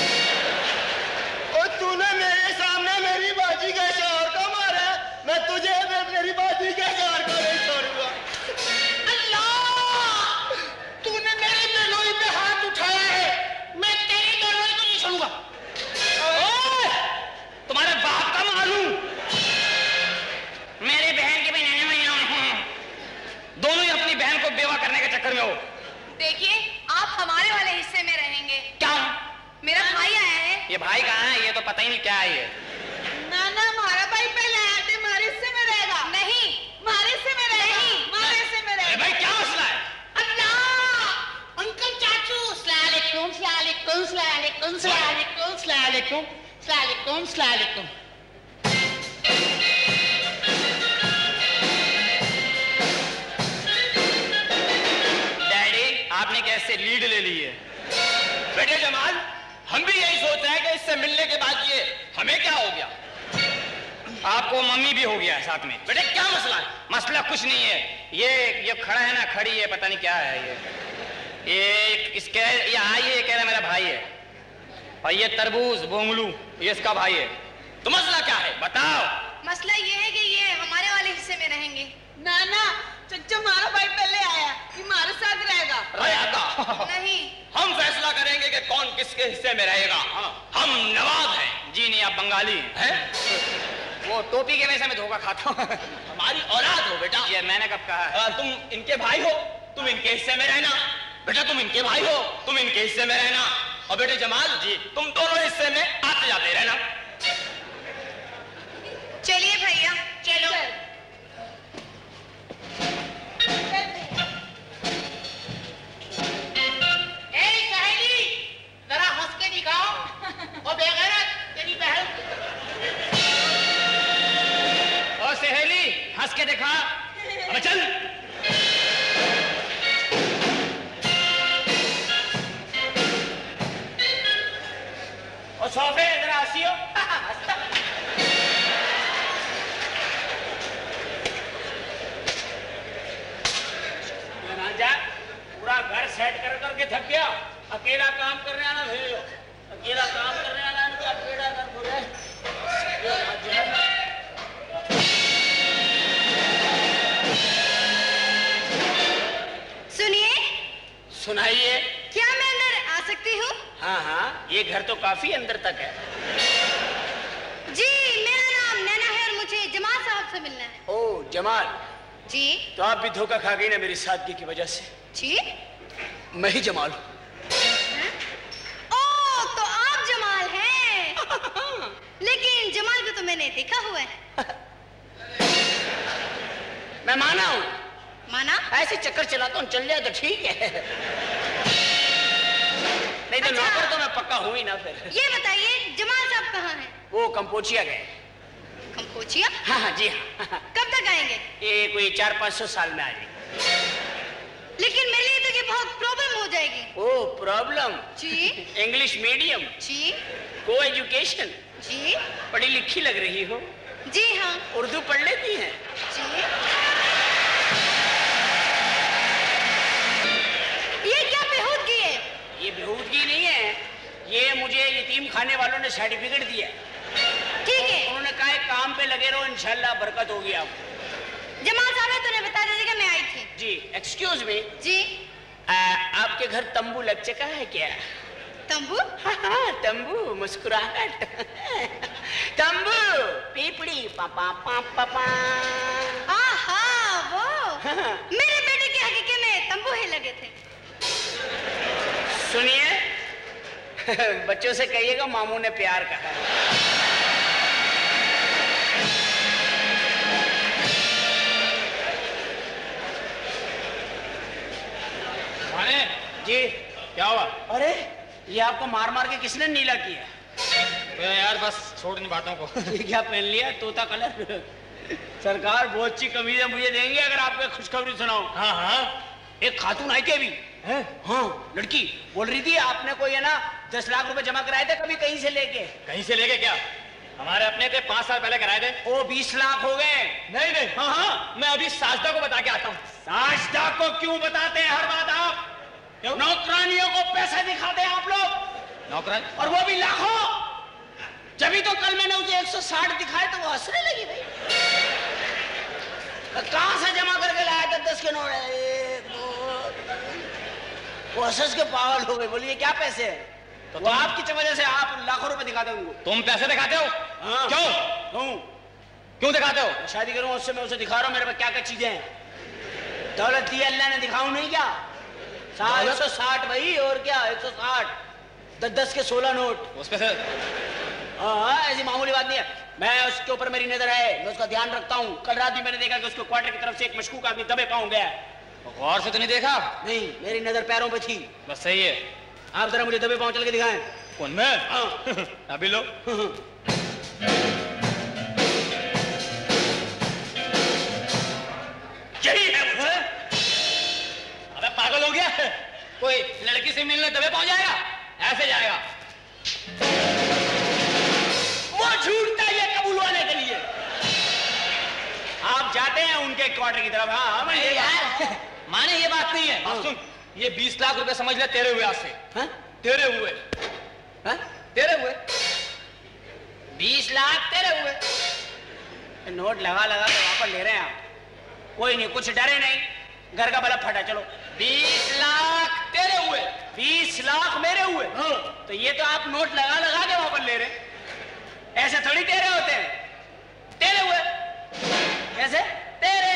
Speaker 7: और तूने मेरे सामने मेरी बाजी का शोर को मारा, मैं तुझे मेरी बाजी के शोर को नहीं छोड़ूंगा।
Speaker 4: अल्लाह, तूने मेरी बेलोई पे हाथ उठाया है,
Speaker 1: ये भाई कहाँ है? ये तो पता ही नहीं क्या है ये।
Speaker 2: नाना हमारा भाई पहले आया थे, हमारे हिस्से में रहेगा। नहीं, हमारे हिस्से में रहेगा। हमारे हिस्से में रहेगा।
Speaker 1: भाई क्या मसला है?
Speaker 4: अल्लाह अंकल चाचू सलालेकुम सलालेकुम सलालेकुम सलालेकुम सलालेकुम सलालेकुम सलालेकुम।
Speaker 1: डैडी आपने कैसे लीड ले ली है?
Speaker 3: बेटे जमाल, हम भी यही सोच रहे हैं कि इससे मिलने के बाद ये हमें क्या हो गया?
Speaker 1: आपको मम्मी भी हो गया साथ में।
Speaker 3: बेटे क्या मसला है?
Speaker 1: मसला कुछ नहीं है। ये खड़ा है ना, खड़ी है, पता नहीं क्या है ये इसके ये ये कह रहा मेरा भाई है, और ये तरबूज बोंगलू ये इसका भाई है।
Speaker 3: तो मसला क्या है?
Speaker 1: बताओ।
Speaker 5: मसला ये है कि ये हमारे वाले हिस्से में रहेंगे।
Speaker 2: नाना चच्चा हमारा भाई पहले आया, ये हमारे साथ रहेगा।
Speaker 3: रहेगा?
Speaker 5: नहीं,
Speaker 3: हम फैसला करेंगे कि कौन किसके हिस्से में रहेगा। हम नवाब हैं।
Speaker 1: जी नहीं, आप बंगाली हैं। वो टोपी के वजह से मैं धोखा खाता हूँ।
Speaker 3: हमारी औलाद हो बेटा।
Speaker 1: ये मैंने कब कहा है?
Speaker 3: तुम इनके भाई हो, तुम इनके हिस्से में रहना। बेटा तुम इनके भाई हो, तुम इनके हिस्से में रहना। और बेटे जमाल जी, तुम दोनों हिस्से में आते जाते रहना।
Speaker 5: चलिए भैया चलो।
Speaker 4: जरा हंस के दिखाओ। और बेगैरत तेरी बहन।
Speaker 1: और सहेली हंस के दिखा। अब चल। और सोफे जरा हंसियो। जा पूरा घर सेट करके थक गया। अकेला काम करने आना भेजो। अकेला काम करने आना इनका अकेला कर पूरे।
Speaker 5: सुनिए।
Speaker 1: सुनाइए।
Speaker 5: क्या मैं अंदर आ सकती हूँ?
Speaker 1: हाँ हाँ, ये घर तो काफी अंदर तक है।
Speaker 5: जी मेरा नाम नैना है और मुझे जमाल साहब से मिलना है।
Speaker 1: ओ जमाल
Speaker 5: जी।
Speaker 1: तो आप भी धोखा खा गई ना मेरी सादगी की वजह से।
Speaker 5: जी
Speaker 1: मैं ही जमाल हूँ।
Speaker 5: ओ तो आप जमाल हैं। लेकिन जमाल को तो मैंने देखा हुआ है।
Speaker 1: मैं माना हूँ।
Speaker 5: माना?
Speaker 1: ऐसे चक्कर चलाता हूँ, चल जाए तो ठीक है। नहीं तो
Speaker 5: अच्छा।
Speaker 1: नौकर तो मैं पक्का हूँ ही ना फिर।
Speaker 5: ये बताइए जमाल साहब कहाँ हैं?
Speaker 1: वो कंपोचिया गए।
Speaker 5: कंपोचिया?
Speaker 1: हाँ हाँ जी हाँ।
Speaker 5: कब तक आएंगे?
Speaker 1: ये कोई 400-500 साल में आ जाएंगे।
Speaker 5: लेकिन मेरे लिए तो ये बहुत प्रॉब्लम हो जाएगी।
Speaker 1: ओ प्रॉब्लम?
Speaker 5: जी।
Speaker 1: English medium?
Speaker 5: जी।
Speaker 1: Coeducation?
Speaker 5: जी।
Speaker 1: पढ़ी लिखी लग रही हो।
Speaker 5: जी हाँ।
Speaker 1: उर्दू पढ़ लेती हैं?
Speaker 5: जी। ये क्या बेहूदगी है?
Speaker 1: ये बेहूदगी नहीं है, ये मुझे यतीम खाने वालों ने सर्टिफिकेट दिया।
Speaker 5: ठीक है।
Speaker 1: उन्होंने कहा एक काम पे लगे रहो, इंशाल्लाह बरकत होगी आपको।
Speaker 5: जमाल साहब ने तूने बता दिया कि मैं आई थी।
Speaker 1: जी एक्सक्यूज मी।
Speaker 5: जी।
Speaker 1: आपके घर तंबू लग चुका है क्या?
Speaker 5: तंबू?
Speaker 1: हाँ तंबू, मुस्कुराहट। तंबू पीपड़ी पापा पापा।
Speaker 5: आहा वो मेरे बेटे के हकीके में तंबू ही लगे थे।
Speaker 1: सुनिए, बच्चों से कहिएगा मामू ने प्यार कहा।
Speaker 3: माने
Speaker 1: जी
Speaker 3: क्या हुआ?
Speaker 1: अरे ये आपको मार मार के किसने नीला किया?
Speaker 3: यार बस छोड़ इन बातों को।
Speaker 1: ये क्या पहन लिया, तोता कलर? सरकार बहुत अच्छी कमीज है, मुझे देंगे अगर आपको एक खुशखबरी सुनाऊं।
Speaker 3: हाँ हाँ।
Speaker 1: एक खातून आई थी अभी।
Speaker 3: है?
Speaker 1: हाँ लड़की बोल रही थी आपने कोई है ना 10 लाख रुपए जमा कराए थे कभी कहीं से लेके?
Speaker 3: कहीं से लेके क्या? हमारे अपने थे, 5 साल पहले कराए थे।
Speaker 1: ओ 20 लाख हो गए।
Speaker 3: नहीं नहीं, हाँ हाँ, मैं अभी साजदा को बता के आता हूँ।
Speaker 1: साजदा को क्यों बताते हैं हर बात आप? नौकरानियों को पैसे दिखाते हैं आप लोग,
Speaker 3: नौकरान?
Speaker 1: और वो भी लाखों। जब तो कल मैंने उसे 160 दिखाए तो वो हंसने लगी भाई। कहां से जमा करके लाया था 10 के नोट? 1 2 वो हंस के पागल हो गए, बोलिए क्या पैसे हैं? तो वो आपकी वजह से आप लाखों रुपए दिखाते हो उनको।
Speaker 3: तुम पैसे दिखाते हो?
Speaker 1: हाँ।
Speaker 3: क्यों? क्यों दिखाते हो?
Speaker 1: शादी करूं उससे, मैं उसे दिखा रहा हूं मेरे पास क्या क्या चीजें हैं। दौलत दी अल्लाह ने, दिखाऊं नहीं क्या? 160 भाई, और क्या 160। 10 के 16 नोट
Speaker 3: उसमें से
Speaker 1: हाँ, ऐसी मामूली बात नहीं है। मैं उसके ऊपर मेरी नजर है, मैं उसका ध्यान रखता हूँ। कल रात भी मैंने देखा कि उसके क्वार्टर की तरफ से एक मशकूक आदमी दबे पाँव गया।
Speaker 3: गौर से तो नहीं देखा?
Speaker 1: नहीं, मेरी नजर पैरों पे थी।
Speaker 3: बस सही है।
Speaker 1: आप जरा मुझे दबे पाँव चल के दिखाएं।
Speaker 3: कौन मैं?
Speaker 1: हाँ।
Speaker 3: अभी लो।
Speaker 1: यही है मुझे।
Speaker 3: अबे पागल हो गया? कोई लड़की से मिलने दबे पाँव जाएगा? ऐसे जाएगा।
Speaker 1: वो झूठता है कबूलवाने के लिए। आप जाते हैं उनके क्वार्टर की तरफ। हाँ
Speaker 3: यार माने ये बात नहीं है। हाँ। सुन, ये 20 लाख रुपए समझ ले तेरे हुए आज से।
Speaker 1: हाँ?
Speaker 3: तेरे हुए।
Speaker 1: हाँ?
Speaker 3: तेरे हुए
Speaker 1: 20 लाख तेरे हुए। नोट लगा लगा के वापस ले रहे हैं आप। कोई नहीं, कुछ डरे नहीं, घर का बल्ब फटा। चलो
Speaker 3: 20 लाख तेरे हुए,
Speaker 1: 20 लाख मेरे हुए।
Speaker 3: हाँ।
Speaker 1: तो ये तो आप नोट लगा लगा के वापस ले रहे हैं। ऐसे थोड़ी तेरे होते हैं। तेरे हुए कैसे? तेरे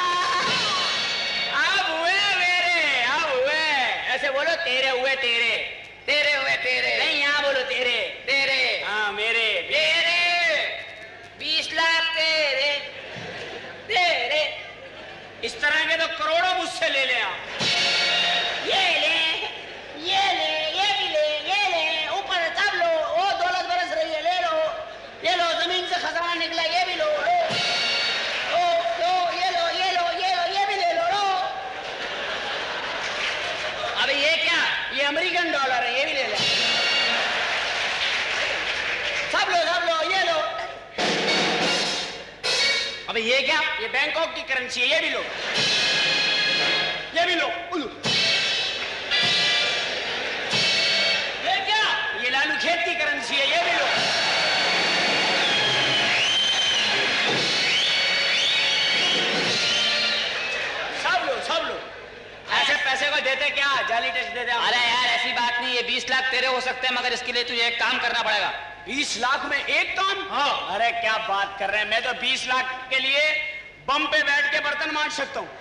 Speaker 1: अब हुए मेरे, अब हुए। ऐसे बोलो तेरे हुए तेरे,
Speaker 3: तेरे हुए तेरे।
Speaker 1: नहीं यहाँ बोलो तेरे
Speaker 3: तेरे।
Speaker 1: हाँ मेरे
Speaker 3: तेरे
Speaker 1: 20 लाख तेरे तेरे। इस तरह के तो करोड़ों मुझसे ले ले आप। ये ले, ये ले, ये भी ले, ये ले, ऊपर सब लो। ओ दौलत बरस रही है, ले लो, ये लो, जमीन से खजाना निकला, ये भी लो, लो, ये लो, ये लो, ये लो, ये भी ले लो, लो। अबे ये क्या? ये अमेरिकन डॉलर है, ये भी ले लो। सब लो, सब लो, ये लो। अबे ये क्या? ये बैंकॉक की करेंसी है, ये भी लो, ये भी लो। ये क्या? ये लालू खेत की करेंसी है, ये भी लो। सब लो, सब लो। ऐसे पैसे को देते क्या? जाली टेस्ट देते।
Speaker 3: अरे यार ऐसी बात नहीं है। 20 लाख तेरे हो सकते हैं, मगर इसके लिए तुझे एक काम करना पड़ेगा।
Speaker 1: 20 लाख में एक काम?
Speaker 3: हाँ।
Speaker 1: अरे क्या बात कर रहे हैं, मैं तो 20 लाख के लिए बम पे बैठ के बर्तन मांज सकता हूँ।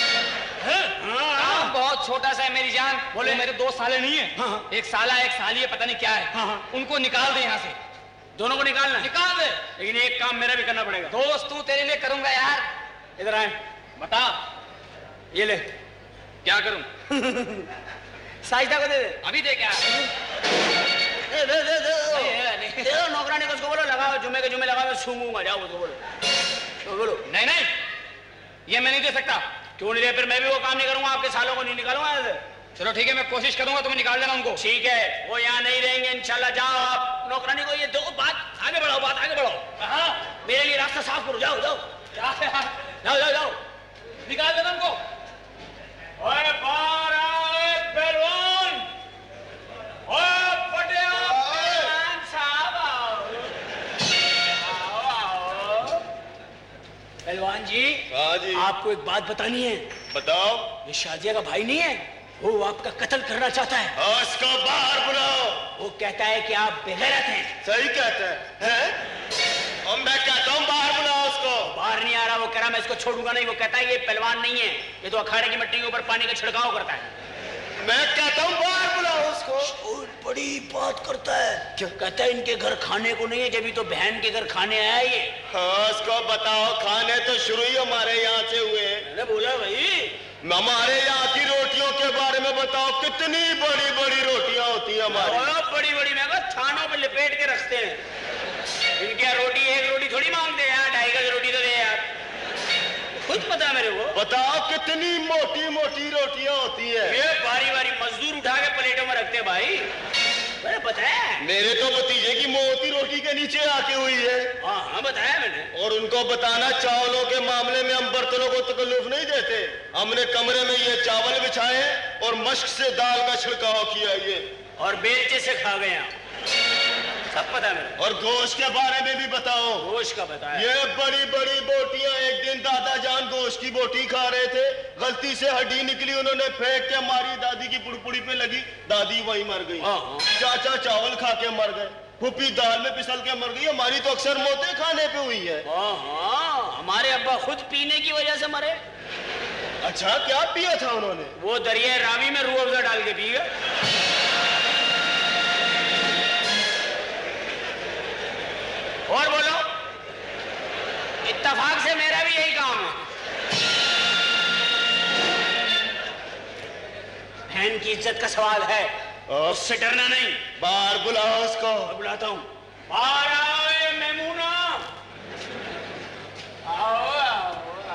Speaker 3: काम बहुत छोटा सा है मेरी जान। बोले मेरे 2 साले नहीं है।
Speaker 1: हाँ।
Speaker 3: एक साला एक साली है, पता नहीं क्या है।
Speaker 1: हाँ।
Speaker 3: उनको निकाल दे यहाँ से।
Speaker 1: दोनों को निकालना?
Speaker 3: निकाल दे।
Speaker 1: लेकिन एक काम मेरा भी करना पड़ेगा।
Speaker 3: दोस्त तू तेरे लिए करूंगा यार।
Speaker 1: इधर आए,
Speaker 3: बता
Speaker 1: ये ले।
Speaker 3: क्या करूं?
Speaker 1: साजिदा को दे दे।
Speaker 3: अभी दे क्या?
Speaker 1: दे दे दे दे दो। नौकरानी को उसको बोलो लगाओ, जुमे के जुमे लगाओ, सूंघूंगा। जाओ उसको बोलो, तो बोलो।
Speaker 3: नहीं नहीं, ये मैं नहीं दे सकता।
Speaker 1: क्यों नहीं दे? फिर मैं भी वो काम नहीं करूंगा, आपके सालों को नहीं निकालूंगा।
Speaker 3: चलो ठीक है, मैं कोशिश करूंगा, तुम्हें निकाल देना उनको।
Speaker 1: ठीक है, वो यहाँ नहीं रहेंगे इंशाल्लाह। जाओ आप नौकरानी को ये दो, बात आगे बढ़ाओ, बात आगे बढ़ाओ। हाँ, मेरे लिए रास्ता साफ करो। जाओ जाओ जाओ जाओ जाओ,
Speaker 3: निकाल देना उनको।
Speaker 1: ओए बाहर आओ पहलवान, ओए पहलवान साहब आओ, आओ। पहलवान जी।
Speaker 7: हाँ जी।
Speaker 1: आपको एक बात बतानी है।
Speaker 7: बताओ।
Speaker 1: ये शाजिया का भाई नहीं है, वो आपका कत्ल करना चाहता है।
Speaker 7: हाँ, इसको बाहर बुलाओ।
Speaker 1: वो कहता है कि आप बेगैरत हैं।
Speaker 7: सही कहता है? और मैं कहता हूँ बाहर बुलाओ उसको।
Speaker 1: बाहर नहीं आ रहा। वो कह रहा मैं इसको छोड़ूंगा नहीं। वो कहता है ये पहलवान नहीं है, ये तो अखाड़े की मिट्टी के ऊपर पानी का छिड़काव करता है।
Speaker 7: मैं कहता हूँ बाहर बुलाओ उसको।
Speaker 1: बहुत बड़ी बात करता है। क्या कहता है? इनके घर खाने को नहीं है, जब तो बहन के घर खाने आया ये।
Speaker 7: हाँ, उसको बताओ। खाने तो शुरू ही हमारे यहाँ से हुए।
Speaker 1: मैंने बोला भाई
Speaker 7: हमारे यहाँ की रोटियों के बारे में बताओ। कितनी बड़ी बड़ी रोटियां होती हैं हमारी।
Speaker 1: बहुत बड़ी बड़ी, मैं कहा थानों पे लपेट के रखते हैं। इनके यहाँ रोटी, एक रोटी थोड़ी मांगते हैं यार, 2.5 गज रोटी तो दे यार। खुद पता है मेरे को।
Speaker 7: बताओ कितनी मोटी मोटी रोटियां होती है।
Speaker 1: ये बारी बारी मजदूर उठा के प्लेटों में रखते हैं भाई, मैंने बताया।
Speaker 7: मेरे तो भतीजे की मोती रोटी के नीचे आके हुई है।
Speaker 1: हाँ हाँ बताया मैंने।
Speaker 7: और उनको बताना चावलों के मामले में हम बर्तनों को तकल्लुफ नहीं देते। हमने कमरे में ये चावल बिछाए और मश्क से दाल का छिड़काव किया ये,
Speaker 1: और बेलचे से खा गए आप। सब पता है मेरे।
Speaker 7: और गोश्त के बारे में भी बताओ।
Speaker 1: गोश्त का बताया।
Speaker 7: ये बड़ी बड़ी बोटियां। एक दिन दादा जान गोश्त की बोटी खा रहे थे, गलती से हड्डी निकली, उन्होंने फेंक के मारी, दादी की पुड़पुड़ी पे लगी, दादी वहीं मर गई। चाचा चावल खा के मर गए, फूफी दाल में फिसल के मर गई। हमारी तो अक्सर मौतें खाने पे हुई है।
Speaker 1: हाँ, हमारे अब्बा खुद पीने की वजह से मरे।
Speaker 7: अच्छा, क्या पिया था उन्होंने?
Speaker 1: वो दरिया रावी में रूह अफ़ज़ा डाल के पी गए। और बोलो। इत्तेफाक से मेरा भी यही काम है। बहन की इज्जत का सवाल है, उससे डरना नहीं।
Speaker 7: बाहर बुलाओ उसको।
Speaker 1: बुलाता हूँ। बाहर आओ ये मैमूना, आओ आओ।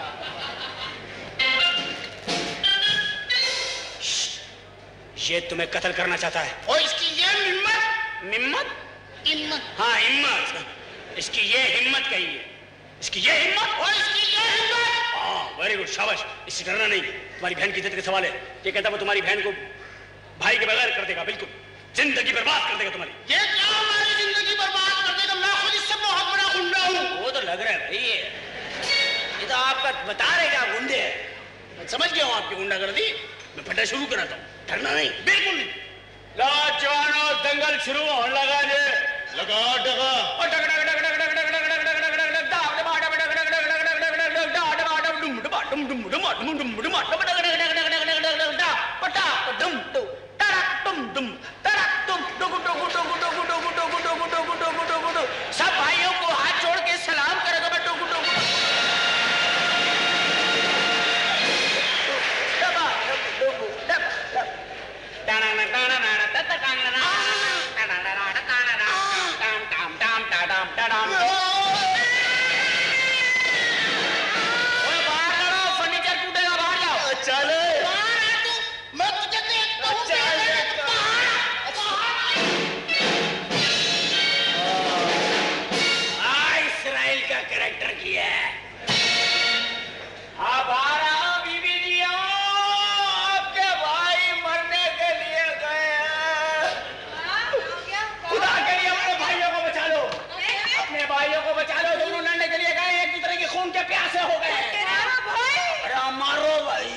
Speaker 1: ये तुम्हें कत्ल करना चाहता है।
Speaker 4: और इसकी ये हिम्मत।
Speaker 1: हिम्मत?
Speaker 4: हिम्मत।
Speaker 1: हाँ हिम्मत। इसकी ये हिम्मत कही है, इसकी ये हिम्मत
Speaker 4: और इसकी ये हिम्मत।
Speaker 1: हाँ वेरी गुड, शाबाश। इससे डरना नहीं। तुम्हारी बहन की इज्जत का सवाल है। ये कहता वो तुम्हारी बहन को भाई के बगैर कर देगा, बिल्कुल जिंदगी बर्बाद कर देगा तुम्हारी।
Speaker 4: ये क्या हमारी जिंदगी बर्बाद कर देगा? मैं खुद इससे बहुत बड़ा गुंडा हूँ।
Speaker 1: वो तो लग रहा है भाई, ये तो आपका बता रहे क्या गुंडे है। मैं समझ गया हूँ आपकी गुंडागर्दी। मैं फटा शुरू कराता हूँ, डरना नहीं, बिल्कुल नहीं। ला जवानो, दंगल शुरू होने लगा जे।
Speaker 7: लगा डगा।
Speaker 1: और डग डग डग डग डग डग डग डग डग डग डग डग डग डग सब भाइयों को हाथ जोड़ के सलाम करेगा। फर्नीचर टूटेगा, बाहर जाओ।
Speaker 7: चले
Speaker 4: मैं तुझे देखता हूँ।
Speaker 1: इसराइल का कैरेक्टर किया है। आप आ रहा बीबी जी, आपके भाई मरने के लिए गए हैं। खुदा के लिए अपने भाइयों को बचा लो, अपने भाइयों को बचा लो। दोनों लड़ने के लिए गए, एक दूसरे के खून के प्यासे हो गए। अरे मारो भाई।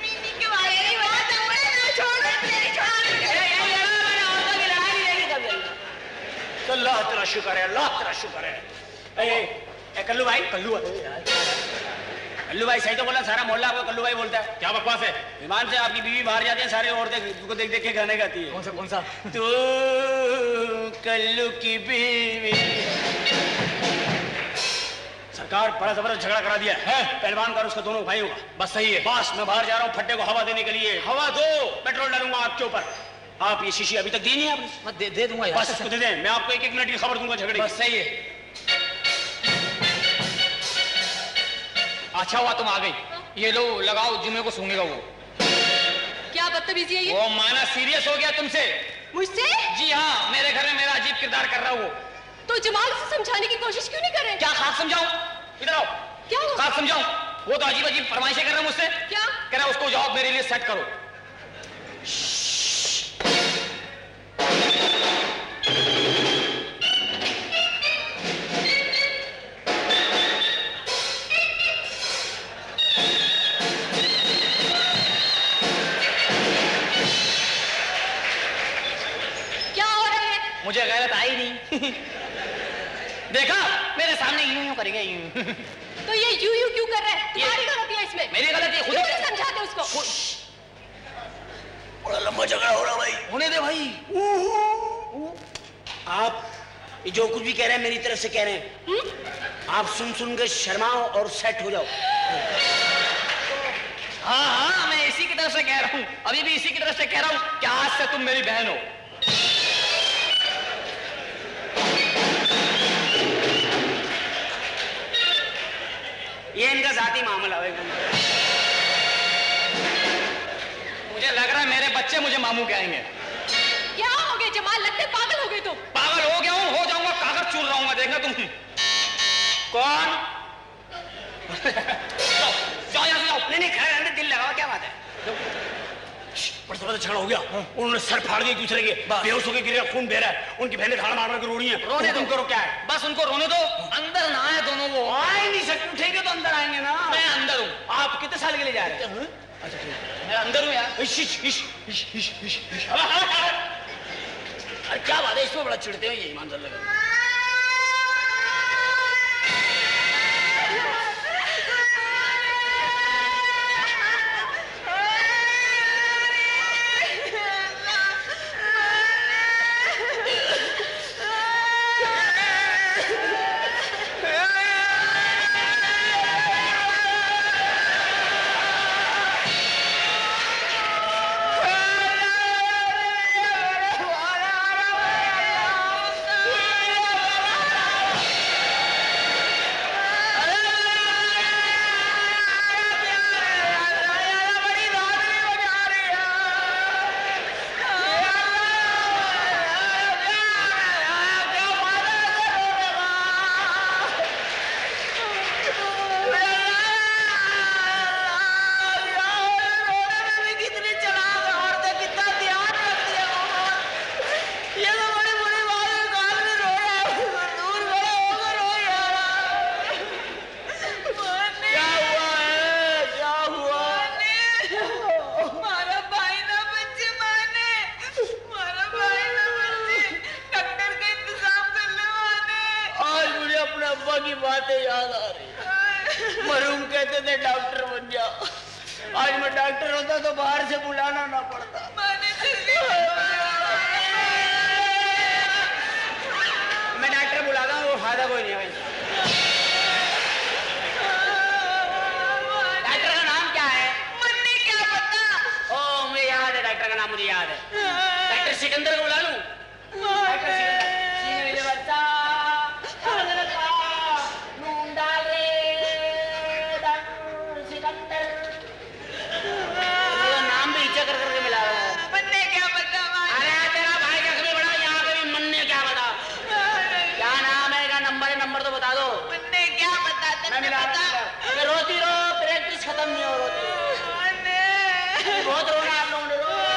Speaker 1: तो अल्लाह तेरा शुक्र है, अल्लाह तेरा शुक्र है। कल्लू भाई, कल्लू भाई सही तो बोला, सारा मोहल्ला आपको कल्लू भाई बोलता है।
Speaker 3: क्या बकवास है?
Speaker 1: विमान से आपकी बीवी बाहर जाती है, सारे औरतें तुमको देख देख के गाने गाती है।
Speaker 3: कौन सा?
Speaker 1: तू कल्लू की बीवी। सरकार बड़ा जबरदस्त झगड़ा करा दिया है पहलवान का और उसका दोनों भाइयों का।
Speaker 3: बस सही है।
Speaker 1: बस मैं बाहर जा रहा हूँ फट्टे को हवा देने के लिए। हवा दो, पेट्रोल डालूंगा आपके ऊपर। आप ये शीशी अभी तक दी नहीं आपने?
Speaker 3: मैं दे दूंगा यार।
Speaker 1: बस इसको दे दें, मैं आपको एक मिनट की खबर दूंगा झगड़े की।
Speaker 3: बस सही है। अच्छा हुआ तुम आ गई। ये लो लगाओ, जुमे को सूंघेगा वो।
Speaker 5: क्या बदतमीजी है ये?
Speaker 3: वो माना सीरियस हो गया तुमसे।
Speaker 5: मुझसे?
Speaker 3: जी हाँ, मेरे घर में मेरा अजीब किरदार कर रहा हूँ वो।
Speaker 5: तो जमाल से समझाने की कोशिश क्यों नहीं कर रहे?
Speaker 3: क्या खास समझाऊं? इधर आओ।
Speaker 5: क्या हुआ?
Speaker 3: खास समझाऊं? वो तो अजीब अजीब फरमाइशें कर रहा है मुझसे।
Speaker 5: क्या
Speaker 3: कह रहा है उसको जॉब मेरे लिए सेट करो। मुझे गैरत आई नहीं। देखा मेरे सामने यूं करेंगे यूं।
Speaker 5: तो ये यूं क्यों कर रहे हैं? तुम्हारी गलती है इसमें।
Speaker 3: मेरी गलती है।
Speaker 5: क्यों नहीं समझाते उसको?
Speaker 1: बड़ा लंबा झगड़ा हो रहा भाई।
Speaker 3: होने दे भाई।
Speaker 1: आप जो कुछ भी कह रहे हैं मेरी तरफ से कह रहे हैं। आप सुन सुन के शर्माओ और सेट हो जाओ।
Speaker 3: हाँ मैं इसी की तरफ से कह रहा हूँ, अभी भी इसी की तरफ से कह रहा हूँ कि आज से तुम मेरी बहन हो।
Speaker 1: ये इनका जाती मामला है।
Speaker 3: मुझे लग रहा है मेरे बच्चे मुझे मामू कहेंगे।
Speaker 5: क्या हो गए जमाल? लगते पागल हो गए तुम।
Speaker 3: पागल हो गया हूँ, हो जाऊंगा, कागज चूर रहा हूँ, देखना तुम।
Speaker 1: कौन?
Speaker 3: जाओ यहाँ से जाओ।
Speaker 1: नहीं खैर दिल लगाओ, क्या बात है? बड़ा झगड़ा हो गया। उन्होंने सर फाड़ दिए दूसरे के, बेहोश होकर गिर गया, खून बह रहा है। उनकी बहनें धाड़ मार के रो रही हैं।
Speaker 3: रोने
Speaker 1: तुम करो क्या है?
Speaker 3: बस उनको रोने दो। अंदर ना आए दोनों वो।
Speaker 1: आ ही नहीं सकते, उठेंगे तो अंदर आएंगे ना।
Speaker 3: मैं अंदर हूँ।
Speaker 1: आप कितने साल के लिए जा रहे हैं?
Speaker 3: अच्छा ठीक, मैं अंदर हूँ यार।
Speaker 1: अरे क्या बात है, इसमें बड़ा चिढ़ते हो ये ईमानदार लगा। आज मैं डॉक्टर होता तो बाहर से बुलाना ना पड़ता। मैं डॉक्टर बुलाता हूँ, वो फायदा कोई नहीं है। डॉक्टर का नाम क्या है?
Speaker 2: मुझे क्या पता।
Speaker 1: ओ मुझे याद है, डॉक्टर का नाम मुझे याद है। डॉक्टर सिकंदर को बुला लूं? डॉक्टर सिकंदर बच्चा नून डाले सिकंदर, नाम भी इच्छा कर करके मिला रहा है।
Speaker 2: मुझे क्या पता।
Speaker 1: अरे तेरा भाई जख्मी बड़ा, यहाँ पे भी मन ने क्या पता क्या नाम है, क्या नंबर है, नंबर तो बता दो।
Speaker 2: मुझे क्या पता।
Speaker 1: मैं मिला मैं रोती रहो, प्रैक्टिस खत्म नहीं हो रोती। बहुत रोना आप लोगों ने।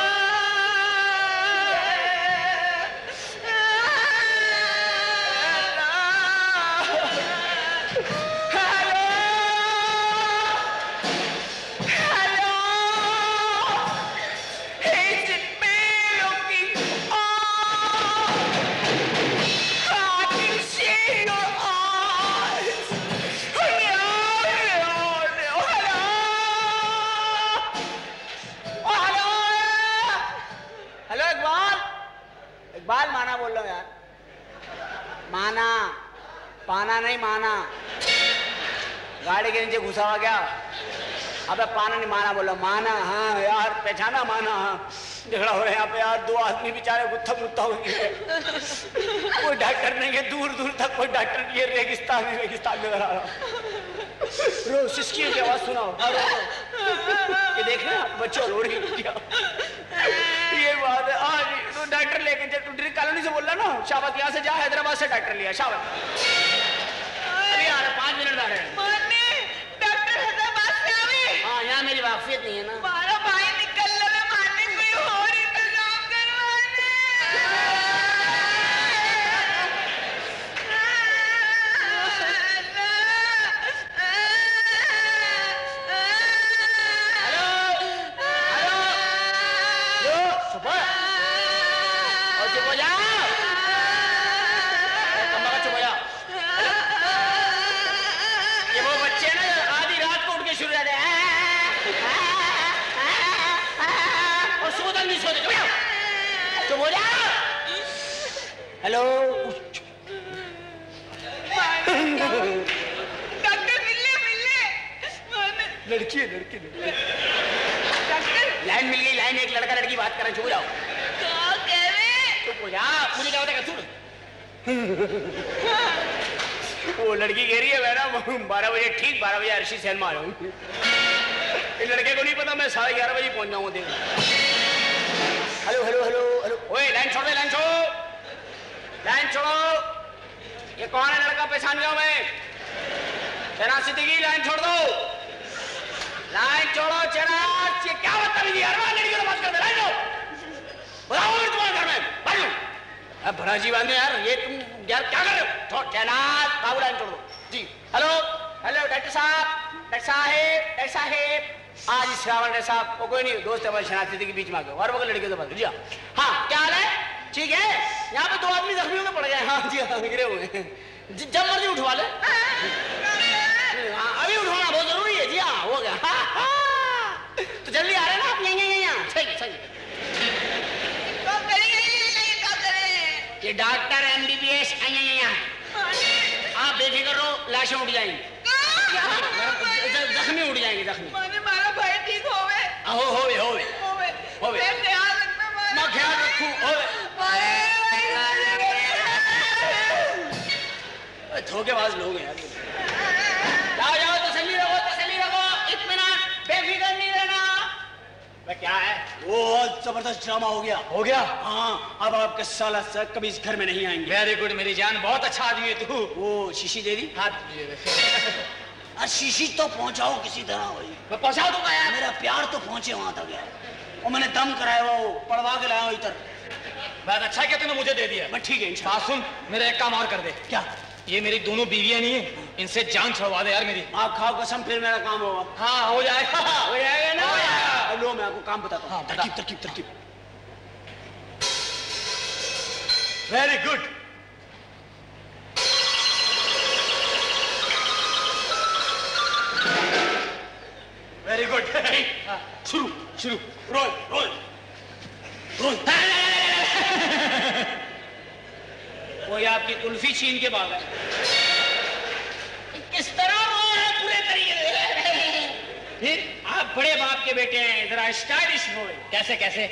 Speaker 1: इकबाल माना बोल रहा हूँ यार, माना पाना नहीं माना। गाड़ी के नीचे घुसा हुआ क्या? अबे पाना नहीं माना बोल रहा, माना। हाँ यार पहचाना माना। हाँ झगड़ा हो रहा है यहाँ पे यार, दो आदमी बेचारे गुत्था गुत्था हो गए। कोई डॉक्टर नहीं है, दूर दूर तक कोई डॉक्टर नहीं है, रेगिस्तान नजर आ रहा। रो सिसकी की आवाज सुनाओ। ये देख रहे हैं बच्चों रो रही क्या? ये बात है। आज तो डॉक्टर लेके चल, तू कॉलोनी से बोल रहा ना, शाबाश। यहाँ से जा, हैदराबाद से डॉक्टर लिया, शाबाश। अभी आ रहा, 5 मिनट बैठे।
Speaker 2: डॉक्टर हैदराबाद से आवे।
Speaker 1: हाँ यहाँ मेरी वाकफियत नहीं है ना।
Speaker 2: हमारा भाई निकल रहा है, मारने कोई और इंतजाम करवाने।
Speaker 1: हेलो
Speaker 2: डॉक्टर मिले
Speaker 1: लड़की है, लड़की डॉक्टर लाइन मिल गई, लाइन। एक लड़का लड़की बात कर रहे, चुप जाओ।
Speaker 2: क्या कह रहे?
Speaker 1: चुप हो जा, मुझे क्या होता है? वो लड़की कह रही है मैडम 12 बजे ठीक 12 बजे अर्शी सिनेमा आ रहा हूँ। इस लड़के को नहीं पता मैं 11:30 बजे पहुंच जाऊंगा। देख हेलो हेलो हेलो हेलो, ओए लाइन छोड़ दे, लाइन छोड़ो, लाइन छोड़ो। ये कौन है लड़का? पहचान गया मैं, शहनाज सिद्दीकी। लाइन छोड़ दो, लाइन छोड़ो शहनाज। ये क्या बदतमीजी है? हर लड़की को बात करते, लाइन लो। बताओ मेरे तुम्हारे घर में भाई। अब भरा जी बांधे यार, ये तुम यार क्या कर रहे हो? छोड़ शहनाज बाबू, लाइन छोड़ दो जी। हेलो हेलो डॉक्टर साहब, डॉक्टर साहेब, डॉक्टर साहेब। आज श्रावण है साहब, वो कोई नहीं, दोस्त है हमारे शहनाज सिद्दीकी के बीच में आ गए और वो लड़के तो बात जी। हाँ क्या हाल है? ठीक है। यहाँ पे 2 आदमी जख्मी होकर पड़ गए। हाँ जी हाँ, गिरे हुए हैं। जब मर्जी उठवा ले। हाँ अभी उठवाना बहुत जरूरी है जी। हाँ हो गया। तो जल्दी आ रहे ना आप? यहाँ सही सही। ये डॉक्टर MBBS आप बेफिक्र रहो, लाशें उठ जाएंगी, जख्मी उठ जाएंगे, जख्मी।
Speaker 2: हमारा भाई ठीक होवे।
Speaker 1: होवे। मैं ख्याल रखूं। धोखेबाज लोग हैं यार। जाओ जाओ, तसल्ली रखो, इत्मीनान, बेफिक्र नहीं रहना। मैं क्या है? बहुत जबरदस्त ड्रामा हो गया। हाँ अब आपके साला सर कभी इस घर में नहीं आएंगे।
Speaker 3: वेरी गुड मेरी जान, बहुत अच्छा आदमी है तू।
Speaker 1: वो शीशी दे दी, हाथ शीशी तो पहुंचाओ किसी तरह। भाई
Speaker 3: मैं पहुंचा दूंगा यार।
Speaker 1: मेरा प्यार तो पहुंचे वहां तक यार। और मैंने दम कराया, वो पड़वा के लाया हूं इधर।
Speaker 3: बहुत अच्छा है कि तूने मुझे दे दिया।
Speaker 1: मैं ठीक है
Speaker 3: बात सुन, मेरा एक काम और कर दे।
Speaker 1: क्या?
Speaker 3: ये मेरी दोनों बीवियां नहीं है, इनसे जान छुड़वा दे यार मेरी।
Speaker 1: आप खाओ कसम, फिर मेरा काम होगा।
Speaker 3: हाँ हो जाएगा।
Speaker 1: हो जाएगा ना? अब लो मैं आपको काम बताता हूँ। तरकीब।
Speaker 3: Very good.
Speaker 1: Very good. शुरू शुरू, रोल रोल रोल। वो ये आपकी कुल्फी छीन के भागा। किस तरह रोल है पूरे तरीके से। फिर आप बड़े बाप के बेटे हैं, जरा स्टाइलिश रोल। कैसे कैसे?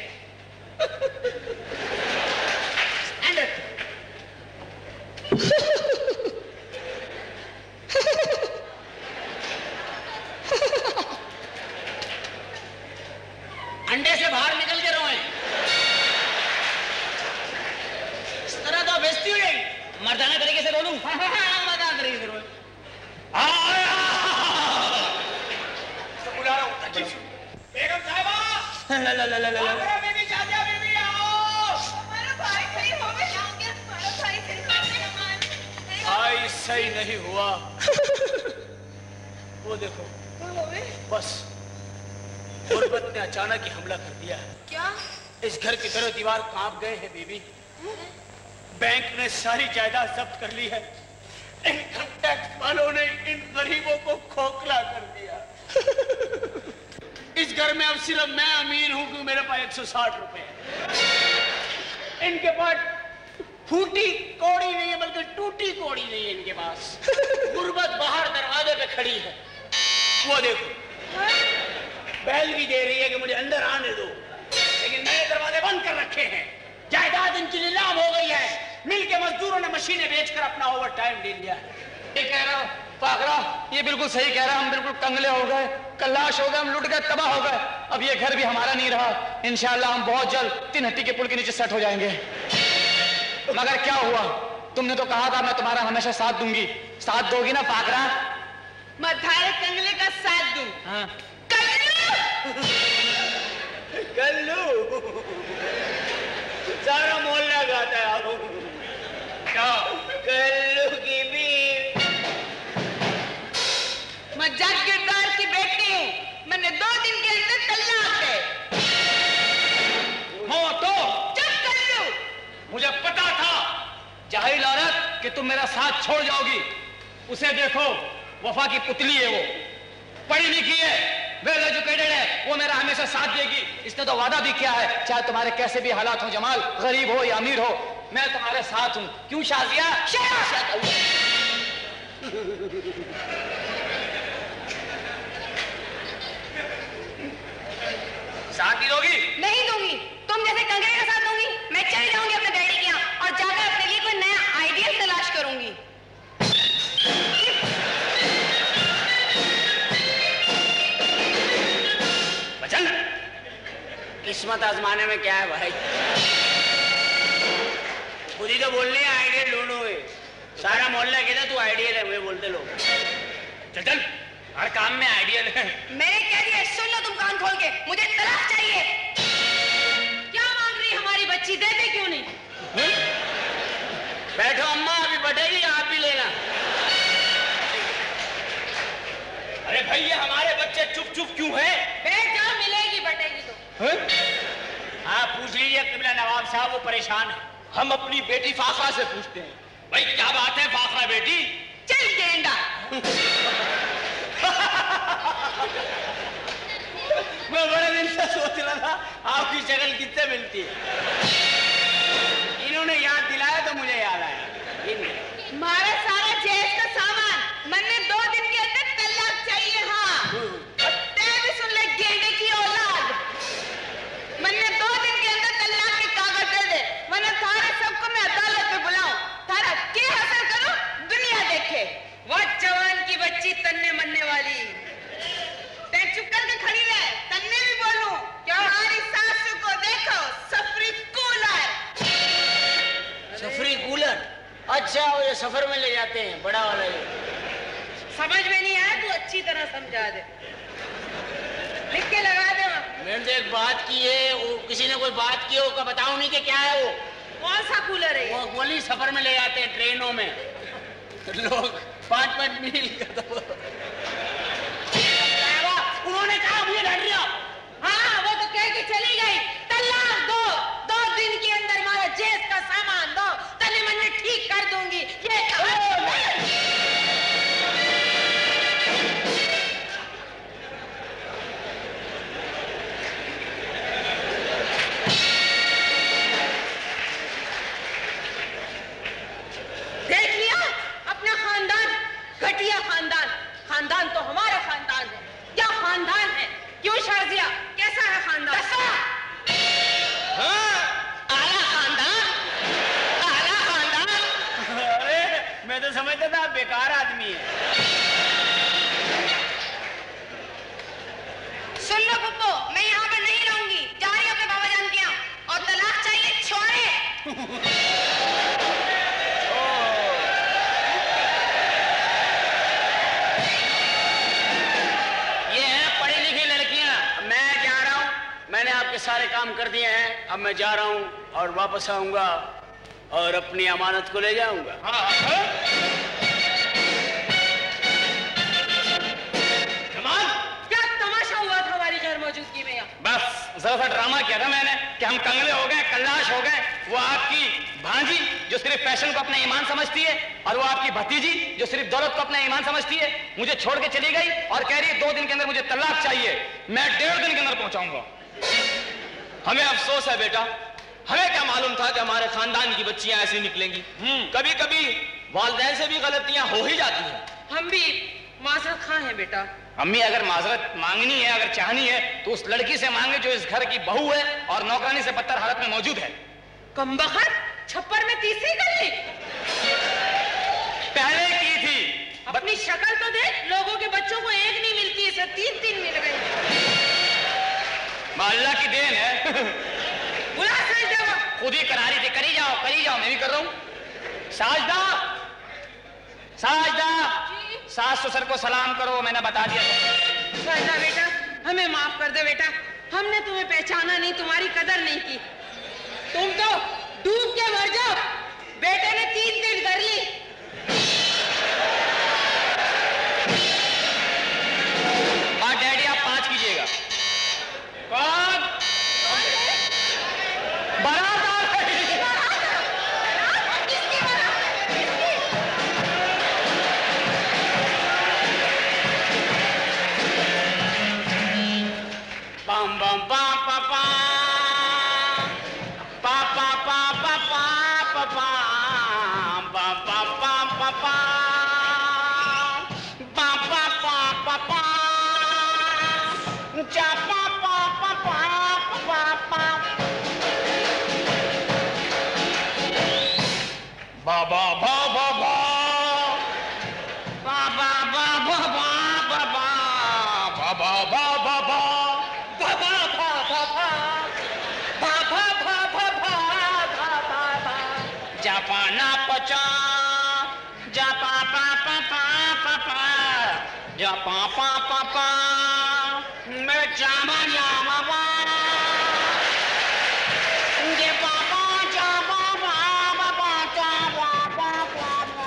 Speaker 1: अंडे से बाहर निकल के रोए। इस तरह तो बेइज्जती हो जाएगी। मर्दाना तरीके से रोलूं? मर्दाना तरीके से रोलूं। बुला रहा हूं। बेगम साहिबा, बेबी शादिया बेबी आओ।
Speaker 5: हमारा भाई सही हो गया, हमारा भाई सही हो गया।
Speaker 1: भाई सही नहीं हुआ। वो देखो, बस गुर्बत ने अचानक ही हमला कर दिया है।
Speaker 5: क्या?
Speaker 1: इस घर की तरह दीवार कांप गए हैं बीबी। बैंक ने सारी जायदाद जब्त कर ली है। इनकम टैक्स वालों ने इन गरीबों को खोखला कर दिया। इस घर में अब सिर्फ मैं अमीर हूं क्योंकि मेरे पास 160 रुपए है। इनके पास फूटी कौड़ी नहीं है, बल्कि टूटी कौड़ी नहीं है इनके पास। गुर्बत बाहर दरवाजे पे खड़ी है। वो देखो, बैल भी दे रही है कि मुझे अंदर आने दो, लेकिन मैंने दरवाजे बंद कर रखे हैं। जायदाद इनकी नीलाम हो गई है। मिल के मजदूरों ने मशीनें बेचकर अपना ओवर टाइम ले लिया है।
Speaker 6: ये कह रहा पाखरा, ये बिल्कुल सही कह रहा। हम बिल्कुल कंगले हो गए, कल्लाश हो गए, हम लुट गए, तबाह हो गए। अब ये घर भी हमारा नहीं रहा। इंशाअल्लाह हम बहुत जल्द 3 हट्टी के पुल के नीचे सेट हो जाएंगे। मगर क्या हुआ? तुमने तो कहा था मैं तुम्हारा हमेशा साथ दूंगी। साथ दोगी ना पाखरा?
Speaker 2: मैं थारे कंगले का साथ दूं।
Speaker 6: हाँ।
Speaker 1: कल्लू सारा मोहल्ला गाता है। आप क्या? कल्लू की बीवी।
Speaker 2: मैं जागीरदार की बेटी हूँ। मैंने 2 दिन के अंदर तलाक है।
Speaker 6: मोटो,
Speaker 2: चुप कल्लू।
Speaker 6: मुझे पता था जाहिल औरत कि तुम मेरा साथ छोड़ जाओगी। उसे देखो, वफा की पुतली है वो, पढ़ी लिखी है, वेल एजुकेटेड है, वो मेरा हमेशा साथ देगी। इसने तो वादा भी किया है, चाहे तुम्हारे कैसे भी हालात हो जमाल, गरीब हो या अमीर हो, मैं तुम्हारे साथ हूं। क्यों शाजिया?
Speaker 1: साथ ही दोगी?
Speaker 5: नहीं दूंगी। तुम जैसे कंगरे का साथ दूंगी। मैं चली जाऊंगी अपने डैडी के यहाँ और जाकर अपने लिए कोई नया आइडिया तलाश करूंगी।
Speaker 1: बचन, किस्मत आजमाने में क्या है भाई? खुद ही तो बोलने आइडिया ढूंढो। सारा मोहल्ला कहता तू आइडिया है, वे बोलते लोग। चल चल, हर काम में आइडिया है।
Speaker 5: मैंने कह दिया, सुन लो तुम कान खोल के, मुझे तलाक चाहिए।
Speaker 2: क्या मांग रही हमारी बच्ची? देते क्यों नहीं?
Speaker 1: बैठो अम्मा, अभी बढ़ेगी, आप भी लेना।
Speaker 3: अरे भाई, ये हमारे बच्चे चुप चुप क्यों हैं?
Speaker 2: बैठ जाओ, मिलेगी बटेगी तो।
Speaker 1: हाँ, पूछ लीजिए किबला नवाब साहब, वो परेशान है।
Speaker 3: हम अपनी बेटी फाखरा से पूछते हैं। भाई क्या बात है फाखरा बेटी?
Speaker 2: चल गेंडा।
Speaker 1: मैं बड़े दिन से सोच रहा था आपकी शक्ल किससे मिलती है। इन्होंने याद दिलाया तो मुझे याद आया।
Speaker 2: हमारा सारा जहेज का सामान मैंने 2 दिन के अंदर तलाक चाहिए। हाँ, तेरे भी सुन ले गेंडे की औलाद। मैंने 2 दिन के अंदर तलाक के कागज दे दे, वरना थारे सबको मैं अदालत में बुलाऊं। थारा क्या हासिल करूं, दुनिया देखे। वो जवान की बच्ची तन्ने मनने वाली। ते चुप करके खड़ी रहे, तन्ने भी बोलूं। क्या हमारी सासू को देखो, सफरी कूलर।
Speaker 1: सफरी कूलर? अच्छा, वो ये सफर में ले जाते हैं, बड़ा वाला ये।
Speaker 2: समझ में नहीं आया, तू अच्छी तरह समझा दे। लिख के लगा दे।
Speaker 1: मैंने तो एक बात की है, वो किसी ने कोई बात की हो, का बताऊं नहीं कि क्या है वो।
Speaker 2: कौन सा कूलर है?
Speaker 1: वो गोली सफर में ले जाते हैं ट्रेनों में लोग 5-5 मील का। तो उन्होंने कहा मुझे लड़ रहा।
Speaker 2: हाँ, वो तो कह के चली गई, तलाक दो, 2 दिन के अंदर हमारा जेस का सामान दो, तने मन्ने ठीक कर दूंगी। ये
Speaker 1: बेकार आदमी है।
Speaker 5: सुन लो पप्पो, मैं यहाँ पर नहीं रहूंगी, जा रही हूँ अपने बाबा जान के यहाँ, और तलाक चाहिए छोरे।
Speaker 1: ये है पढ़ी लिखी लड़कियां। मैं जा रहा हूँ, मैंने आपके सारे काम कर दिए हैं, अब मैं जा रहा हूँ और वापस आऊंगा और अपनी अमानत को ले जाऊंगा।
Speaker 3: जमाल,
Speaker 2: क्या तमाशा हुआ था हमारी गैर मौजूदगी में यहाँ?
Speaker 3: बस जरा सा ड्रामा किया था मैंने कि हम कंगले हो गए, कल्लाश हो गए। वो आपकी भांजी जो सिर्फ फैशन को अपना ईमान समझती है, और वो आपकी भतीजी जो सिर्फ दौलत को अपना ईमान समझती है, मुझे छोड़ के चली गई और कह रही है 2 दिन के अंदर मुझे तलाक चाहिए। मैं 1.5 दिन के अंदर पहुंचाऊंगा।
Speaker 7: हमें अफसोस है बेटा, हमें क्या मालूम था कि हमारे खानदान की बच्चियां ऐसी निकलेंगी। कभी कभी वालिदैन से भी गलतियां हो ही जाती हैं।
Speaker 2: हम भी माजरत खां हैं बेटा।
Speaker 3: अम्मी, अगर माजरत मांगनी है, अगर चाहनी है, तो उस लड़की से मांगे जो इस घर की बहू है और नौकरानी से बदतर हालत में मौजूद है।
Speaker 2: कमबख्त, छप्पर में तीसरी गली
Speaker 3: पहले की थी।
Speaker 2: अपनी शक्ल तो देख, लोगों के बच्चों को एक नहीं मिलती, इसे 3 मिल गई।
Speaker 3: अल्लाह की देन है।
Speaker 2: बुला साजिदा,
Speaker 3: खुद ही करा रही थी, करी जाओ, मैं भी कर रहा हूं। साजिदा, साजिदा, सास ससुर को सलाम करो, मैंने बता दिया था।
Speaker 2: साजिदा बेटा, हमें माफ कर दे बेटा, हमने तुम्हें पहचाना नहीं, तुम्हारी कदर नहीं की। तुम तो डूब के मर जाओ, बेटे ने 3 दिन कर ली।
Speaker 3: हाँ डैडी, आप 5 कीजिएगा। कौन? बारात आ गई।
Speaker 1: बम बम बम पा पा पा पा पा पा पा पा पा पा पा पा पा पा पा पा पा पा चा पा पा पा पा पा पा
Speaker 3: बाबा बाबा
Speaker 1: बाबा बाबा बाबा
Speaker 3: बाबा बाबा
Speaker 1: जापाना पचा जा पा पा पा पा पा पा जा पा पा पा पा मैं जामा जामा पा जे पापा जा बाबा बाबा जा बाबा बाबा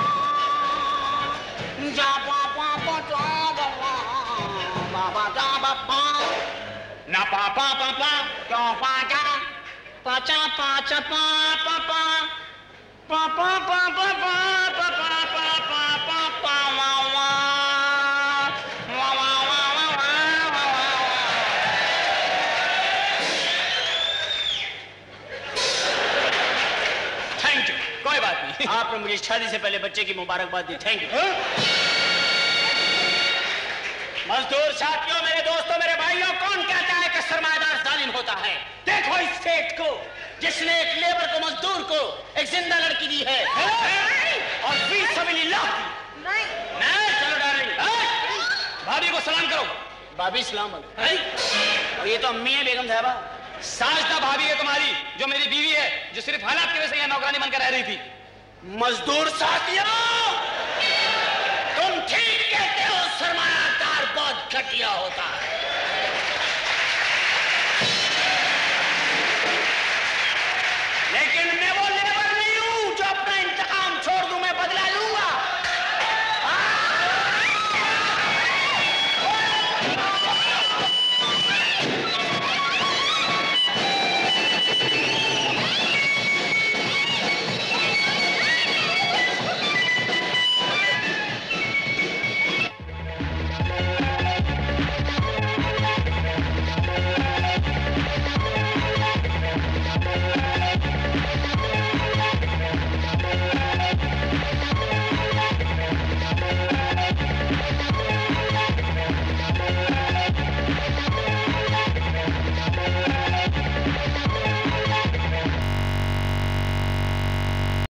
Speaker 1: जा पापा पचा बाबा बाबा जा बाबा
Speaker 3: ना पापा पापा
Speaker 1: तो पाचा पाचा पाचा पा पा पा पा पा पा पा पा पा पा पा पा पा पा वा वा वा वा वा वा वा
Speaker 3: थैंक यू, कोई बात नहीं।
Speaker 1: आपने मुझे शादी से पहले बच्चे की मुबारकबाद दी, थैंक यू। मजदूर साथियों, मेरे दोस्तों, मेरे भाइयों, कौन कहता है कि सरमायादार जालिम होता है? देखो इस सेठ को, जिसने एक लेबर को, मजदूर को एक जिंदा लड़की दी है और फी सबिलिल्लाह दी।
Speaker 2: नहीं,
Speaker 1: चलो डार्लिंग,
Speaker 3: भाभी को सलाम करो।
Speaker 1: भाभी सलाम अलैकुम। और ये तो अम्मी है बेगम साहिबा।
Speaker 3: साजिदा भाभी है तुम्हारी, जो मेरी बीवी है, जो सिर्फ हालात की वजह से यहाँ नौकरानी बनकर रह रही थी।
Speaker 1: मजदूर साथियों, तुम ठीक कहते हो, सरमायादार बहुत घटिया होता है।